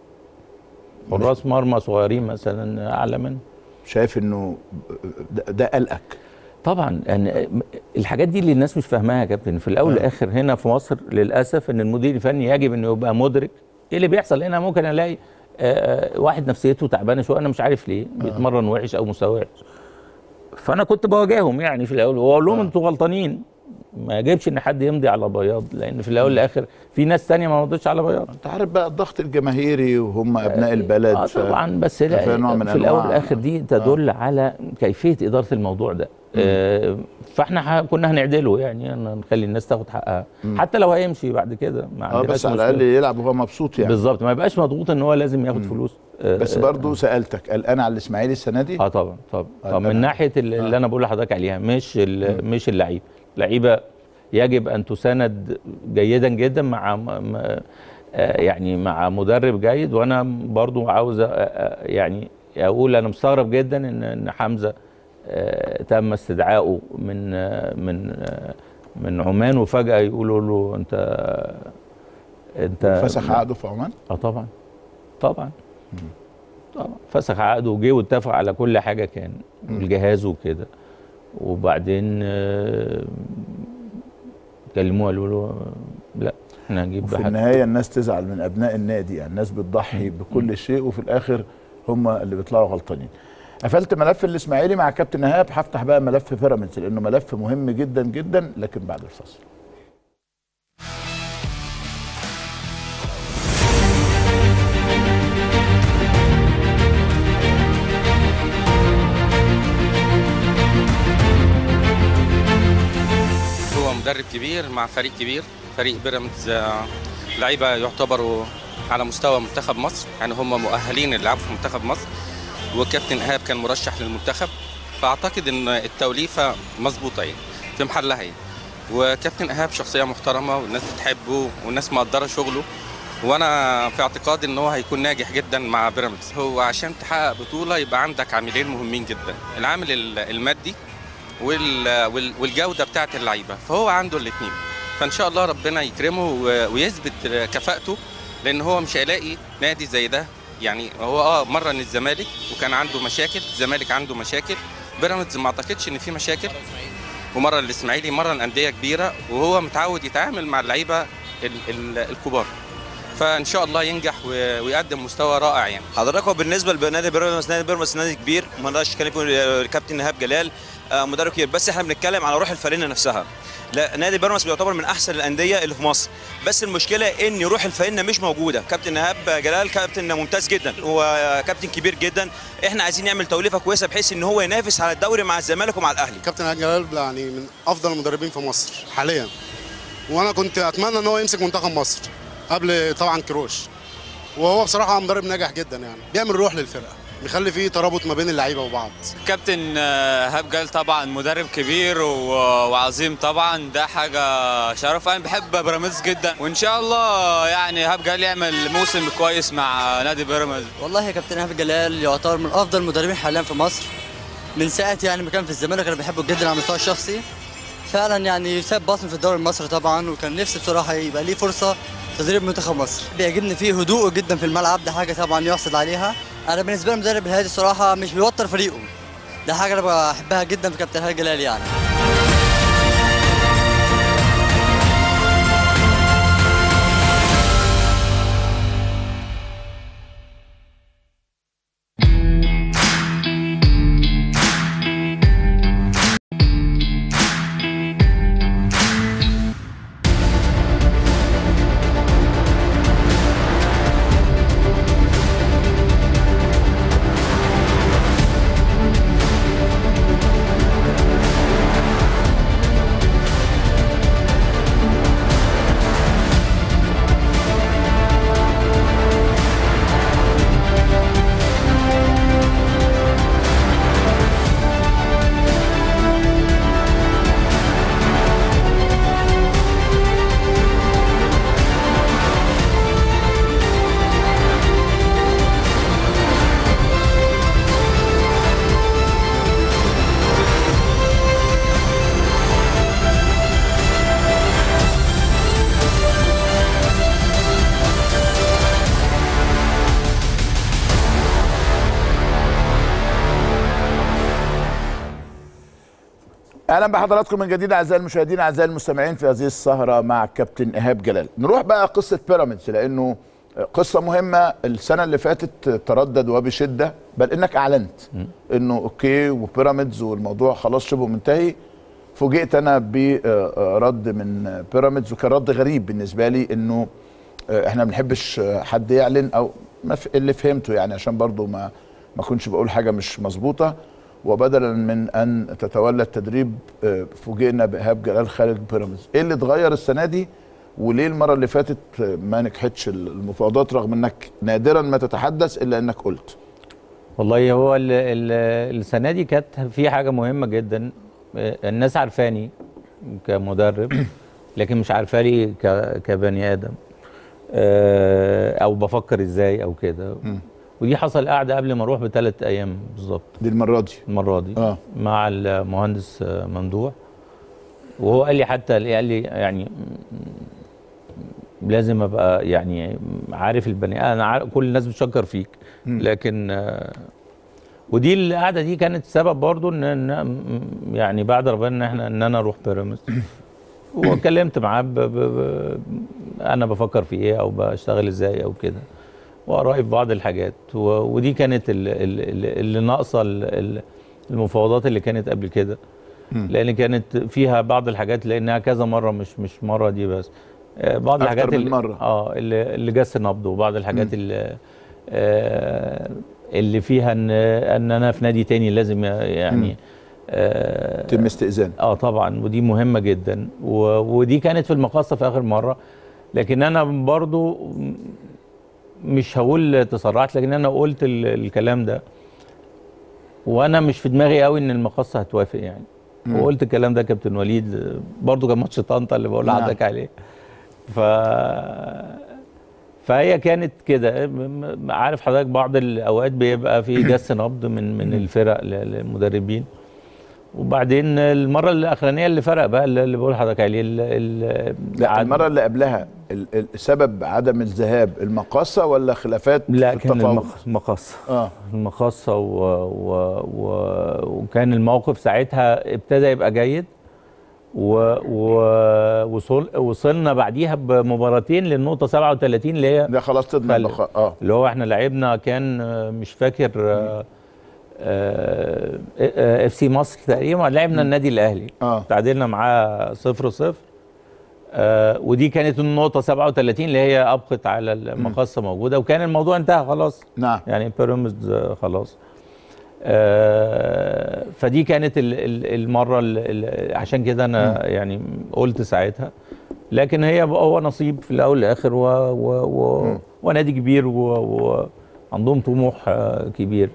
حراس مرمى صغيرين مثلا اعلى منهم. شايف انه ده قلقك؟ طبعا، يعني الحاجات دي اللي الناس مش فاهماها يا كابتن. في الاول والاخر هنا في مصر للاسف ان المدير الفني يجب انه يبقى مدرك ايه اللي بيحصل. هنا ممكن الاقي واحد نفسيته تعبانه شويه، انا مش عارف ليه بيتمرن وحش او مستواه وحش، فانا كنت بواجههم يعني في الاول واقول لهم انتوا غلطانين، ما يجبش ان حد يمضي على بياض، لان في الاول والاخر في ناس ثانيه ما مضتش على بياض. انت عارف بقى الضغط الجماهيري وهم ابناء البلد. طبعا، بس لا في الاول والاخر دي تدل على كيفيه اداره الموضوع ده. فاحنا كنا هنعدله، يعني نخلي الناس تاخد حقها حتى لو هيمشي بعد كده، ما عندناش بس على الاقل يلعب وهو مبسوط يعني. بالظبط، ما يبقاش مضغوط ان هو لازم ياخد فلوس. بس برضه سالتك قلقان على الاسماعيلي السنه دي؟ طبعا من ناحيه اللي انا بقول لحضرتك عليها، مش اللعيبه. اللعيبه يجب ان تساند جيدا جدا مع مدرب جيد. وانا برضو عاوز يعني اقول انا مستغرب جدا ان حمزه تم استدعائه من عمان، وفجاه يقولوا له انت فسخ عقده في عمان. طبعا فسخ عقده وجه واتفق على كل حاجه كان الجهاز وكده، وبعدين كلموه قالوا له لا احنا هنجيب. في النهايه الناس تزعل من ابناء النادي، يعني الناس بتضحي بكل شيء وفي الاخر هم اللي بيطلعوا غلطانين. قفلت ملف الاسماعيلي مع كابتن ايهاب، هفتح بقى ملف بيراميدز لانه ملف مهم جدا جدا، لكن بعد الفاصل. هو مدرب كبير مع فريق كبير، فريق بيراميدز لعيبه يعتبروا على مستوى منتخب مصر، يعني هم مؤهلين يلعبوا في منتخب مصر، وكابتن ايهاب كان مرشح للمنتخب، فاعتقد ان التوليفه مظبوطه يعني في محلها يعني. وكابتن ايهاب شخصيه محترمه والناس بتحبه والناس مقدره شغله، وانا في اعتقادي ان هو هيكون ناجح جدا مع بيراميدز. هو عشان تحقق بطوله يبقى عندك عاملين مهمين جدا، العامل المادي والجوده بتاعه اللعيبه، فهو عنده الاثنين، فان شاء الله ربنا يكرمه ويثبت كفاءته، لان هو مش هيلاقي نادي زي ده. يعني هو مرن الزمالك وكان عنده مشاكل، الزمالك عنده مشاكل، بيراميدز ما اعتقدش ان في مشاكل، ومرن الاسماعيلي، مرن انديه كبيره، وهو متعود يتعامل مع اللعيبه الكبار، فان شاء الله ينجح ويقدم مستوى رائع يعني. حضرتك هو بالنسبه لنادي بيراميدز، نادي كبير، ما نقدرش نتكلم فيه، الكابتن ايهاب جلال مدرب كبير، بس احنا بنتكلم على روح الفريق نفسها. لا، نادي بيراميدز بيعتبر من احسن الانديه اللي في مصر، بس المشكله ان روح الفريق مش موجوده. كابتن ايهاب جلال كابتن ممتاز جدا وكابتن كبير جدا، احنا عايزين نعمل توليفه كويسه بحيث ان هو ينافس على الدوري مع الزمالك ومع الاهلي. كابتن ايهاب جلال يعني من افضل المدربين في مصر حاليا، وانا كنت اتمنى ان هو يمسك منتخب مصر قبل طبعا كروش، وهو بصراحه مدرب ناجح جدا، يعني بيعمل روح للفرقه، بيخلي فيه ترابط ما بين اللعيبه وبعض. كابتن ايهاب جلال طبعا مدرب كبير وعظيم طبعا، ده حاجه شرف. انا بحب بيراميدز جدا، وان شاء الله يعني ايهاب جلال يعمل موسم كويس مع نادي بيراميدز. والله يا كابتن ايهاب جلال يعتبر من افضل المدربين حاليا في مصر، من ساعه يعني ما كان في الزمالك انا بحبه جدا على المستوى الشخصي، فعلا يعني ساب بصمه في الدوري المصري طبعا، وكان نفسي بصراحه يبقى ليه فرصه تدريب منتخب مصر. بيعجبني فيه هدوءه جدا في الملعب، ده حاجه طبعا يحصل عليها. انا بالنسبه لي المدرب الهادي الصراحه مش بيوتر فريقه، ده حاجه انا بحبها جدا في كابتن ايهاب جلال يعني. اهلا بحضراتكم من جديد اعزائي المشاهدين اعزائي المستمعين في هذه السهره مع الكابتن ايهاب جلال. نروح بقى قصه بيراميدز لانه قصه مهمه. السنه اللي فاتت تردد وبشده، بل انك اعلنت انه اوكي وبيراميدز والموضوع خلاص شبه منتهي. فوجئت انا برد من بيراميدز وكان رد غريب بالنسبه لي، انه احنا ما بنحبش حد يعلن، او اللي فهمته يعني عشان برضو ما كنتش بقول حاجه مش مظبوطه. وبدلا من ان تتولى التدريب فوجئنا بايهاب جلال خارج بيراميدز. ايه اللي اتغير السنه دي؟ وليه المره اللي فاتت ما نجحتش المفاوضات رغم انك نادرا ما تتحدث الا انك قلت؟ والله هو السنه دي كانت في حاجه مهمه جدا. الناس عارفاني كمدرب لكن مش عارفاني كبني ادم، او بفكر ازاي او كده. ودي حصل قاعده قبل ما اروح ب3 ايام بالظبط. دي المره دي مع المهندس ممدوح، وهو قال لي حتى قال لي يعني لازم ابقى يعني عارف البني انا كل الناس بتشكر فيك، لكن ودي القعده دي كانت سبب برضو ان يعني بعد ربنا ان انا اروح بيراميدز. واتكلمت معاه انا بفكر في ايه او بشتغل ازاي او كده، وارائي في بعض الحاجات. ودي كانت اللي ناقصه المفاوضات اللي كانت قبل كده، لان كانت فيها بعض الحاجات لانها كذا مره مش مره دي بس. بعض الحاجات اللي جس نبض، وبعض الحاجات اللي فيها ان انا في نادي تاني لازم يعني تم استئذان. طبعا، ودي مهمه جدا. ودي كانت في المقاصه في اخر مره، لكن انا برضو مش هقول تسرعت، لكن انا قلت الكلام ده وانا مش في دماغي قوي ان المقاصه هتوافق يعني. وقلت الكلام ده كابتن وليد برضو كان ماتش طنطا اللي بقول لحضرتك عليه. فهي كانت كده. عارف حضرتك بعض الاوقات بيبقى في جس نبض من الفرق للمدربين. وبعدين المره الاخرانيه اللي فرق بقى اللي بقول لحضرتك عليه لا المره اللي قبلها سبب عدم الذهاب المقاصه ولا خلافات؟ لا كان المقاصه. المقاصه وكان الموقف ساعتها ابتدى يبقى جيد. وصلنا بعديها بمباراتين للنقطه 37 اللي هي ده خلاص تضمن البقاء. اللي هو احنا لعبنا كان مش فاكر اف سي مصر تقريبا، لعبنا النادي الاهلي تعادلنا معاه 0-0. ودي كانت النقطه 37 اللي هي ابقت على المقاصه موجوده، وكان الموضوع انتهى خلاص. نعم. يعني بيراميدز خلاص. فدي كانت المره عشان كده انا يعني قلت ساعتها. لكن هو نصيب في الاول والاخر، ونادي كبير وعندهم طموح كبير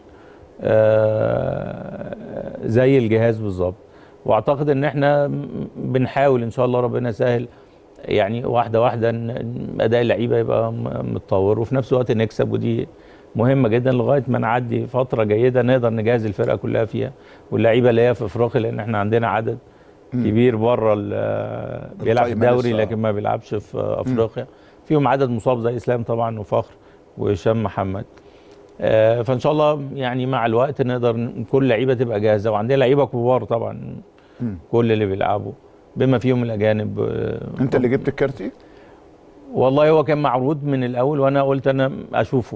زي الجهاز بالظبط. واعتقد ان احنا بنحاول ان شاء الله ربنا يسهل يعني واحده واحده ان اداء اللعيبه يبقى متطور، وفي نفس الوقت نكسب. ودي مهمه جدا لغايه ما نعدي فتره جيده نقدر نجهز الفرقه كلها فيها، واللعيبه اللي هي في افريقيا، لان احنا عندنا عدد كبير بره بيلعب في الدوري لكن ما بيلعبش في افريقيا. فيهم عدد مصاب زي اسلام طبعا وفخر وهشام محمد. فان شاء الله يعني مع الوقت نقدر كل لعيبه تبقى جاهزه، وعندنا لعيبه كبار طبعا كل اللي بيلعبوا بما فيهم الاجانب. انت اللي جبت الكارتي؟ والله هو كان معروض من الاول وانا قلت انا اشوفه.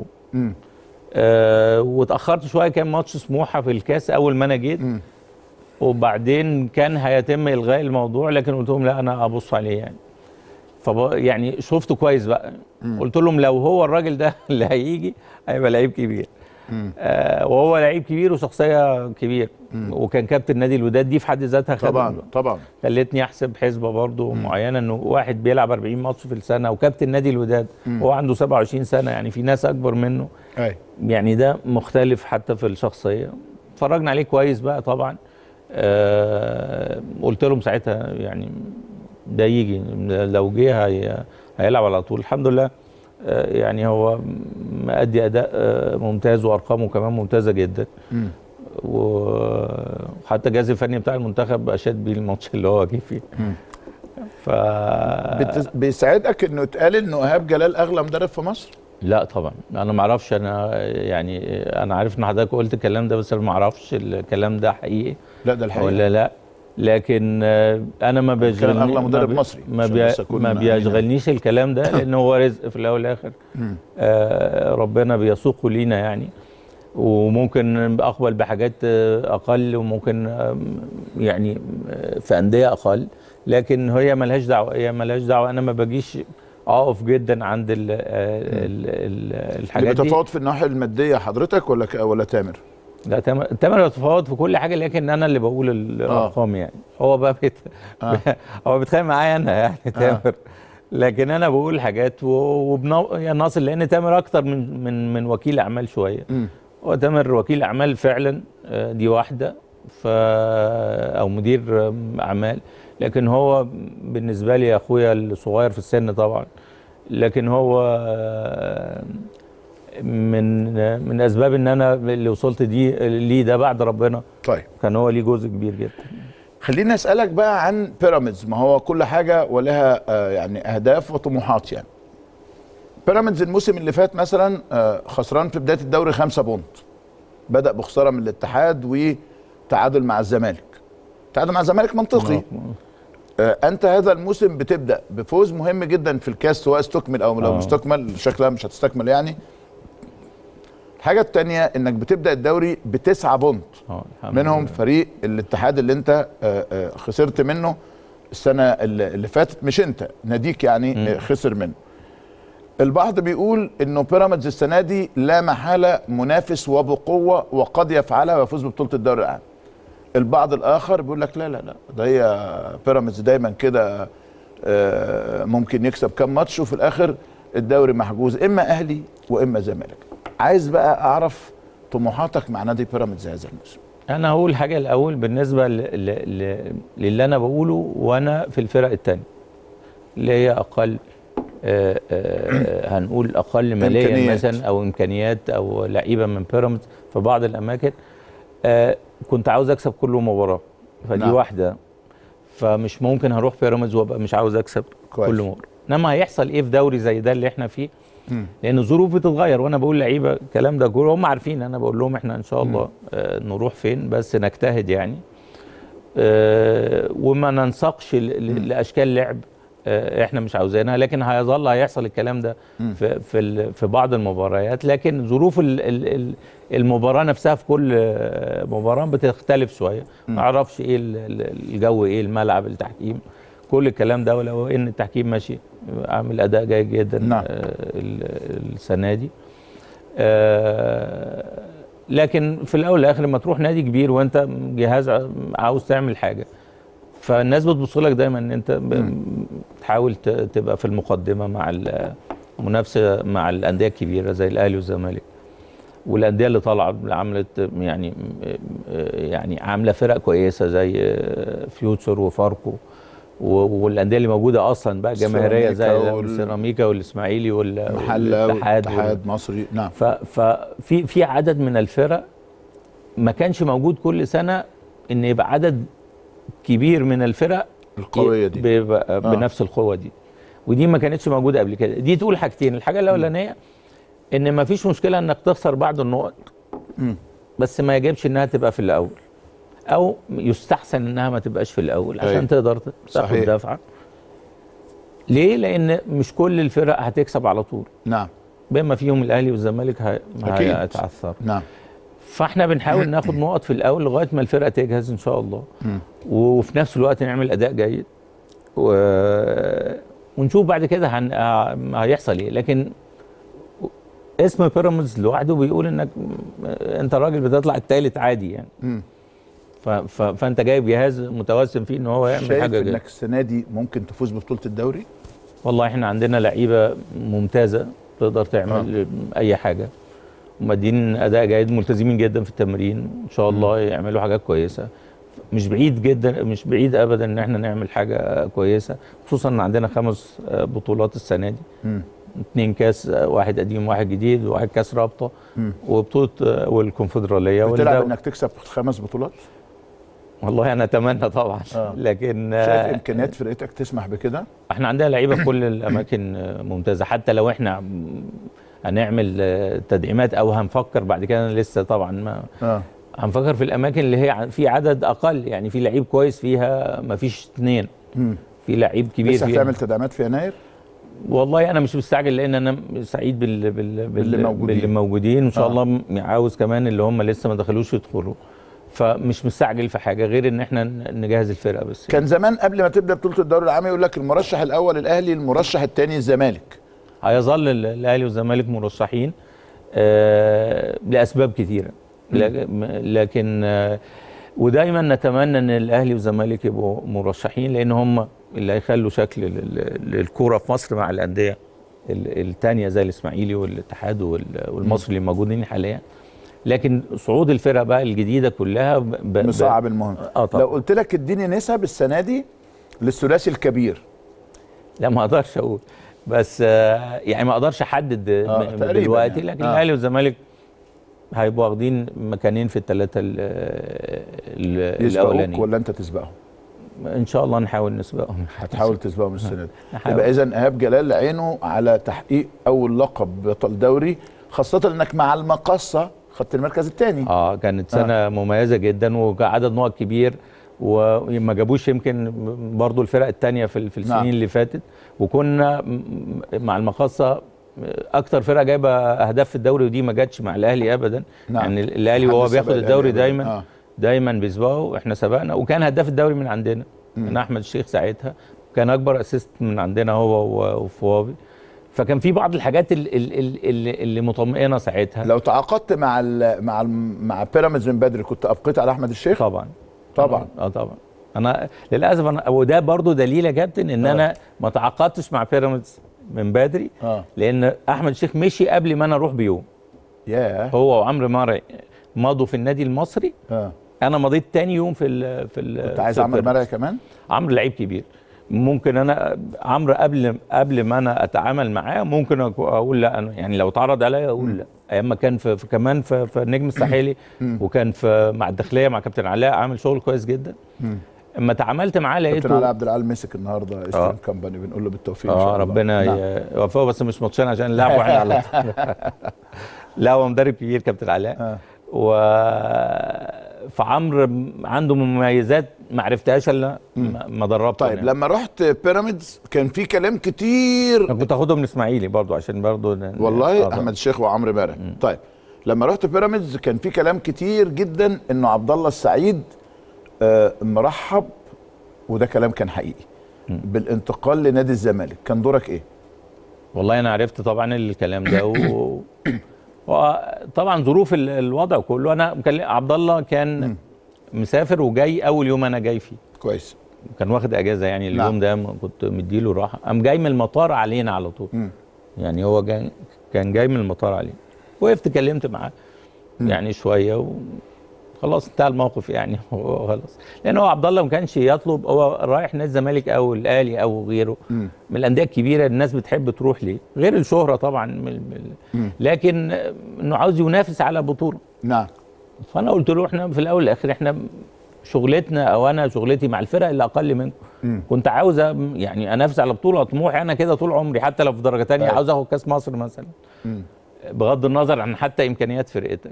واتاخرت شويه، كان ماتش سموحه في الكاس اول ما انا جيت. وبعدين كان هيتم الغاء الموضوع، لكن قلت لهم لا انا ابص عليه يعني. يعني شفته كويس بقى. قلت لهم لو هو الراجل ده اللي هيجي هيبقى لعيب كبير. وهو لعيب كبير وشخصيه كبير. وكان كابتن نادي الوداد، دي في حد ذاتها طبعا خلتني احسب حسبه برضو معينه، انه واحد بيلعب 40 ماتش في السنه وكابتن نادي الوداد وهو عنده 27 سنه، يعني في ناس اكبر منه. يعني ده مختلف حتى في الشخصيه. اتفرجنا عليه كويس بقى طبعا. قلت لهم ساعتها يعني ده يجي لو جه هيلعب على طول. الحمد لله يعني هو مأدي اداء ممتاز، وارقامه كمان ممتازه جدا. وحتى الجهاز الفني بتاع المنتخب اشاد بيه الماتش اللي هو جه فيه. بيساعدك انه اتقال انه ايهاب جلال اغلى مدرب في مصر؟ لا طبعا انا ما اعرفش. انا يعني انا عارف ان حضرتك قلت الكلام ده، بس انا ما اعرفش الكلام ده حقيقي لا ده الحقيقي ولا لا. لكن انا ما كان اغلى مدرب مصري ما بيشغلنيش الكلام ده، لان هو رزق في الاول والاخر. ربنا بيسوقه لينا يعني، وممكن اقبل بحاجات اقل، وممكن يعني في انديه اقل، لكن هي ملهاش دعوه. انا ما باجيش اقف جدا عند الحاجات دي. بتتفاوض في الناحيه الماديه حضرتك ولا تامر؟ لا، تامر بيتفاوض في كل حاجه، لكن انا اللي بقول الارقام يعني. هو بقى هو بيتخانق معايا انا يعني تامر. لكن انا بقول حاجات يعني ناصر، لان تامر اكتر من وكيل اعمال شويه. هو تامر وكيل اعمال فعلا، دي واحده، او مدير اعمال. لكن هو بالنسبه لي اخويا الصغير في السن طبعا، لكن هو من اسباب ان انا اللي وصلت ليه ده بعد ربنا. طيب، كان هو ليه جزء كبير جدا. خليني اسالك بقى عن بيراميدز. ما هو كل حاجه ولها يعني اهداف وطموحات. يعني بيراميدز الموسم اللي فات مثلا خسران في بدايه الدوري 5 بونت، بدا بخساره من الاتحاد وتعادل مع الزمالك. تعادل مع الزمالك منطقي. انت هذا الموسم بتبدا بفوز مهم جدا في الكاس، سواء استكمل او لو مستكمل، شكلها مش هتستكمل يعني. الحاجه الثانيه انك بتبدا الدوري ب9 بونت، منهم فريق الاتحاد اللي انت خسرت منه السنه اللي فاتت، مش انت، ناديك يعني خسر منه. البعض بيقول انه بيراميدز السنه دي لا محاله منافس وبقوه، وقد يفعلها ويفوز ببطوله الدوري العام. البعض الاخر بيقول لك لا لا لا، ده هي بيراميدز دايما كده ممكن يكسب كام ماتش وفي الاخر الدوري محجوز، اما اهلي واما زمالك. عايز بقى اعرف طموحاتك مع نادي بيراميدز هذا الموسم. انا هقول حاجه الاول بالنسبه للي انا بقوله، وانا في الفرق الثانيه اللي هي اقل، هنقول اقل ماليا مثلا، او امكانيات، او لعيبه من بيراميدز في بعض الاماكن. كنت عاوز اكسب كل مباراه، فدي واحده. فمش ممكن هروح بيراميدز وابقى مش عاوز اكسب كويس كل مباراه. انما هيحصل ايه في دوري زي ده اللي احنا فيه؟ لان الظروف بتتغير، وانا بقول لعيبه الكلام ده كله هم عارفين. انا بقول لهم احنا ان شاء الله نروح فين، بس نجتهد يعني، وما ننسقش لاشكال لعب احنا مش عاوزينها، لكن هيحصل الكلام ده في بعض المباريات. لكن ظروف المباراه نفسها في كل مباراه بتختلف شويه. ما اعرفش ايه الجو، ايه الملعب، التحكيم، كل الكلام ده. ولو ان التحكيم ماشي عامل اداء جيد جدا السنه دي. لكن في الاول والاخر لما تروح نادي كبير وانت جهاز عاوز تعمل حاجه، فالناس بتبص لك دايما ان انت بتحاول تبقى في المقدمه مع المنافسه مع الانديه الكبيره زي الاهلي والزمالك، والانديه اللي طالعه عملت يعني عامله فرق كويسه زي فيوتشر وفاركو، والانديه اللي موجوده اصلا بقى جماهيريه زي السيراميكا والاسماعيلي والاتحاد مصري. نعم. ففي عدد من الفرق ما كانش موجود كل سنه، ان يبقى عدد كبير من الفرق القويه دي بنفس القوه دي، ودي ما كانتش موجوده قبل كده. دي تقول حاجتين. الحاجه الاولانيه ان ما فيش مشكله انك تخسر بعض النقط، بس ما يجبش انها تبقى في الاول، او يستحسن انها ما تبقاش في الاول عشان تقدر تاخد دفعه. ليه؟ لان مش كل الفرق هتكسب على طول. نعم. بما فيهم الاهلي والزمالك هيتعثر. نعم. فاحنا بنحاول ناخد نقط في الاول لغايه ما الفرقه تجهز ان شاء الله، وفي نفس الوقت نعمل اداء جيد، ونشوف بعد كده هيحصل ايه. لكن اسم بيراميدز لوحده بيقول انك انت راجل بتطلع الثالث عادي يعني. فانت جايب جهاز متوسم فيه ان هو يعمل حاجه. شايف انك السنه دي ممكن تفوز ببطوله الدوري؟ والله احنا عندنا لعيبه ممتازه تقدر تعمل اي حاجه، ومادين اداء جيد، ملتزمين جدا في التمرين، ان شاء الله يعملوا حاجات كويسه. مش بعيد ابدا ان احنا نعمل حاجه كويسه، خصوصا ان عندنا 5 بطولات السنه دي. 2 كاس، واحد قديم واحد جديد، وواحد كاس رابطه، وبطوله والكونفدراليه. بتلعب انك تكسب 5 بطولات؟ والله انا اتمنى طبعا. لكن شايف امكانيات فرقتك تسمح بكده؟ احنا عندنا لعيبه في كل الاماكن ممتازه. حتى لو احنا هنعمل تدعيمات او هنفكر بعد كده، لسه طبعا ما هنفكر في الاماكن اللي هي في عدد اقل، يعني في لعيب كويس فيها ما فيش 2، في لعيب كبير لسه فيها. هتعمل تدعيمات في يناير؟ والله انا مش مستعجل، لان انا سعيد باللي موجودين وان شاء الله عاوز كمان اللي هم لسه ما دخلوش يدخلوا، فمش مستعجل في حاجه غير ان احنا نجهز الفرقه بس. كان زمان قبل ما تبدا بطوله الدوري العام يقول لك المرشح الاول الاهلي، المرشح الثاني الزمالك. هيظل الاهلي والزمالك مرشحين لاسباب كثيره، لكن ودايما نتمنى ان الاهلي والزمالك يبقوا مرشحين، لان هم اللي هيخلوا شكل للكوره في مصر مع الانديه الثانيه زي الاسماعيلي والاتحاد والمصري اللي موجودين حاليا. لكن صعود الفرقه بقى الجديده كلها مصعب المهم. لو قلت لك اديني نسب السنه دي للثلاثي الكبير. لا ما اقدرش اقول، بس يعني ما اقدرش احدد دلوقتي، لكن الاهلي والزمالك هيبقوا واخدين مكانين في الثلاثه الاولانيين. ولا انت تسبقهم؟ ان شاء الله نحاول نسبقهم. هتحاول تسبقهم السنه دي. يبقى اذا ايهاب جلال عينه على تحقيق اول لقب بطل دوري، خاصه انك مع المقصه خدت المركز الثاني. كانت سنه مميزه جدا وعدد نقط كبير، وما جابوش يمكن برضو الفرق الثانيه في السنين اللي فاتت، وكنا مع المقصه اكتر فرقه جايبه اهداف في الدوري، ودي ما جاتش مع الاهلي ابدا. يعني الاهلي وهو بياخد الدوري دايما بيسبقه، احنا سبقنا، وكان هداف الدوري من عندنا كان احمد الشيخ ساعتها، كان اكبر اسيست من عندنا هو وفوابي، فكان في بعض الحاجات اللي مطمئنه ساعتها. لو تعاقدت مع بيراميدز من بدري كنت ابقيت على احمد الشيخ؟ طبعا. طبعا. انا للاسف وده برضو دليل يا كابتن ان انا ما تعاقدتش مع بيراميدز من بدري، لان احمد الشيخ مشي قبل ما انا اروح بيوم. هو وعمرو مرعي مضوا في النادي المصري. انا مضيت تاني يوم في كنت عايز عمرو مرعي كمان. عمرو لعيب كبير، ممكن انا عمرو قبل ما انا اتعامل معاه ممكن اقول لا، أنا يعني لو اتعرض عليا اقول لا، ايام ما كان كمان في النجم الساحلي وكان مع الداخليه مع كابتن علاء عامل شغل كويس جدا. اما تعاملت معاه لقيته كابتن علاء عبد العال مسك النهارده ايسترن كامباني، بنقول له بالتوفيق ان شاء الله. ربنا يوفقه، بس مش ماتشين عشان نلعب واحنا على طول. لا هو مدرب كبير كابتن علاء. فعمرو عنده مميزات ما عرفتهاش الا ما دربته. طيب يعني. لما رحت بيراميدز كان في كلام كتير، انا كنت اخدهم من الاسماعيلي برضو عشان برضو والله احمد الشيخ وعمرو مرعي. طيب لما رحت بيراميدز كان في كلام كتير جدا انه عبد الله السعيد مرحب، وده كلام كان حقيقي، بالانتقال لنادي الزمالك. كان دورك ايه؟ والله انا عرفت طبعا الكلام ده وطبعا ظروف الوضع كله. انا عبد الله كان مسافر وجاي اول يوم انا جاي فيه. كويس. كان واخد اجازه يعني اليوم ده كنت مديله راحه، قام جاي من المطار علينا على طول. يعني هو كان جاي من المطار علينا، وقفت كلمت معاه يعني شويه خلاص انتهى الموقف يعني. هو خلاص، لان هو عبد الله ما كانش يطلب، هو رايح نادي الزمالك او الاهلي او غيره من الانديه الكبيره الناس بتحب تروح ليه، غير الشهره طبعا لكن انه عاوز ينافس على بطوله. نعم. فانا قلت له احنا في الاول والاخر احنا شغلتنا او انا شغلتي مع الفرق اللي اقل منكم. كنت عاوز يعني انافس على بطوله، طموحي انا كده طول عمري حتى لو في درجه ثانيه عاوز اخد كاس مصر مثلا. بغض النظر عن حتى امكانيات فرقتك.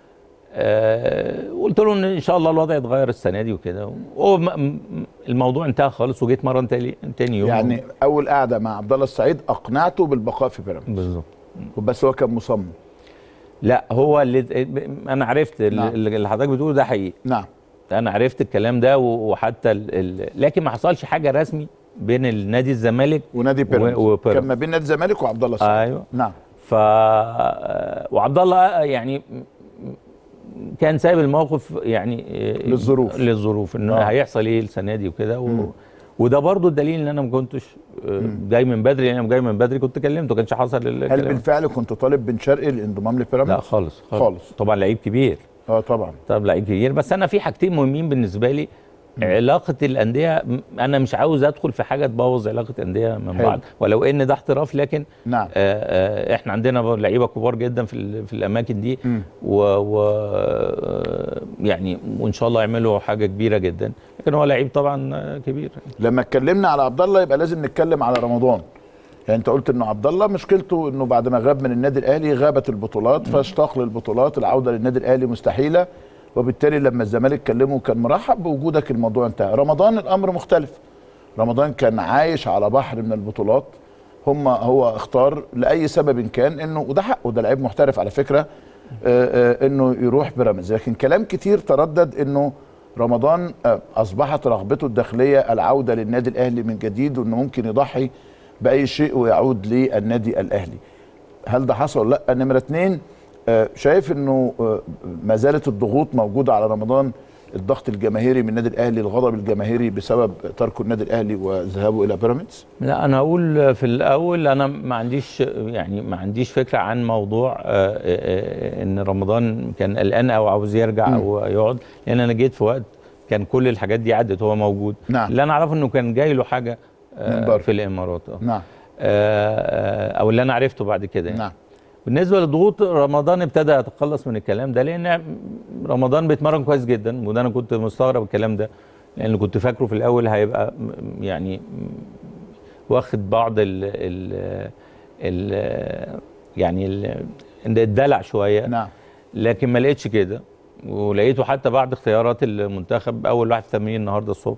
قلت له ان شاء الله الوضع يتغير السنه دي وكده، الموضوع انتهى خالص، وجيت مره تاني يوم. يعني اول قعده مع عبد الله السعيد اقنعته بالبقاء في بيراميدز. بالظبط. بس هو كان مصمم. لا هو انا عرفت اللي حضرتك بتقوله ده حقيقي. نعم. انا عرفت الكلام ده وحتى لكن ما حصلش حاجه رسمي بين النادي الزمالك ونادي بيراميدز. كان ما بين نادي الزمالك وعبد الله السعيد. ايوه. نعم. وعبد الله يعني كان سايب الموقف يعني للظروف انه هيحصل ايه السنه دي وكده وده برضو الدليل ان انا ما كنتش جاي من بدري، لان انا جاي من بدري كنت كلمته، ما كانش حصل الكلام. هل بالفعل كنت طالب بن شرقي الانضمام لبيراميدز؟ لا خالص. طبعا لعيب كبير. طبعا. طب لعيب كبير، بس انا في حاجتين مهمين بالنسبه لي. علاقه الانديه، انا مش عاوز ادخل في حاجه تبوظ علاقه انديه من بعض، ولو ان ده احتراف، لكن نعم. احنا عندنا لعيبه كبار جدا في الاماكن دي، يعني وان شاء الله يعملوا حاجه كبيره جدا، لكن هو لعيب طبعا كبير. لما اتكلمنا على عبد الله يبقى لازم نتكلم على رمضان. يعني انت قلت انه عبد الله مشكلته انه بعد ما غاب من النادي الاهلي غابت البطولات، فاشتاق للبطولات، العوده للنادي الاهلي مستحيله، وبالتالي لما الزمالك كلمه كان مرحب بوجودك، الموضوع انتهى. رمضان الامر مختلف، رمضان كان عايش على بحر من البطولات، هو اختار لاي سبب كان انه، وده حقه، ده لعيب محترف على فكره، انه يروح بيراميدز. لكن كلام كتير تردد انه رمضان اصبحت رغبته الداخليه العوده للنادي الاهلي من جديد، وانه ممكن يضحي باي شيء ويعود للنادي الاهلي. هل ده حصل ولا لا؟ نمره 2، شايف انه ما زالت الضغوط موجوده على رمضان، الضغط الجماهيري من النادي الاهلي، الغضب الجماهيري بسبب تركه النادي الاهلي وذهابه الى بيراميدز؟ لا، انا اقول في الاول انا ما عنديش فكره عن موضوع ان رمضان كان قلقان او عاوز يرجع او يقعد، لان انا جيت في وقت كان كل الحاجات دي عدت، هو موجود. نعم. اللي انا اعرفه انه كان جاي له حاجه في الامارات. نعم. او اللي انا عرفته بعد كده يعني. نعم. بالنسبه للضغوط، رمضان ابتدى يتخلص من الكلام ده، لان رمضان بيتمرن كويس جدا، وده انا كنت مستغرب الكلام ده، لان كنت فاكره في الاول هيبقى يعني واخد بعض الدلع شويه. نعم. لكن ما لقيتش كده، ولقيته حتى بعد اختيارات المنتخب اول واحد في التمرين النهارده الصبح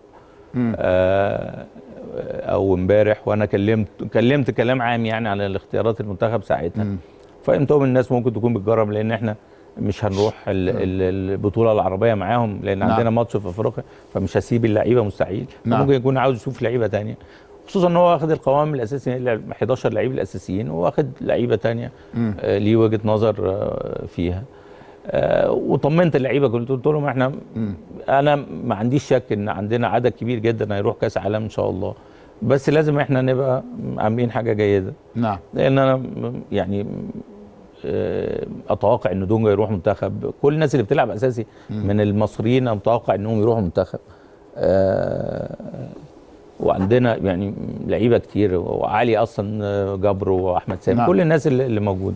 او امبارح، وانا كلمت كلام عام يعني على الاختيارات المنتخب ساعتها. فهمتهم الناس ممكن تكون بتجرب، لان احنا مش هنروح البطوله العربيه معاهم، لان عندنا ماتش في افريقيا، فمش هسيب اللعيبه مستحيل. ممكن يكون عاوز يشوف لعيبه ثانيه، خصوصا ان هو واخد القوام الاساسي 11 لعيب الاساسيين، وواخد لعيبه ثانيه ليه وجهه نظر فيها. وطمنت اللعيبه، قلت لهم انا ما عنديش شك ان عندنا عدد كبير جدا هيروح كاس عالم ان شاء الله، بس لازم احنا نبقى عاملين حاجه جيده. نعم. لان انا يعني اتوقع ان دونجا يروح منتخب، كل الناس اللي بتلعب اساسي من المصريين انا متوقع انهم يروحوا منتخب. وعندنا يعني لعيبه كتير، وعلي اصلا جبر واحمد سامي. نعم. كل الناس اللي موجوده.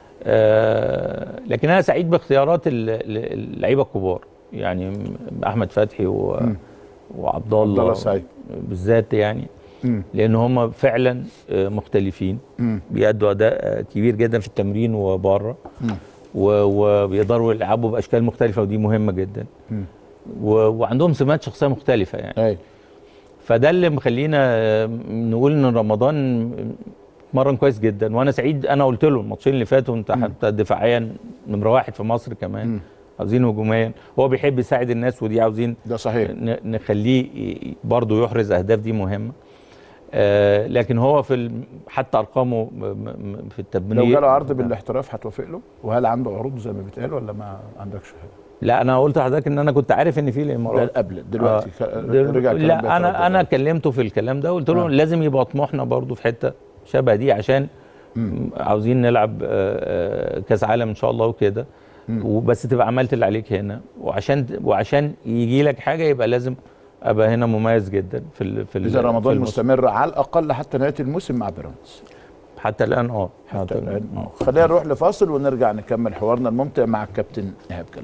لكن انا سعيد باختيارات اللعيبه الكبار، يعني احمد فتحي وعبد الله سعيد بالذات، يعني لان هم فعلا مختلفين، بيأدوا اداء كبير جدا في التمرين وبره، وبيقدروا يلعبوا باشكال مختلفه، ودي مهمه جدا. وعندهم سمات شخصيه مختلفه يعني. فده اللي مخلينا نقول ان رمضان اتمرن كويس جدا، وانا سعيد. انا قلت له الماتشين اللي فاتوا انت حتى دفاعيا نمره 1 في مصر كمان، عاوزين هجوميا، هو بيحب يساعد الناس، ودي عاوزين ده صحيح نخليه برضه يحرز اهداف، دي مهمه. لكن هو حتى ارقامه في التبنيه، لو جاله عرض بالاحتراف هتوافق له؟ وهل عنده عروض زي ما بيتقال ولا ما عندكش حاجه؟ لا، انا قلت لحضرتك ان انا كنت عارف ان في الامارات قبل دلوقتي رجع. لا، انا كلمته في الكلام ده، قلت له لازم يبقى طموحنا برضه في حته شبه دي، عشان عاوزين نلعب كاس عالم ان شاء الله وكده، وبس تبقى عملت اللي عليك هنا، وعشان يجي لك حاجه يبقى لازم ابقى هنا مميز جدا في اذا رمضان مستمر على الاقل حتى نهايه الموسم مع بيراميدز حتى الان. حتى الان. خلينا نروح لفاصل ونرجع نكمل حوارنا الممتع مع الكابتن ايهاب جلال.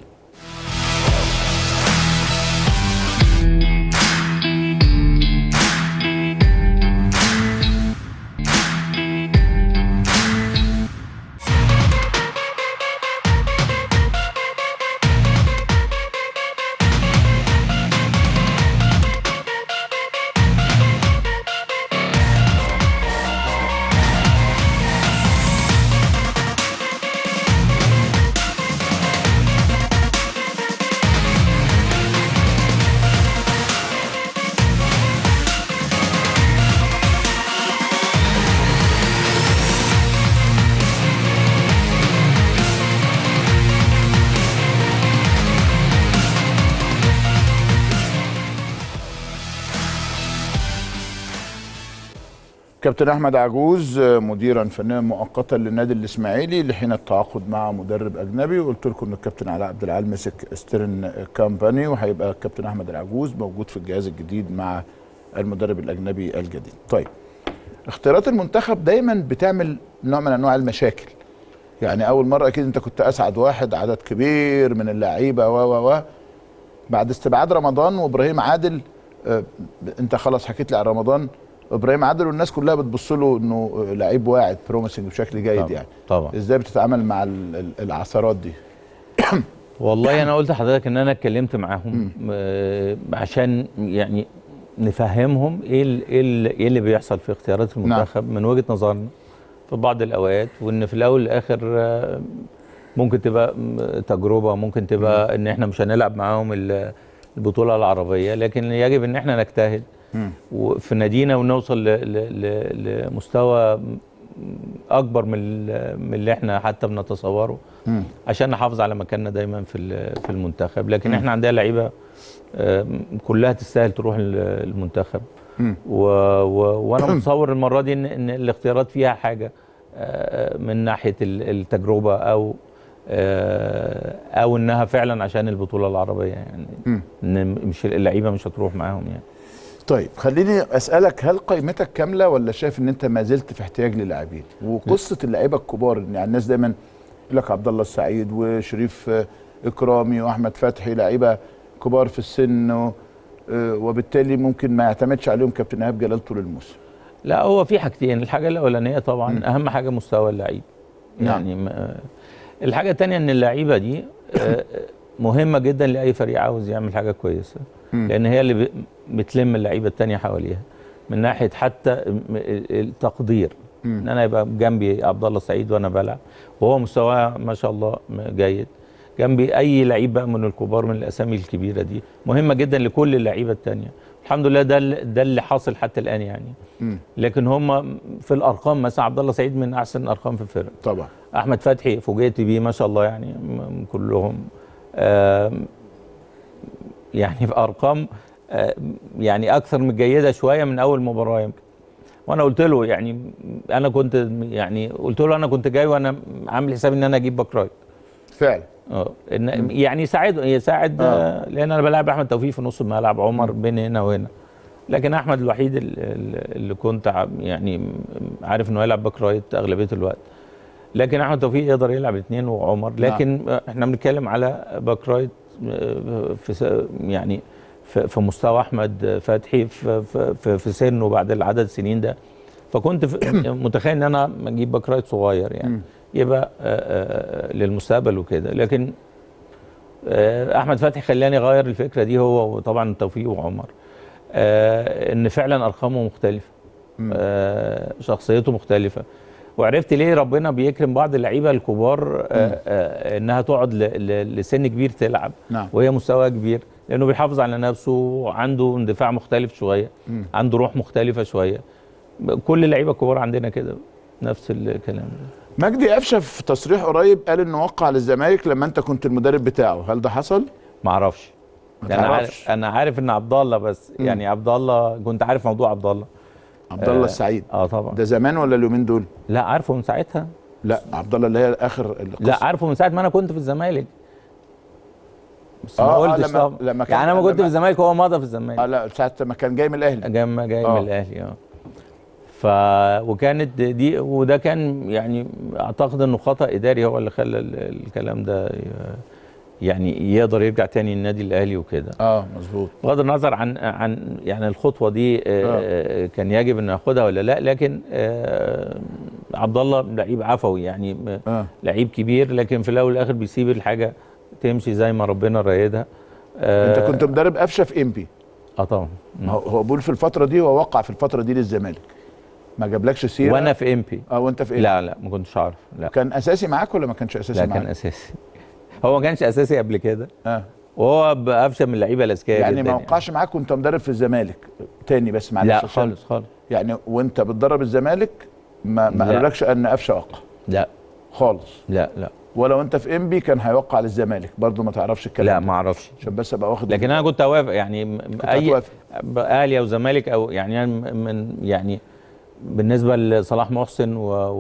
كابتن احمد عجوز مديرا فنيا مؤقتا للنادي الاسماعيلي لحين التعاقد مع مدرب اجنبي، وقلت لكم ان الكابتن علاء عبد العال مسك ستيرن كامباني، وهيبقى الكابتن احمد العجوز موجود في الجهاز الجديد مع المدرب الاجنبي الجديد. طيب، اختيارات المنتخب دايما بتعمل نوع من انواع المشاكل. يعني اول مره اكيد انت كنت اسعد واحد، عدد كبير من اللعيبه و بعد استبعاد رمضان وابراهيم عادل، انت خلاص حكيت لي عن رمضان، ابراهيم عادل والناس كلها بتبص له انه لعيب واعد بروميسنج بشكل جيد. طبعا. يعني طبعا ازاي بتتعامل مع العثرات دي؟ والله انا قلت لحضرتك ان انا اتكلمت معاهم عشان يعني نفهمهم ايه اللي بيحصل في اختيارات المنتخب من وجهة نظرنا في بعض الاوقات، وان في الاول والاخر ممكن تبقى تجربة، ممكن تبقى ان احنا مش هنلعب معاهم البطولة العربية، لكن يجب ان احنا نجتهد في نادينا ونوصل لمستوى اكبر من اللي احنا حتى بنتصوره عشان نحافظ على مكاننا دايما في المنتخب. لكن احنا عندنا لعيبه كلها تستاهل تروح المنتخب، وانا متصور المره دي ان الاختيارات فيها حاجه من ناحيه التجربه او انها فعلا عشان البطوله العربيه، يعني ان مش اللعيبه مش هتروح معاهم يعني. طيب خليني اسالك، هل قائمتك كامله ولا شايف ان انت ما زلت في احتياج للاعبين؟ وقصه اللعيبه الكبار، يعني الناس دايما يقول لك عبد الله السعيد وشريف اكرامي واحمد فتحي لعيبه كبار في السن، وبالتالي ممكن ما يعتمدش عليهم كابتن ايهاب جلال طول الموسم. لا، هو في حاجتين، الحاجه الاولانيه طبعا اهم حاجه مستوى اللعيب، يعني الحاجه الثانيه ان اللعيبه دي مهمه جدا لاي فريق عاوز يعمل حاجه كويسه، لان هي اللي بتلم اللعيبه الثانيه حواليها من ناحيه حتى التقدير، ان انا يبقى جنبي عبد الله السعيد وانا بلعب وهو مستواه ما شاء الله جيد، جنبي اي لعيب بقى من الكبار من الاسامي الكبيره دي مهمه جدا لكل اللعيبه الثانيه. الحمد لله ده اللي حاصل حتى الان يعني. لكن هم في الارقام مثلا عبد الله سعيد من احسن الارقام في الفرق طبعا. احمد فتحي فوجئت بيه ما شاء الله، يعني كلهم يعني في ارقام يعني اكثر من جيده شويه من اول مباراه يمكن. وانا قلت له يعني انا كنت قلت له انا كنت جاي وانا عامل حسابي ان انا اجيب باك رايت فعلا. يعني يساعد لان انا بلعب احمد توفيق في نص الملعب، عمر بين هنا وهنا، لكن احمد الوحيد اللي كنت يعني عارف انه يلعب باك رايت اغلبيه الوقت، لكن احمد توفيق يقدر يلعب اثنين وعمر، لكن احنا بنتكلم على باك رايت يعني في مستوى احمد فتحي في سنه بعد العدد السنين ده، فكنت متخيل ان انا اجيب باك رايت صغير يعني يبقى للمستقبل وكده، لكن احمد فتحي خلاني اغير الفكره دي، هو وطبعا توفيق وعمر، ان فعلا ارقامه مختلفه، شخصيته مختلفه، وعرفت ليه ربنا بيكرم بعض اللعيبه الكبار انها تقعد لسن كبير تلعب وهي مستواها كبير، لانه بيحافظ على نفسه، عنده اندفاع مختلف شويه، عنده روح مختلفه شويه. كل اللعيبه الكبار عندنا كده نفس الكلام ده. مجدي قفشه في تصريح قريب قال انه وقع للزمالك لما انت كنت المدرب بتاعه، هل ده حصل؟ ما اعرفش. انا عارف ان عبد الله، بس يعني عبد الله كنت عارف موضوع عبد الله السعيد. طبعا. ده زمان ولا اليومين دول؟ لا، عارفه من ساعتها. لا، عبد الله اللي هي اخر القصه. لا، عارفه من ساعه ما انا كنت في الزمالك، بس ما قلتش لما يعني انا ما كنت في الزمالك هو مضى في الزمالك. لا، ساعه ما كان جاي من الاهلي. جاي من الاهلي. وكانت دي، وده كان يعني اعتقد انه خطأ اداري هو اللي خلى الكلام ده يعني يقدر يرجع تاني النادي الاهلي وكده. مظبوط. بغض النظر عن يعني الخطوه دي كان يجب ان ناخدها ولا لا، لكن عبد الله لعيب عفوي يعني لعيب كبير، لكن في الاول والاخر بيسيب الحاجه تمشي زي ما ربنا رايدها. انت كنت مدرب قفشه في امبي؟ طبعا. هو بيقول في الفتره دي، هو وقع في الفتره دي للزمالك، ما جابلكش سيره؟ وانا في امبي. وانت في امبي؟ لا ما كنتش اعرف. لا. كان اساسي معاك ولا ما كانش اساسي معاك؟ لا، كان اساسي. هو ما كانش اساسي قبل كده. وهو قفشه من اللعيبه الاذكياء يعني ما وقعش معاك وانت مدرب في الزمالك تاني؟ بس معلش. لا خالص. يعني وانت بتدرب الزمالك ما قالولكش ان قفشه وقع؟ لا خالص. لا. ولو انت في امبي كان هيوقع للزمالك برضه؟ ما تعرفش الكلام؟ لا، ما اعرفش، عشان بس ابقى واخد. لكن انا كنت اوافق يعني اي اهلي او زمالك، او يعني من يعني بالنسبه لصلاح محسن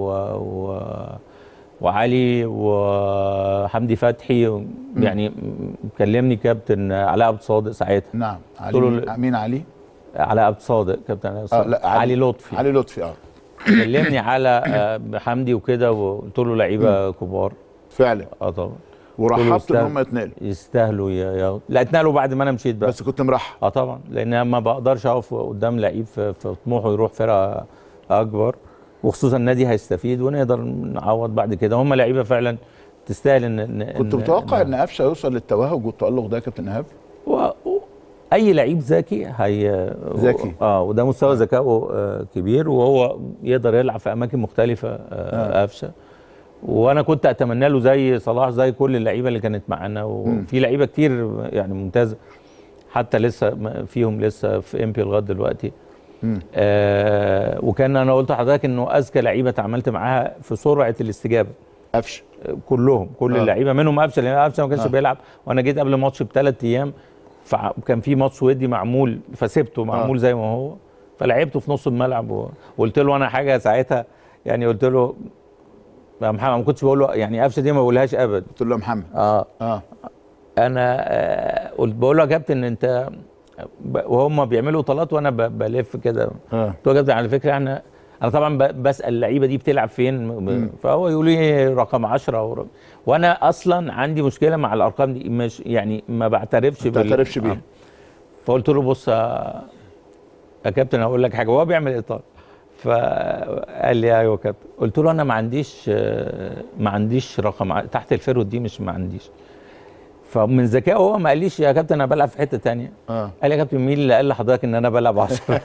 وعلي وحمدي فتحي، يعني كلمني كابتن علاء عبد الصادق ساعتها. نعم. مين علي؟ علاء عبد الصادق، كابتن علي لطفي. علي لطفي. كلمني على حمدي وكده، وقلت له لعيبه كبار فعلا. طبعا. ورحبت ان هم يتنقلوا؟ يستاهلوا لا، اتنقلوا بعد ما انا مشيت بقى. بس كنت مرحب؟ طبعا، لان ما بقدرش اقف قدام لعيب في طموحه يروح فرقه اكبر، وخصوصا النادي هيستفيد ونقدر نعوض بعد كده. هم لعيبه فعلا تستاهل ان كنت متوقع ان قفشه يوصل للتوهج والتألق ده يا كابتن ايهاب؟ اي لعيب ذكي ذكي وده مستوى ذكائه كبير، وهو يقدر يلعب في اماكن مختلفه قفشه. وانا كنت اتمنى له زي صلاح، زي كل اللعيبه اللي كانت معانا، وفي لعيبه كتير يعني ممتازه حتى لسه فيهم لسه في امبي لغايه دلوقتي. وكان انا قلت لحضرتك انه اذكى لعيبه اتعاملت معاها في سرعه الاستجابه قفشه كلهم، كل اللعيبه منهم قفشه، لان قفشه ما كانش بيلعب، وانا جيت قبل الماتش ب3 ايام، فكان في ماتش ودي معمول فسبته معمول زي ما هو، فلعبته في نص الملعب وقلت له انا حاجه ساعتها، يعني قلت له يا محمد، ما كنتش بقول له يعني قفشه دي ما بقولهاش ابدا، قلت له يا محمد انا قلت بقول له يا كابتن انت، وهم بيعملوا اطالات وانا بلف كده، قلت له يا كابتن على فكره انا طبعا بسال اللعيبه دي بتلعب فين، فهو يقول لي رقم 10 وانا اصلا عندي مشكله مع الارقام دي، مش يعني ما بعترفش بيها. فقلت له بص يا كابتن هقول لك حاجه، وهو بيعمل اطاله، فقال لي ايوه يا كابتن، قلت له انا ما عنديش رقم تحت الفيرود دي، مش ما عنديش. فمن ذكائه هو ما قاليش يا كابتن انا بلعب في حته ثانيه، قال لي يا كابتن مين اللي قال لحضرتك ان انا بلعب 10؟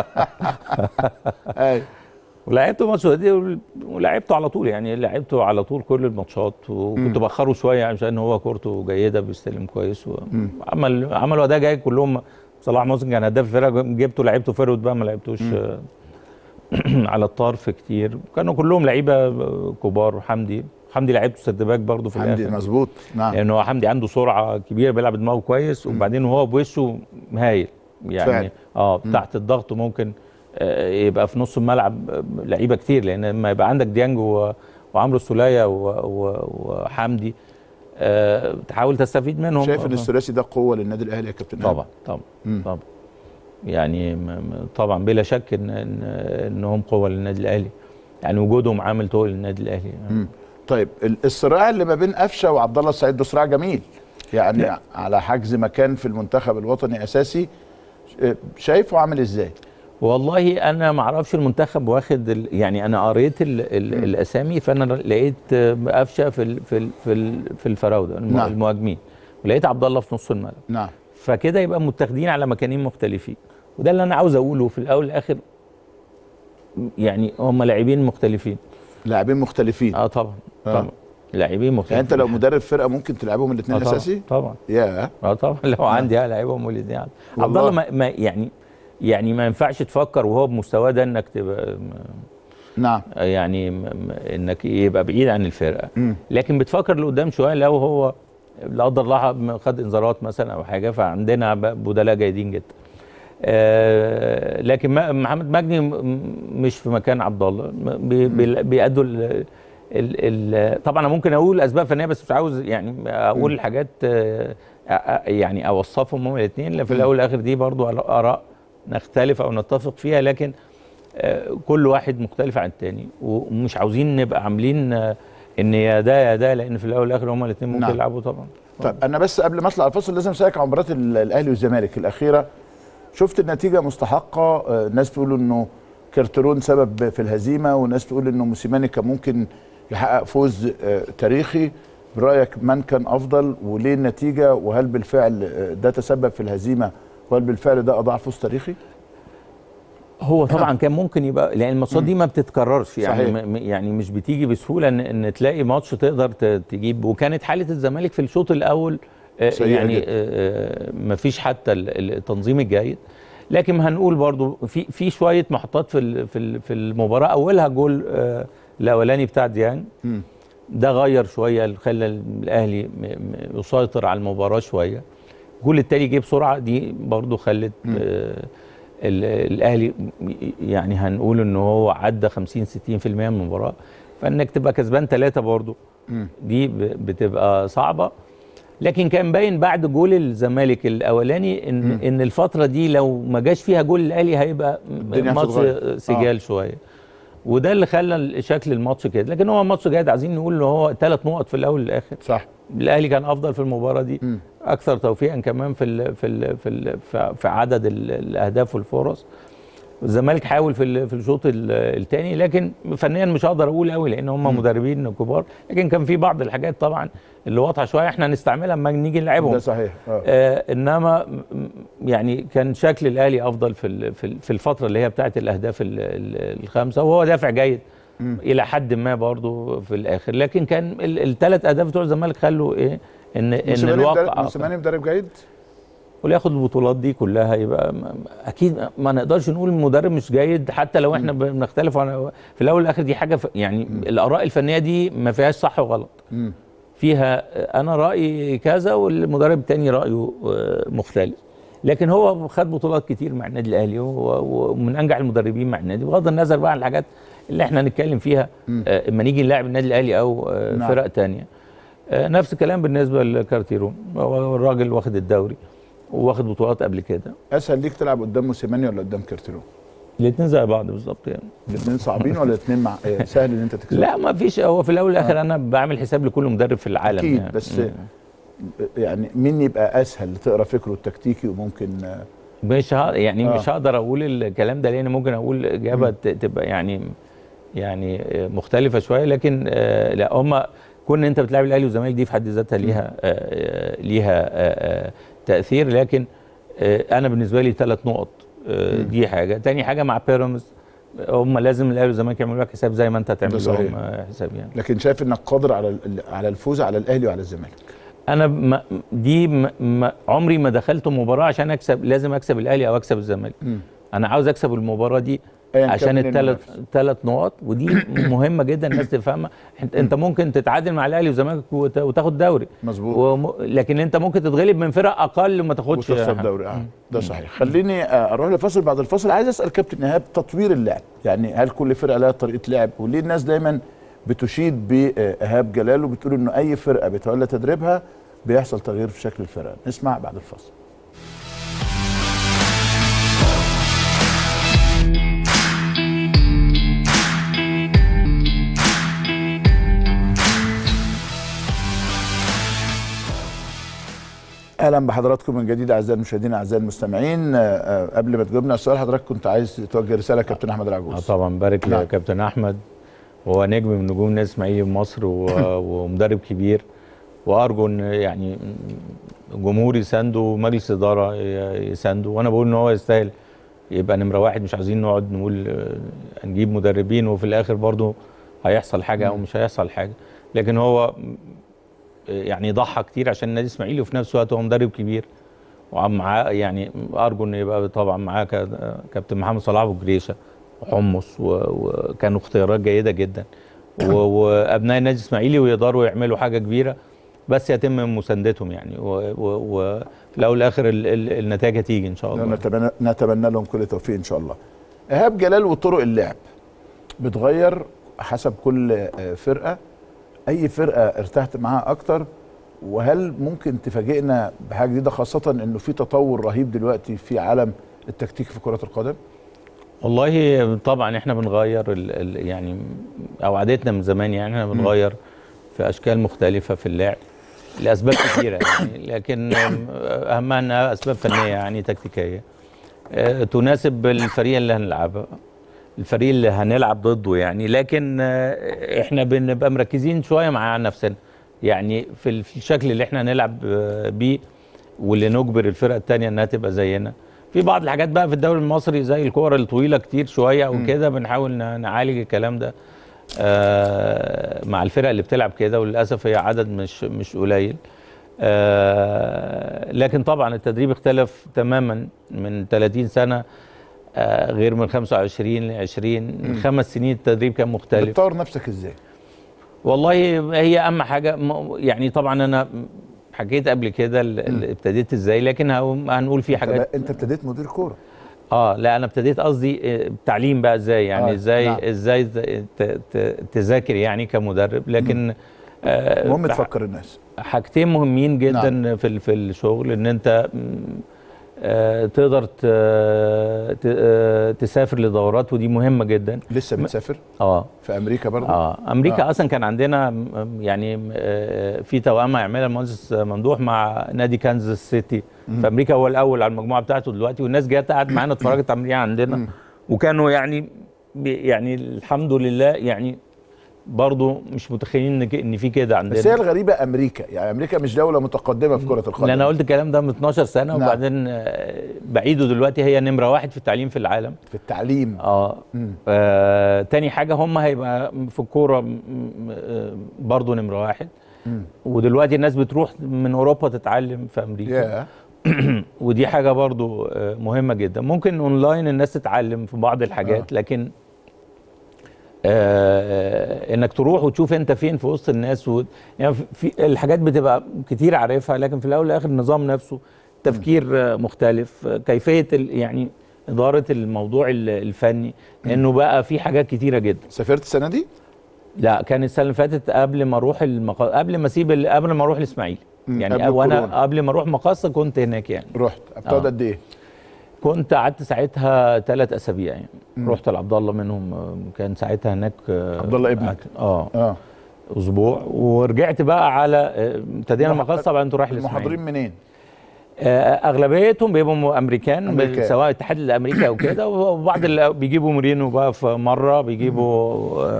ايوه ولعبته ماتش دي ولعبته على طول، يعني لعبته على طول كل الماتشات، وكنت باخره شويه عشان هو كورته جيده بيستلم كويس، عملوا اداء جيد كلهم. صلاح محسن كان هداف الفرقه، جبته لعبته فيرود بقى، ما لعبتوش على الطرف كتير، كانوا كلهم لعيبه كبار. وحمدي لعبته سد باك برضه في الاخر، حمدي مظبوط، نعم، لان هو حمدي عنده سرعه كبيره، بيلعب دماغه كويس، وبعدين وهو بوشه هايل يعني تحت الضغط ممكن يبقى في نص الملعب لعيبه كتير، لان لما يبقى عندك ديانج وعمرو السوليه وحمدي تحاول تستفيد منهم. شايف ان الثلاثي ده قوه للنادي الاهلي يا كابتن؟ طبعا يعني طبعا بلا شك انهم قوه للنادي الاهلي، يعني وجودهم عامل تقل للنادي الاهلي يعني. طيب الصراع اللي ما بين قفشه وعبد الله السعيد ده صراع جميل، يعني لا. على حجز مكان في المنتخب الوطني اساسي، شايفه عامل ازاي؟ والله انا ما اعرفش المنتخب واخد يعني انا قريت الاسامي، فانا لقيت قفشه في الفراوده المهاجمين، ولقيت عبد الله في نص الملعب، نعم، فكده يبقى متاخدين على مكانين مختلفين، وده اللي انا عاوز اقوله في الاول والاخر، يعني هم لاعبين مختلفين. طبعا لاعبين مختلفين. يعني انت لو مدرب فرقه ممكن تلعبهم الاثنين اساسي؟ طبعا طبعا لو عندي هلعبهم الاثنين. عبد الله ما يعني ما ينفعش تفكر وهو بمستواه ده انك تبقى نعم، يعني انك يبقى بعيد عن الفرقه، لكن بتفكر لقدام شويه، لو هو لا قدر الله خد انذارات مثلا او حاجه، فعندنا بدلاء جيدين جدا. لكن محمد مجدي مش في مكان عبد الله، بيأدوا طبعا انا ممكن اقول اسباب فنيه، بس مش عاوز يعني اقول الحاجات يعني اوصفهم هم الاثنين، في الاول والاخر دي برضو اراء نختلف او نتفق فيها، لكن كل واحد مختلف عن الثاني، ومش عاوزين نبقى عاملين ان يا ده لان في الاول والاخر هما الاثنين ممكن يلعبوا طبعا. طيب انا بس قبل ما اطلع الفاصل لازم اسالك عن مباراه الاهلي والزمالك الاخيره، شفت النتيجه مستحقه؟ الناس تقول انه كارترون سبب في الهزيمه، والناس تقول انه موسيماني كان ممكن يحقق فوز تاريخي. برايك من كان افضل وليه النتيجه؟ وهل بالفعل ده تسبب في الهزيمه؟ وهل بالفعل ده اضاع فوز تاريخي؟ هو طبعا كان ممكن يبقى، لان الماتشات دي ما بتتكررش يعني صحيح. يعني مش بتيجي بسهوله ان تلاقي ماتش تقدر تجيب، وكانت حاله الزمالك في الشوط الاول يعني ما فيش حتى التنظيم الجيد، لكن هنقول برضو في شويه محطات في المباراه. اولها جول الاولاني بتاع ديانج، ده غير شويه، خلى الاهلي يسيطر على المباراه شويه. الجول التاني جه بسرعه، دي برضو خلت الاهلي يعني هنقول ان هو عدى 50-60% من المباراه، فانك تبقى كسبان 3 برضو دي بتبقى صعبه. لكن كان باين بعد جول الزمالك الاولاني ان الفتره دي لو ما جاش فيها جول الاهلي هيبقى ماتش سجال شويه، وده اللي خلى شكل الماتش كده. لكن هو ماتش جيد، عايزين نقول ان هو 3 نقط في الاول والاخر، صح. الاهلي كان افضل في المباراه دي، اكثر توفيقا كمان في عدد الاهداف والفرص. الزمالك حاول في الشوط الثاني، لكن فنيا مش هقدر اقول قوي لان هم مدربين كبار، لكن كان في بعض الحاجات طبعا اللي واضحه شويه احنا هنستعملها لما نيجي نلعبهم. ده صحيح. انما يعني كان شكل الاهلي افضل في الفتره اللي هي بتاعت الاهداف الخمسه، وهو دافع جيد الى حد ما برضه في الاخر، لكن كان الثلاث اهداف بتوع الزمالك خلوا ايه ان الواقع. موسيماني مدرب جيد واللي ياخد البطولات دي كلها يبقى اكيد ما نقدرش نقول المدرب مش جيد، حتى لو احنا بنختلف في الاول والاخر دي حاجه يعني الاراء الفنيه دي ما فيهاش صح وغلط. فيها انا رايي كذا والمدرب الثاني رايه مختلف، لكن هو خد بطولات كتير مع النادي الاهلي ومن انجح المدربين مع النادي، بغض النظر بقى عن الحاجات اللي احنا هنتكلم فيها اما نيجي نلاعب النادي الاهلي او فرق ثانيه. نفس الكلام بالنسبه لكارتيرون، هو الراجل واخد الدوري واخد بطولات قبل كده. اسهل ليك تلعب قدام موسيماني ولا قدام كارتيرون؟ الاثنين زي بعض بالظبط يعني. الاثنين صعبين ولا الاثنين سهل ان انت تكسب؟ لا ما فيش، هو في الاول والاخر انا بعمل حساب لكل مدرب في العالم اكيد يعني. بس يعني مين يبقى اسهل تقرا فكره التكتيكي وممكن مش مش هقدر اقول الكلام ده لان ممكن اقول اجابه تبقى يعني مختلفه شويه، لكن لا هم كون انت بتلعب الاهلي والزمالك دي في حد ذاتها ليها تاثير، لكن انا بالنسبه لي 3 نقط دي حاجه. تاني حاجه مع بيراميدز هم لازم الاهلي والزمالك يعملوا لك حساب زي ما انت هتعمل لهم حساب يعني. لكن شايف انك قادر على الفوز على الاهلي وعلى الزمالك؟ انا عمري ما دخلت مباراه عشان اكسب، لازم اكسب الاهلي او اكسب الزمالك. انا عاوز اكسب المباراه دي عشان الثلاث نقط، ودي مهمه جدا الناس تفهمها. انت ممكن تتعادل مع الاهلي والزمالك وتاخد دوري مظبوط، لكن انت ممكن تتغلب من فرق اقل وما تاخدش دوري. ده صحيح. خليني اروح لفاصل، بعد الفاصل عايز اسال كابتن ايهاب تطوير اللعب، يعني هل كل فرقه لها طريقه لعب؟ وليه الناس دايما بتشيد بايهاب جلال وبتقول انه اي فرقه بتولى تدريبها بيحصل تغيير في شكل الفرقه؟ نسمع بعد الفاصل. اهلا بحضراتكم من جديد اعزائي المشاهدين اعزائي المستمعين. قبل ما تجاوبنا على السؤال، حضرتك كنت عايز توجه رساله لكابتن احمد العجوز. طبعا بارك لكابتن احمد، هو نجم من نجوم النادي الاسماعيلي في مصر ومدرب كبير، وارجو ان يعني جمهور يسانده ومجلس اداره يسانده، وانا بقول ان هو يستاهل يبقى نمره واحد. مش عايزين نقعد نقول هنجيب مدربين وفي الاخر برضه هيحصل حاجه او مش هيحصل حاجه، لكن هو يعني ضحى كتير عشان النادي الاسماعيلي، وفي نفس الوقت هو مدرب كبير ومعاه يعني ارجو ان يبقى طبعا معاه كابتن محمد صلاح ابو جريشه وحمص، وكانوا اختيارات جيده جدا وابناء النادي الاسماعيلي ويقدروا يعملوا حاجه كبيره، بس يتم مساندتهم يعني، وفي الاول والاخر النتائج هتيجي ان شاء الله. نتمنى لهم كل توفيق ان شاء الله. ايهاب جلال وطرق اللعب بتغير حسب كل فرقه، اي فرقه ارتحت معاها اكتر؟ وهل ممكن تفاجئنا بحاجه جديده، خاصه انه في تطور رهيب دلوقتي في عالم التكتيك في كره القدم؟ والله طبعا احنا بنغير يعني او عادتنا من زمان، يعني احنا بنغير في اشكال مختلفه في اللعب لاسباب كثيره يعني، لكن اهمها انها اسباب فنيه يعني تكتيكيه تناسب الفريق اللي هنلعبه، الفريق اللي هنلعب ضده يعني. لكن احنا بنبقى مركزين شويه مع نفسنا يعني في الشكل اللي احنا هنلعب بيه، واللي نجبر الفرقه الثانيه انها تبقى زينا. في بعض الحاجات بقى في الدوري المصري زي الكور الطويله كتير شويه او كده، بنحاول نعالج الكلام ده مع الفرق اللي بتلعب كده، وللاسف هي عدد مش قليل. لكن طبعا التدريب اختلف تماما من 30 سنه غير من 25 ل 20 5 سنين التدريب كان مختلف. بتطور نفسك ازاي؟ والله هي اهم حاجه يعني، طبعا انا حكيت قبل كده ابتديت ازاي، لكن هنقول في حاجات. انت ابتديت مدير كوره؟ لا انا ابتديت قصدي التعليم بقى ازاي يعني، ازاي تذاكر يعني كمدرب، لكن مهم تفكر الناس. حاجتين مهمين جدا في الشغل، ان انت تقدر تسافر لدورات، ودي مهمه جدا. لسه بتسافر؟ في امريكا برضه؟ امريكا اصلا كان عندنا يعني في توأمه يعملها المهندس ممدوح مع نادي كانزاس سيتي في امريكا، هو الاول على المجموعه بتاعته دلوقتي، والناس جت قعدت معانا اتفرجت عمليه عندنا وكانوا يعني الحمد لله يعني برضه مش متخيلين ان في كده عندنا. بس هي الغريبه امريكا، يعني امريكا مش دوله متقدمه في كره القدم. انا قلت الكلام ده من 12 سنه. نعم. وبعدين بعيده دلوقتي هي نمره 1 في التعليم في العالم. في التعليم. تاني حاجه هم هيبقى في الكوره برضه نمره 1. ودلوقتي الناس بتروح من اوروبا تتعلم في امريكا. ودي حاجه برضه مهمه جدا. ممكن اونلاين الناس تتعلم في بعض الحاجات لكن انك تروح وتشوف انت فين في وسط الناس يعني في الحاجات بتبقى كتير عارفها، لكن في الاول والاخر النظام نفسه تفكير مختلف، كيفيه يعني اداره الموضوع الفني، انه بقى في حاجات كتيره جدا. سافرت السنه دي؟ لا، كان السنه اللي فاتت قبل ما اروح قبل ما اروح الاسماعيلي يعني، وانا قبل ما اروح مقصه كنت هناك يعني. رحت بتقعد قد ايه؟ كنت قعدت ساعتها 3 أسابيع يعني. رحت لعبد الله منهم، كان ساعتها هناك عبد الله ابنك. اسبوع، ورجعت بقى على ابتدينا المقصه بقى. انتوا رايح الاسماعيلي. المحاضرين منين؟ اغلبيتهم بيبقوا امريكان. سواء الاتحاد الامريكي او كده، وبعض اللي بيجيبوا مورينو بقى في مره، بيجيبوا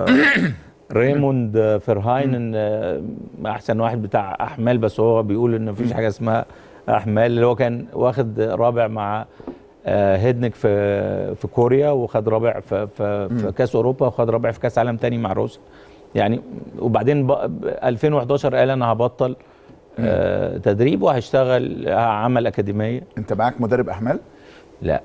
ريموند فيرهاينن احسن واحد بتاع احمال، بس هو بيقول ان مفيش حاجه اسمها احمال، اللي هو كان واخد رابع مع هيدنك في كوريا، وخد رابع في كاس اوروبا، وخد رابع في كاس عالم تاني مع روسيا يعني. وبعدين 2011 قال انا هبطل تدريب وهشتغل، هعمل اكاديميه. انت معاك مدرب احمال؟ لا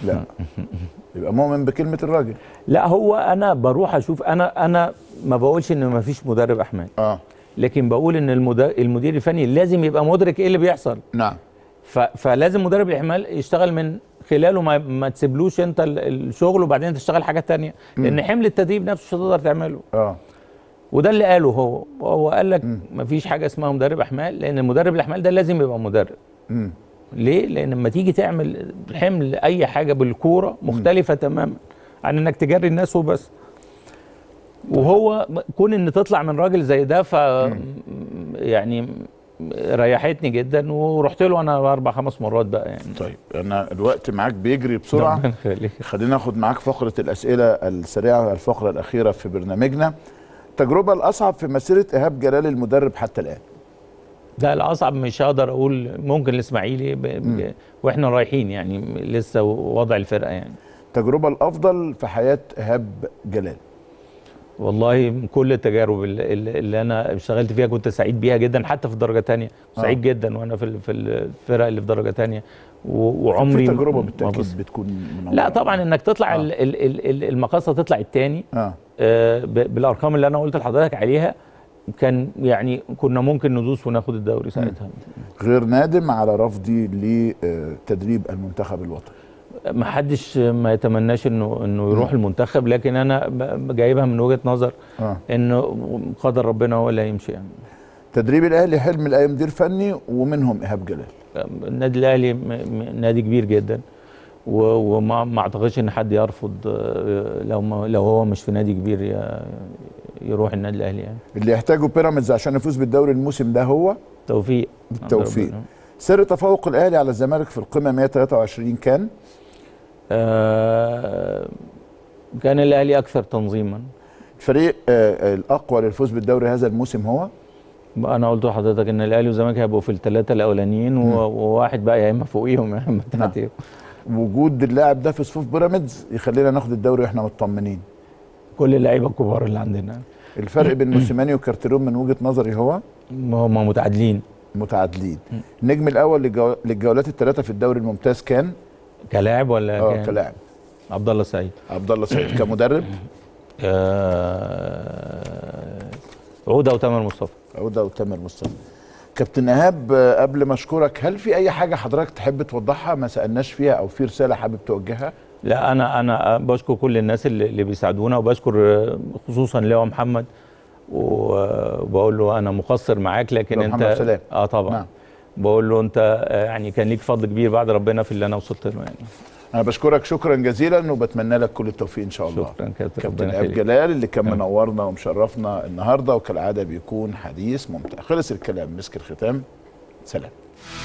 يبقى مؤمن بكلمه الراجل. لا، هو انا بروح اشوف، انا ما بقولش ان ما فيش مدرب احمال، لكن بقول ان المدير الفني لازم يبقى مدرك ايه اللي بيحصل. نعم. فلازم مدرب الاحمال يشتغل من خلاله، ما تسيبلوش انت الشغل وبعدين تشتغل حاجه ثانيه، لان حمل التدريب نفسه مش هتقدر تعمله. وده اللي قاله هو قال لك ما فيش حاجه اسمها مدرب احمال، لان المدرب الاحمال ده لازم يبقى مدرب. ليه؟ لان لما تيجي تعمل حمل اي حاجه بالكوره مختلفه تماما عن انك تجري الناس وبس. وهو كون ان تطلع من راجل زي ده يعني ريحتني جدا، ورحت له انا 4 5 مرات بقى يعني. طيب انا الوقت معاك بيجري بسرعه، خلينا ناخد معاك فقره الاسئله السريعه، الفقره الاخيره في برنامجنا. التجربه الاصعب في مسيره ايهاب جلال المدرب حتى الان؟ ده الاصعب مش هقدر اقول، ممكن الاسماعيلي واحنا رايحين يعني لسه وضع الفرقه يعني. التجربه الافضل في حياه ايهاب جلال؟ والله كل التجارب اللي انا اشتغلت فيها كنت سعيد بيها جدا، حتى في درجه ثانيه سعيد جدا وانا في الفرق اللي في درجه ثانيه. وعمري في تجربه بالتاكيد بتكون لا طبعا انك تطلع المقاصه تطلع الثاني بالارقام اللي انا قلت لحضرتك عليها، كان يعني كنا ممكن ندوس وناخد الدوري ساعتها. غير نادم على رفضي لتدريب المنتخب الوطني؟ ما حدش ما يتمناش انه يروح المنتخب، لكن انا جايبها من وجهه نظر انه قدر ربنا هو اللي هيمشي يعني. تدريب الاهلي حلم لاي مدير فني ومنهم ايهاب جلال. النادي الاهلي نادي كبير جدا، وما اعتقدش ان حد يرفض لو هو مش في نادي كبير يروح النادي الاهلي يعني. اللي يحتاجه بيراميدز عشان يفوز بالدوري الموسم ده هو توفيق. التوفيق. سر تفوق الاهلي على الزمالك في القمه 123 كان؟ كان الاهلي اكثر تنظيما. الفريق الاقوى للفوز بالدوري هذا الموسم هو؟ انا قلت لحضرتك ان الاهلي والزمالك هيبقوا في ال3 الاولانيين، وواحد بقى يا اما فوقيهم يا اما تحتيهم. وجود اللاعب ده في صفوف بيراميدز يخلينا ناخد الدوري واحنا مطمنين. كل اللعيبه الكبار اللي عندنا. الفرق بين موسيماني وكارتيرون من وجهه نظري هو؟ هم متعادلين. النجم الاول للجولات ال3 في الدوري الممتاز كان؟ كلاعب ولا كان؟ كلاعب. عبد الله سعيد. كمدرب؟ عوده وتامر مصطفى. كابتن ايهاب، قبل ما اشكرك، هل في اي حاجه حضرتك تحب توضحها ما سالناش فيها، او في رساله حابب توجهها؟ لا، انا بشكر كل الناس اللي بيساعدونا، وبشكر خصوصا لواء محمد، وبقول له انا مقصر معاك، لكن انت محمد سلام. طبعا. نعم. بقول له انت يعني كان ليك فضل كبير بعد ربنا في اللي انا وصلت له يعني. انا بشكرك شكرا جزيلا، وبتمنى لك كل التوفيق ان شاء الله. شكرا كابتن ايهاب جلال اللي كان منورنا ومشرفنا النهارده، وكالعاده بيكون حديث ممتع. خلص الكلام، مسك الختام. سلام.